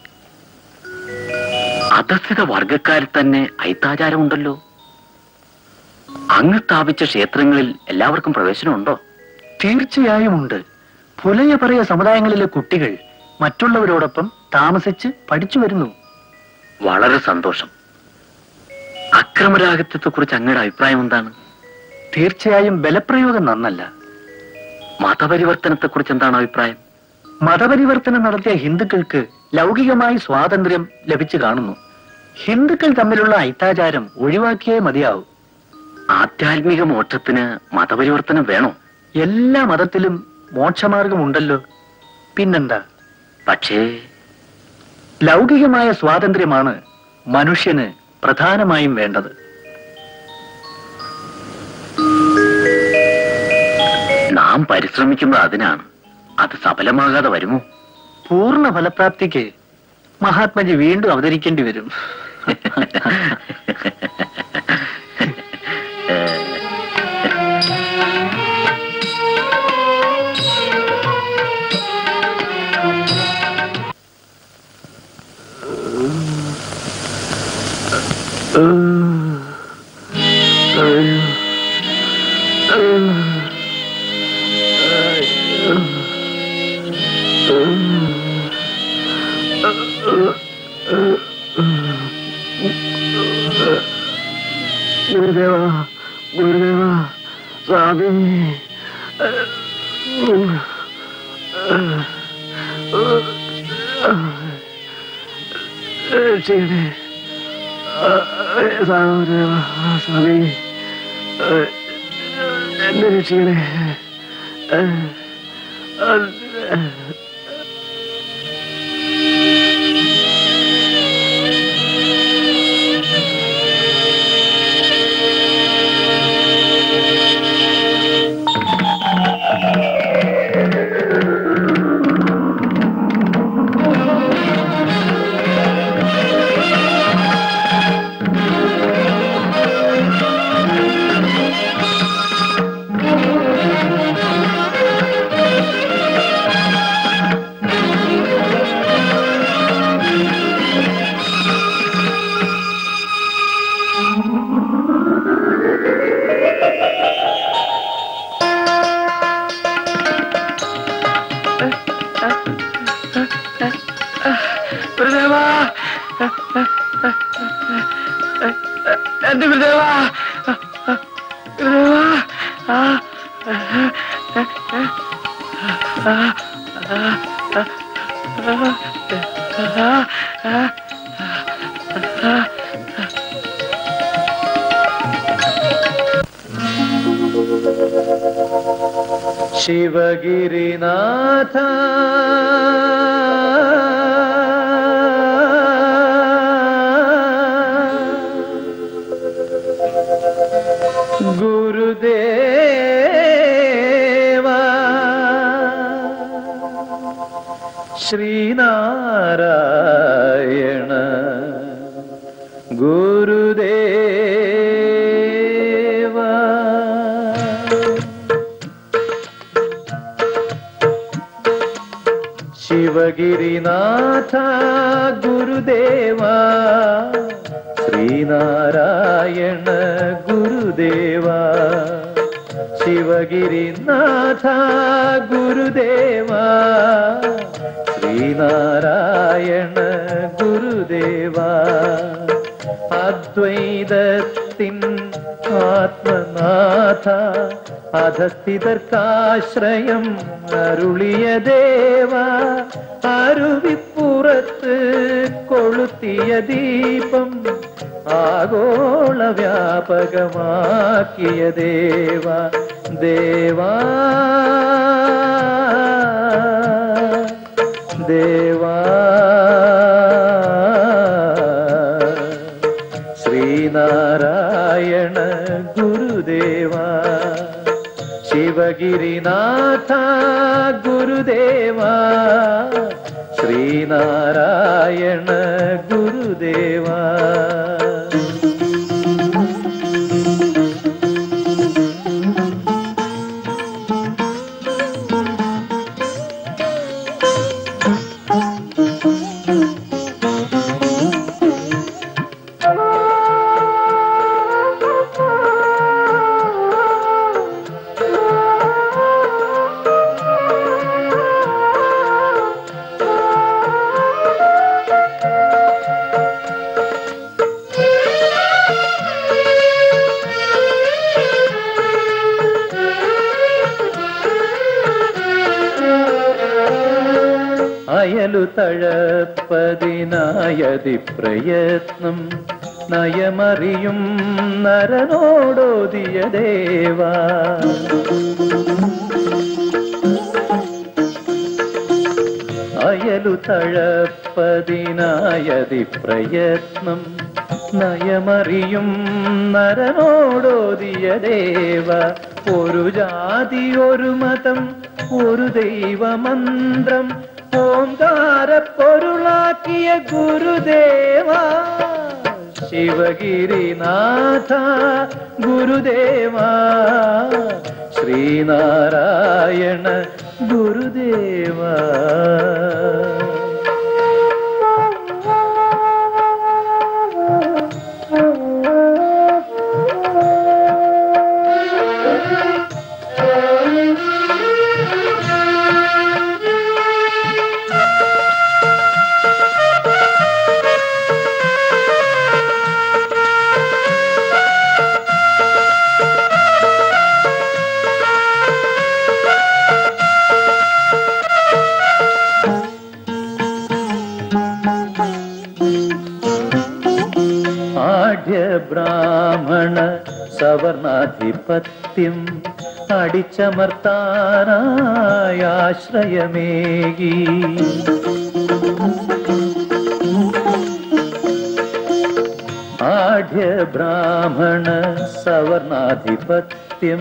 അധസ്ഥിത വർഗക്കാരിൽ തന്നെ ഐത്താചാരമുണ്ടല്ലോ. അങ്ങ് സ്ഥാപിച്ച ക്ഷേത്രങ്ങളിൽ എല്ലാവർക്കും പ്രവേശനമുണ്ടോ? തീർച്ചയായും ഉണ്ട്. പുലയപറയ സമുദായങ്ങളിലെ കുട്ടികൾ മറ്റുള്ളവരോടൊപ്പം താമസിച്ച് പഠിച്ചു വരുന്നു. വളരെ സന്തോഷം. അക്രമരാഹിത്യത്തെ കുറിച്ച് അങ്ങയുടെ അഭിപ്രായം എന്താണ്? തീർച്ചയായും ബലപ്രയോഗം നന്നല്ല. മതപരിവർത്തനത്തെ കുറിച്ച് എന്താണ് അഭിപ്രായം? മതപരിവർത്തനം നടത്തിയ ഹിന്ദുക്കൾക്ക് ലൗകികമായി സ്വാതന്ത്ര്യം ലഭിച്ചു കാണുന്നു. ഹിന്ദുക്കൾ തമ്മിലുള്ള ഐത്താചാരം ഒഴിവാക്കിയേ മതിയാവും. ആധ്യാത്മിക മോക്ഷത്തിന് മതപരിവർത്തനം വേണോ? എല്ലാ മതത്തിലും മോക്ഷമാർഗമുണ്ടല്ലോ. പിന്നെന്താ? പക്ഷേ ലൗകികമായ സ്വാതന്ത്ര്യമാണ് മനുഷ്യന് പ്രധാനമായും വേണ്ടത്. നാം പരിശ്രമിക്കുന്നത് അതിനാണ്. അത് സഫലമാകാതെ വരുമോ? പൂർണ്ണ ഫലപ്രാപ്തിക്ക് മഹാത്മജി വീണ്ടും അവതരിക്കേണ്ടി വരും. ഗുരുദേവ, ഗുരുദേവ, സ്വാമി, രക്ഷിക്കണേ ഗുരുദേവ, സ്വാമി, എന്നെ രക്ഷിക്കണേ. എന്റെ ഗുരുദേവ, ഗുരുദേവ, ശിവഗിരിനാഥ ഗുരുദേവ ശ്രീനാരായണ ഗുരുദേവ ശിവഗിരിനാഥ ഗുരുദേവ ശ്രീനാരായണ ഗുരുദേവ ശിവഗിരിനാഥ ഗുരുദേവ ശ്രീനാരായണ ഗുരുദേവ അദ്വൈതത്തിൻ ആത്മനാഥ അധസ്ഥിതർക്കാശ്രയം അരുളിയ ദേവ അരുവിപ്പുറത്ത് കൊളുത്തിയ ദീപം ആഗോള വ്യാപകമാക്കിയ ദേവ ദേവാ ദേവാ ശിവഗിരിനാഥ ഗുരുദേവ ശ്രീനാരായണ ഗുരുദേവ. അയലു തഴപ്പതിനായതി പ്രയത്നം നയമറിയും നരനോടോദിയ ദേവ. അയലു തഴപ്പതിനായതി പ്രയത്നം നയമറിയും നരനോടോദിയ ദേവ. ഒരു ജാതി ഒരു മതം ഒരു ദൈവമന്ത്രം ഓംകാര പൊരുളാക്കിയ ഗുരുദേവ. ശിവഗിരിനാഥ ഗുരുദേവ ശ്രീനാരായണ ഗുരുദേവ. ബ്രാഹ്മണ സവർണാധിപത്യം അടിച്ചമർത്താനായ ആശ്രയമേകി. ആഢ്യ ബ്രാഹ്മണ സവർണാധിപത്യം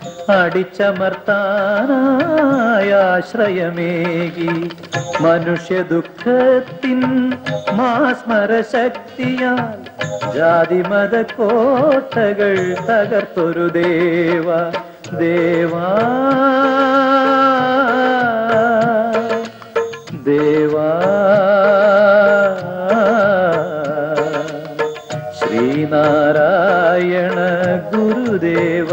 അടിച്ചമർത്താനായ ആശ്രയമേകി. മനുഷ്യ ദുഃഖത്തിൻ മാസ്മരശക്തിയാൽ ജാതിമത കോട്ടകൾ തകർത്തൊരു ദേവ. ദേവാ ദേവാ ശ്രീനാരായണ ഗുരുദേവ.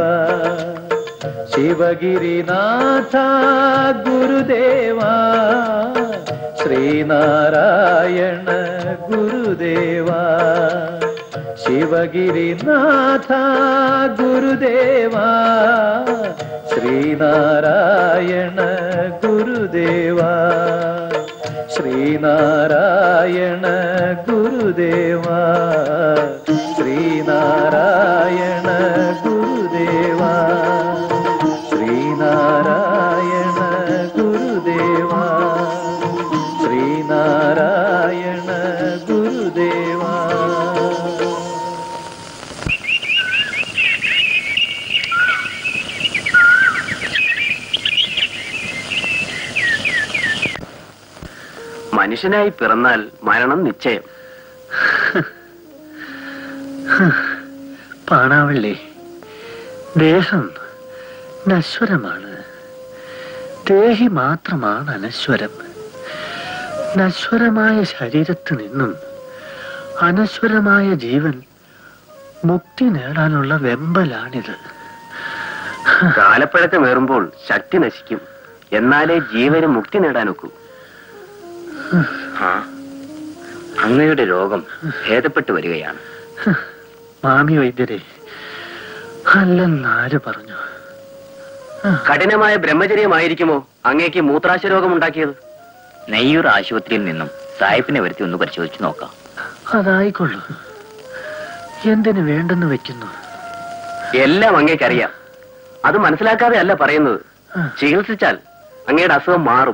ശിവഗിരിനാഥ ഗുരുദേവ ശ്രീനാരായണ ഗുരുദേവ. ശിവഗിരിനാഥ ഗുരുദേവ ശ്രീനാരായണ ഗുരുദേവ. ശ്രീനാരായണ ഗുരുദേവ ശ്രീനാരായണ ഗുരുദേവ ശ്രീനാരായണ ഗുരുദേവ ശ്രീനാരായണ ഗുരുദേവ. മനുഷ്യനായി പിറന്നാൽ മരണം നിശ്ചയം. പാണാവള്ളി, ദേഹം നശ്വരമാണ്, ദേഹി മാത്രമാണ് അനശ്വരം. നശ്വരമായ ശരീരത്തിൽ നിന്നും അനശ്വരമായ ജീവൻ മുക്തി നേടാനുള്ള വെമ്പലാണിത്. കാലപ്പഴക്കമേറുമ്പോൾ ശക്തി നശിക്കും, എന്നാലേ ജീവന് മുക്തി നേടാനൊക്കൂ. അങ്ങയുടെ രോഗം ഭേദപ്പെട്ടു വരികയാണ്. മാമി വൈദ്യരെ, അല്ലെന്നാര് പറഞ്ഞു? കഠിനമായ ബ്രഹ്മചര്യമായിരിക്കുമോ അങ്ങേക്ക് മൂത്രാശയ രോഗമുണ്ടാക്കിയത്? നെയ്യൂർ ആശുപത്രിയിൽ നിന്നും സായിപ്പിനെ വരുത്തി ഒന്ന് പരിശോധിച്ചു നോക്കാം. അതായിക്കൊള്ളു. എന്തിനു വേണ്ടെന്ന് വെക്കുന്നു? എല്ലാം അങ്ങേക്കറിയാം. അത് മനസ്സിലാക്കാതെ അല്ല പറയുന്നത്. ചികിത്സിച്ചാൽ അങ്ങയുടെ അസുഖം മാറും.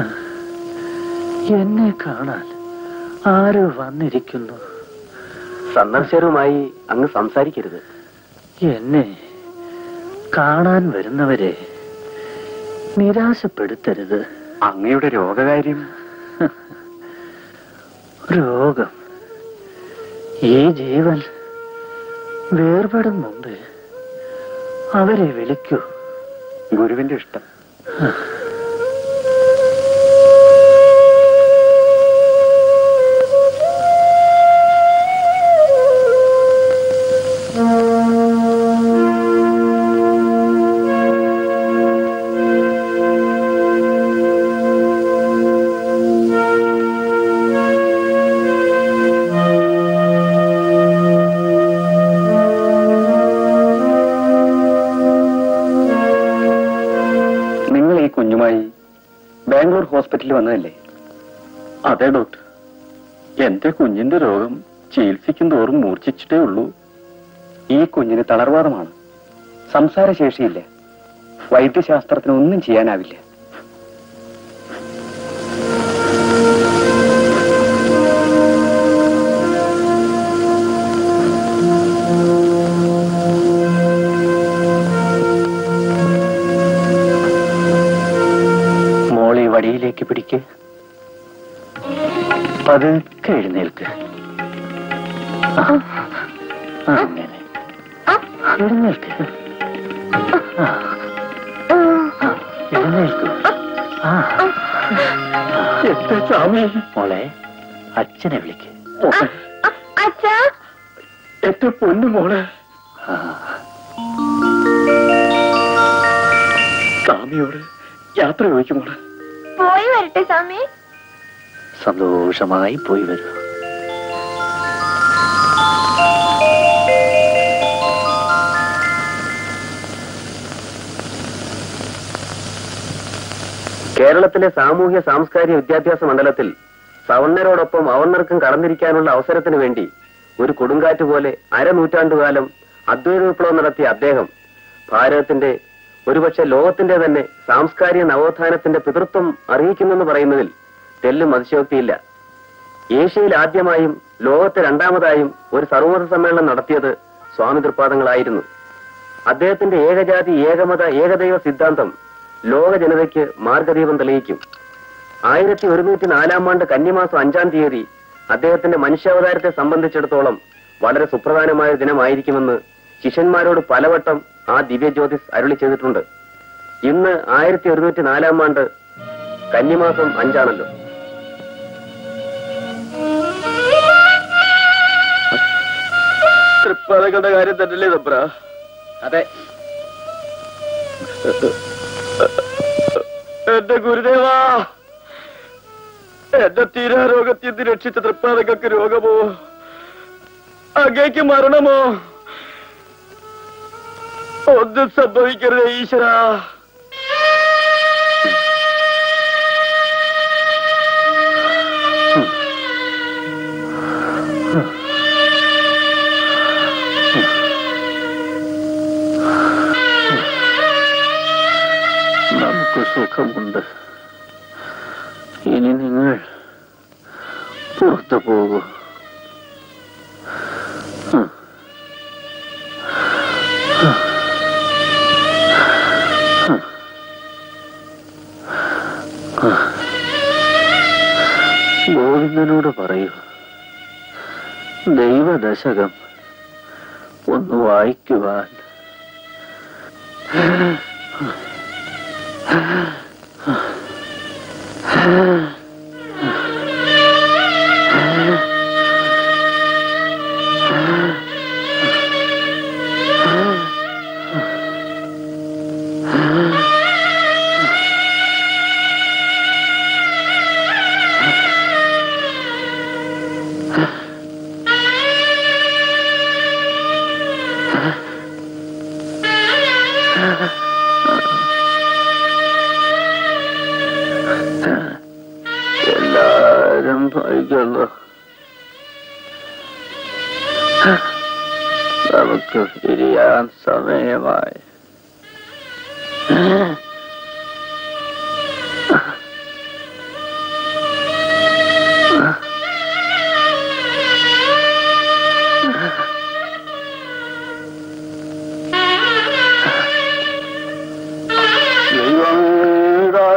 എന്നെ കാണാൻ ആരോ വന്നിരിക്കുന്നു. സന്ദർശകരുമായി അങ്ങ് സംസാരിക്കരുത്. എന്നെ കാണാൻ വരുന്നവരെ നിരാശപ്പെടുത്തരുത്. അങ്ങയുടെ രോഗകാര്യം. രോഗം ഈ ജീവൻ വേർപെടും മുമ്പ് അവരെ വിളിക്കൂ. ഗുരുവിന്റെ ഇഷ്ടം. ബാംഗ്ലൂർ ഹോസ്പിറ്റലിൽ വന്നതല്ലേ? അതെ ഡോക്ടർ. എന്റെ കുഞ്ഞിന്റെ രോഗം ചികിത്സിക്കും തോറും മൂർച്ഛിച്ചിട്ടേ ഉള്ളൂ. ഈ കുഞ്ഞിന് തളർവാദമാണ്. സംസാരശേഷിയില്ല. വൈദ്യശാസ്ത്രത്തിന് ഒന്നും ചെയ്യാനാവില്ല. വടിയിലേക്ക് പിടിക്ക്. പതുക്കെ എഴുന്നേൽക്ക്. അങ്ങനെ എഴുന്നേൽക്ക്. എഴുന്നേൽക്കൂ. എന്റെ സ്വാമി. മോളെ, അച്ഛനെ വിളിക്ക്. എന്റെ പൊന്നു മോളെ. സ്വാമിയോട് യാത്ര ചോദിക്കും മോളെ. പോയി വരട്ടെ സ്വാമി. സന്തോഷമായി പോയി വരൂ. കേരളത്തിലെ സാമൂഹ്യ സാംസ്കാരിക വിദ്യാഭ്യാസ മണ്ഡലത്തിൽ സവർണരോടൊപ്പം അവർണർക്കും കടന്നിരിക്കാനുള്ള അവസരത്തിന് വേണ്ടി ഒരു കൊടുങ്കാറ്റ് പോലെ അരനൂറ്റാണ്ടുകാലം അദ്വൈത വിപ്ലവം നടത്തിയ അദ്ദേഹം ഭാരതത്തിന്റെ, ഒരുപക്ഷെ ലോകത്തിന്റെ തന്നെ സാംസ്കാരിക നവോത്ഥാനത്തിന്റെ പിതൃത്വം അറിയിക്കുന്നെന്ന് പറയുന്നതിൽ തെല്ലും അതിശയോക്തിയില്ല. ഏഷ്യയിൽ ആദ്യമായും ലോകത്തെ രണ്ടാമതായും ഒരു സർവമത സമ്മേളനം നടത്തിയത് സ്വാമി തൃപ്പാദങ്ങളായിരുന്നു. അദ്ദേഹത്തിന്റെ ഏകജാതി ഏകമത ഏകദൈവ സിദ്ധാന്തം ലോക ജനതയ്ക്ക് മാർഗദീപം തെളിയിക്കും. ആയിരത്തി ഒരുന്നൂറ്റി നാലാം ആണ്ട് കന്നിമാസം അഞ്ചാം തീയതി അദ്ദേഹത്തിന്റെ മനുഷ്യാവതാരത്തെ സംബന്ധിച്ചിടത്തോളം വളരെ സുപ്രധാനമായ ദിനമായിരിക്കുമെന്ന് ശിഷ്യന്മാരോട് പലവട്ടം ആ ദിവ്യ ജ്യോതിസ് അരുളി ചെയ്തിട്ടുണ്ട്. ഇന്ന് ആയിരത്തി ഒരുന്നൂറ്റി നാലാം ആണ്ട് കന്നിമാസം അഞ്ചാണല്ലോ. തൃപ്പാദങ്ങളുടെ കാര്യം തന്നെയല്ലേ തമ്പ്ര? അതെ. എന്റെ ഗുരുദേവാ, എന്റെ തീരാരോഗത്തിൽ നിന്ന് രക്ഷിച്ച തൃപ്പാദങ്ങൾക്ക് രോഗമോ അങ്ങേക്ക് മരണമോ ഒന്നും സംഭവിക്കരുതേ ഈശ്വരാ. നമുക്ക് സുഖമുണ്ട്. ഇനി നിങ്ങൾ പുറത്തു പോകൂ. ഗോവിന്ദനോട് പറയൂ, ദൈവദശകം ഒന്ന് വായിക്കുവാൻ. എല്ലാരും ഭയക്കുന്നു. നമുക്ക് പിരിയാൻ സമയമായി.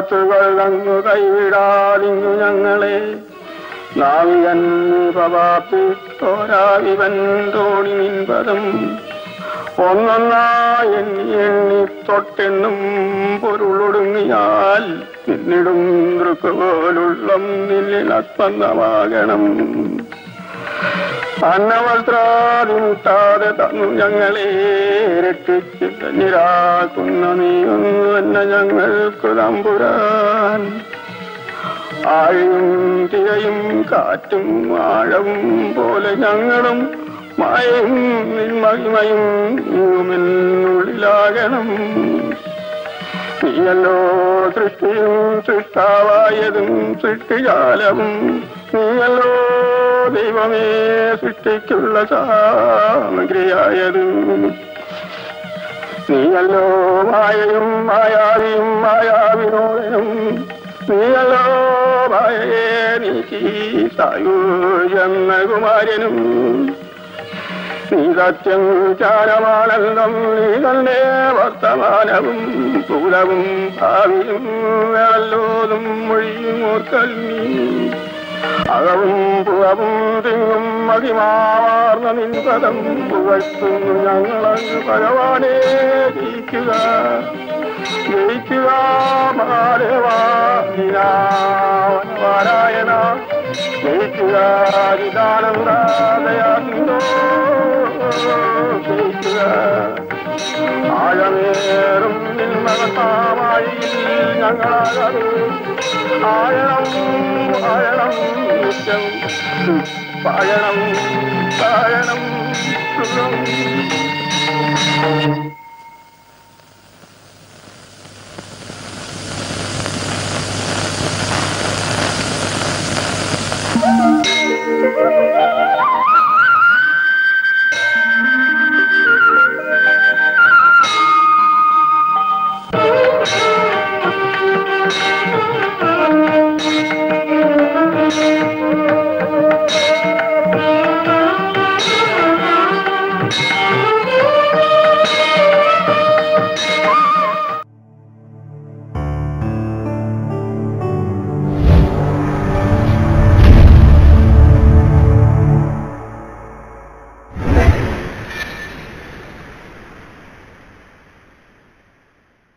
മനസ്സുകൾ അങ്ങ് കൈവിടാതിങ്ങു ഞങ്ങളെ നാവികൻ പവാപ്പിത്തോരാവിവൻ തോണി നിൻപദം ഒന്നൊന്നായി എണ്ണി എണ്ണി തൊട്ടെണ്ണും പൊരുളൊടുങ്ങിയാൽ പിന്നിടും ദൃക്കുപോലുള്ളം നിന്നിലസ്പന്ദമാകണം. അന്നവസ്ത്രാതി മുട്ടാതെ തന്നു ഞങ്ങളെ രക്ഷിച്ച് തന്നിരാക്കുന്ന നീയൊന്നു തന്നെ ഞങ്ങൾക്ക് തമ്പുരാൻ. ആഴയും തിരയും കാറ്റും ആഴവും പോലെ ഞങ്ങളും മായയും നിന്മഹിമയും നീയുമെന്നുള്ളിലാകണം. നീയല്ലോ സൃഷ്ടിയും സൃഷ്ടാവായതും സൃഷ്ടിജാലവും നീയല്ലോ ദൈവമേ സൃഷ്ടിക്കുള്ള സാമഗ്രിയായതും. നീയല്ലോ മായയും മായാവിയും മായാവിനോദനും നീയല്ലോ മായയെ നീക്കി സായൂജന്ന കുമാരനും. നീ സത്യം ചാരമാണെന്നും നീ തന്നെ വർത്തമാനവും ഭൂതവും ഭാവിയും വേളല്ലോതും മൊഴിയും ഓർക്കൽ നീ. അകവും പുറവും തിങ്ങും മഹിമാവാർന്ന നിൻപദം പുകഴ്ത്തുന്നു ഞങ്ങളങ്ങ് ഭഗവാനെ. ജയിക്കുക ജയിക്കുക മഹാദേവാനാരായണ ജയിക്കുക ചിദാനന്ദയാന്തോ ജയിക്കുക. ആഴമേറും നിന്മകത്താമാഴിയിൽ ഞങ്ങളാകത് ആഴണം ആഴണം നിത്യം പായണം പായണം സുഖം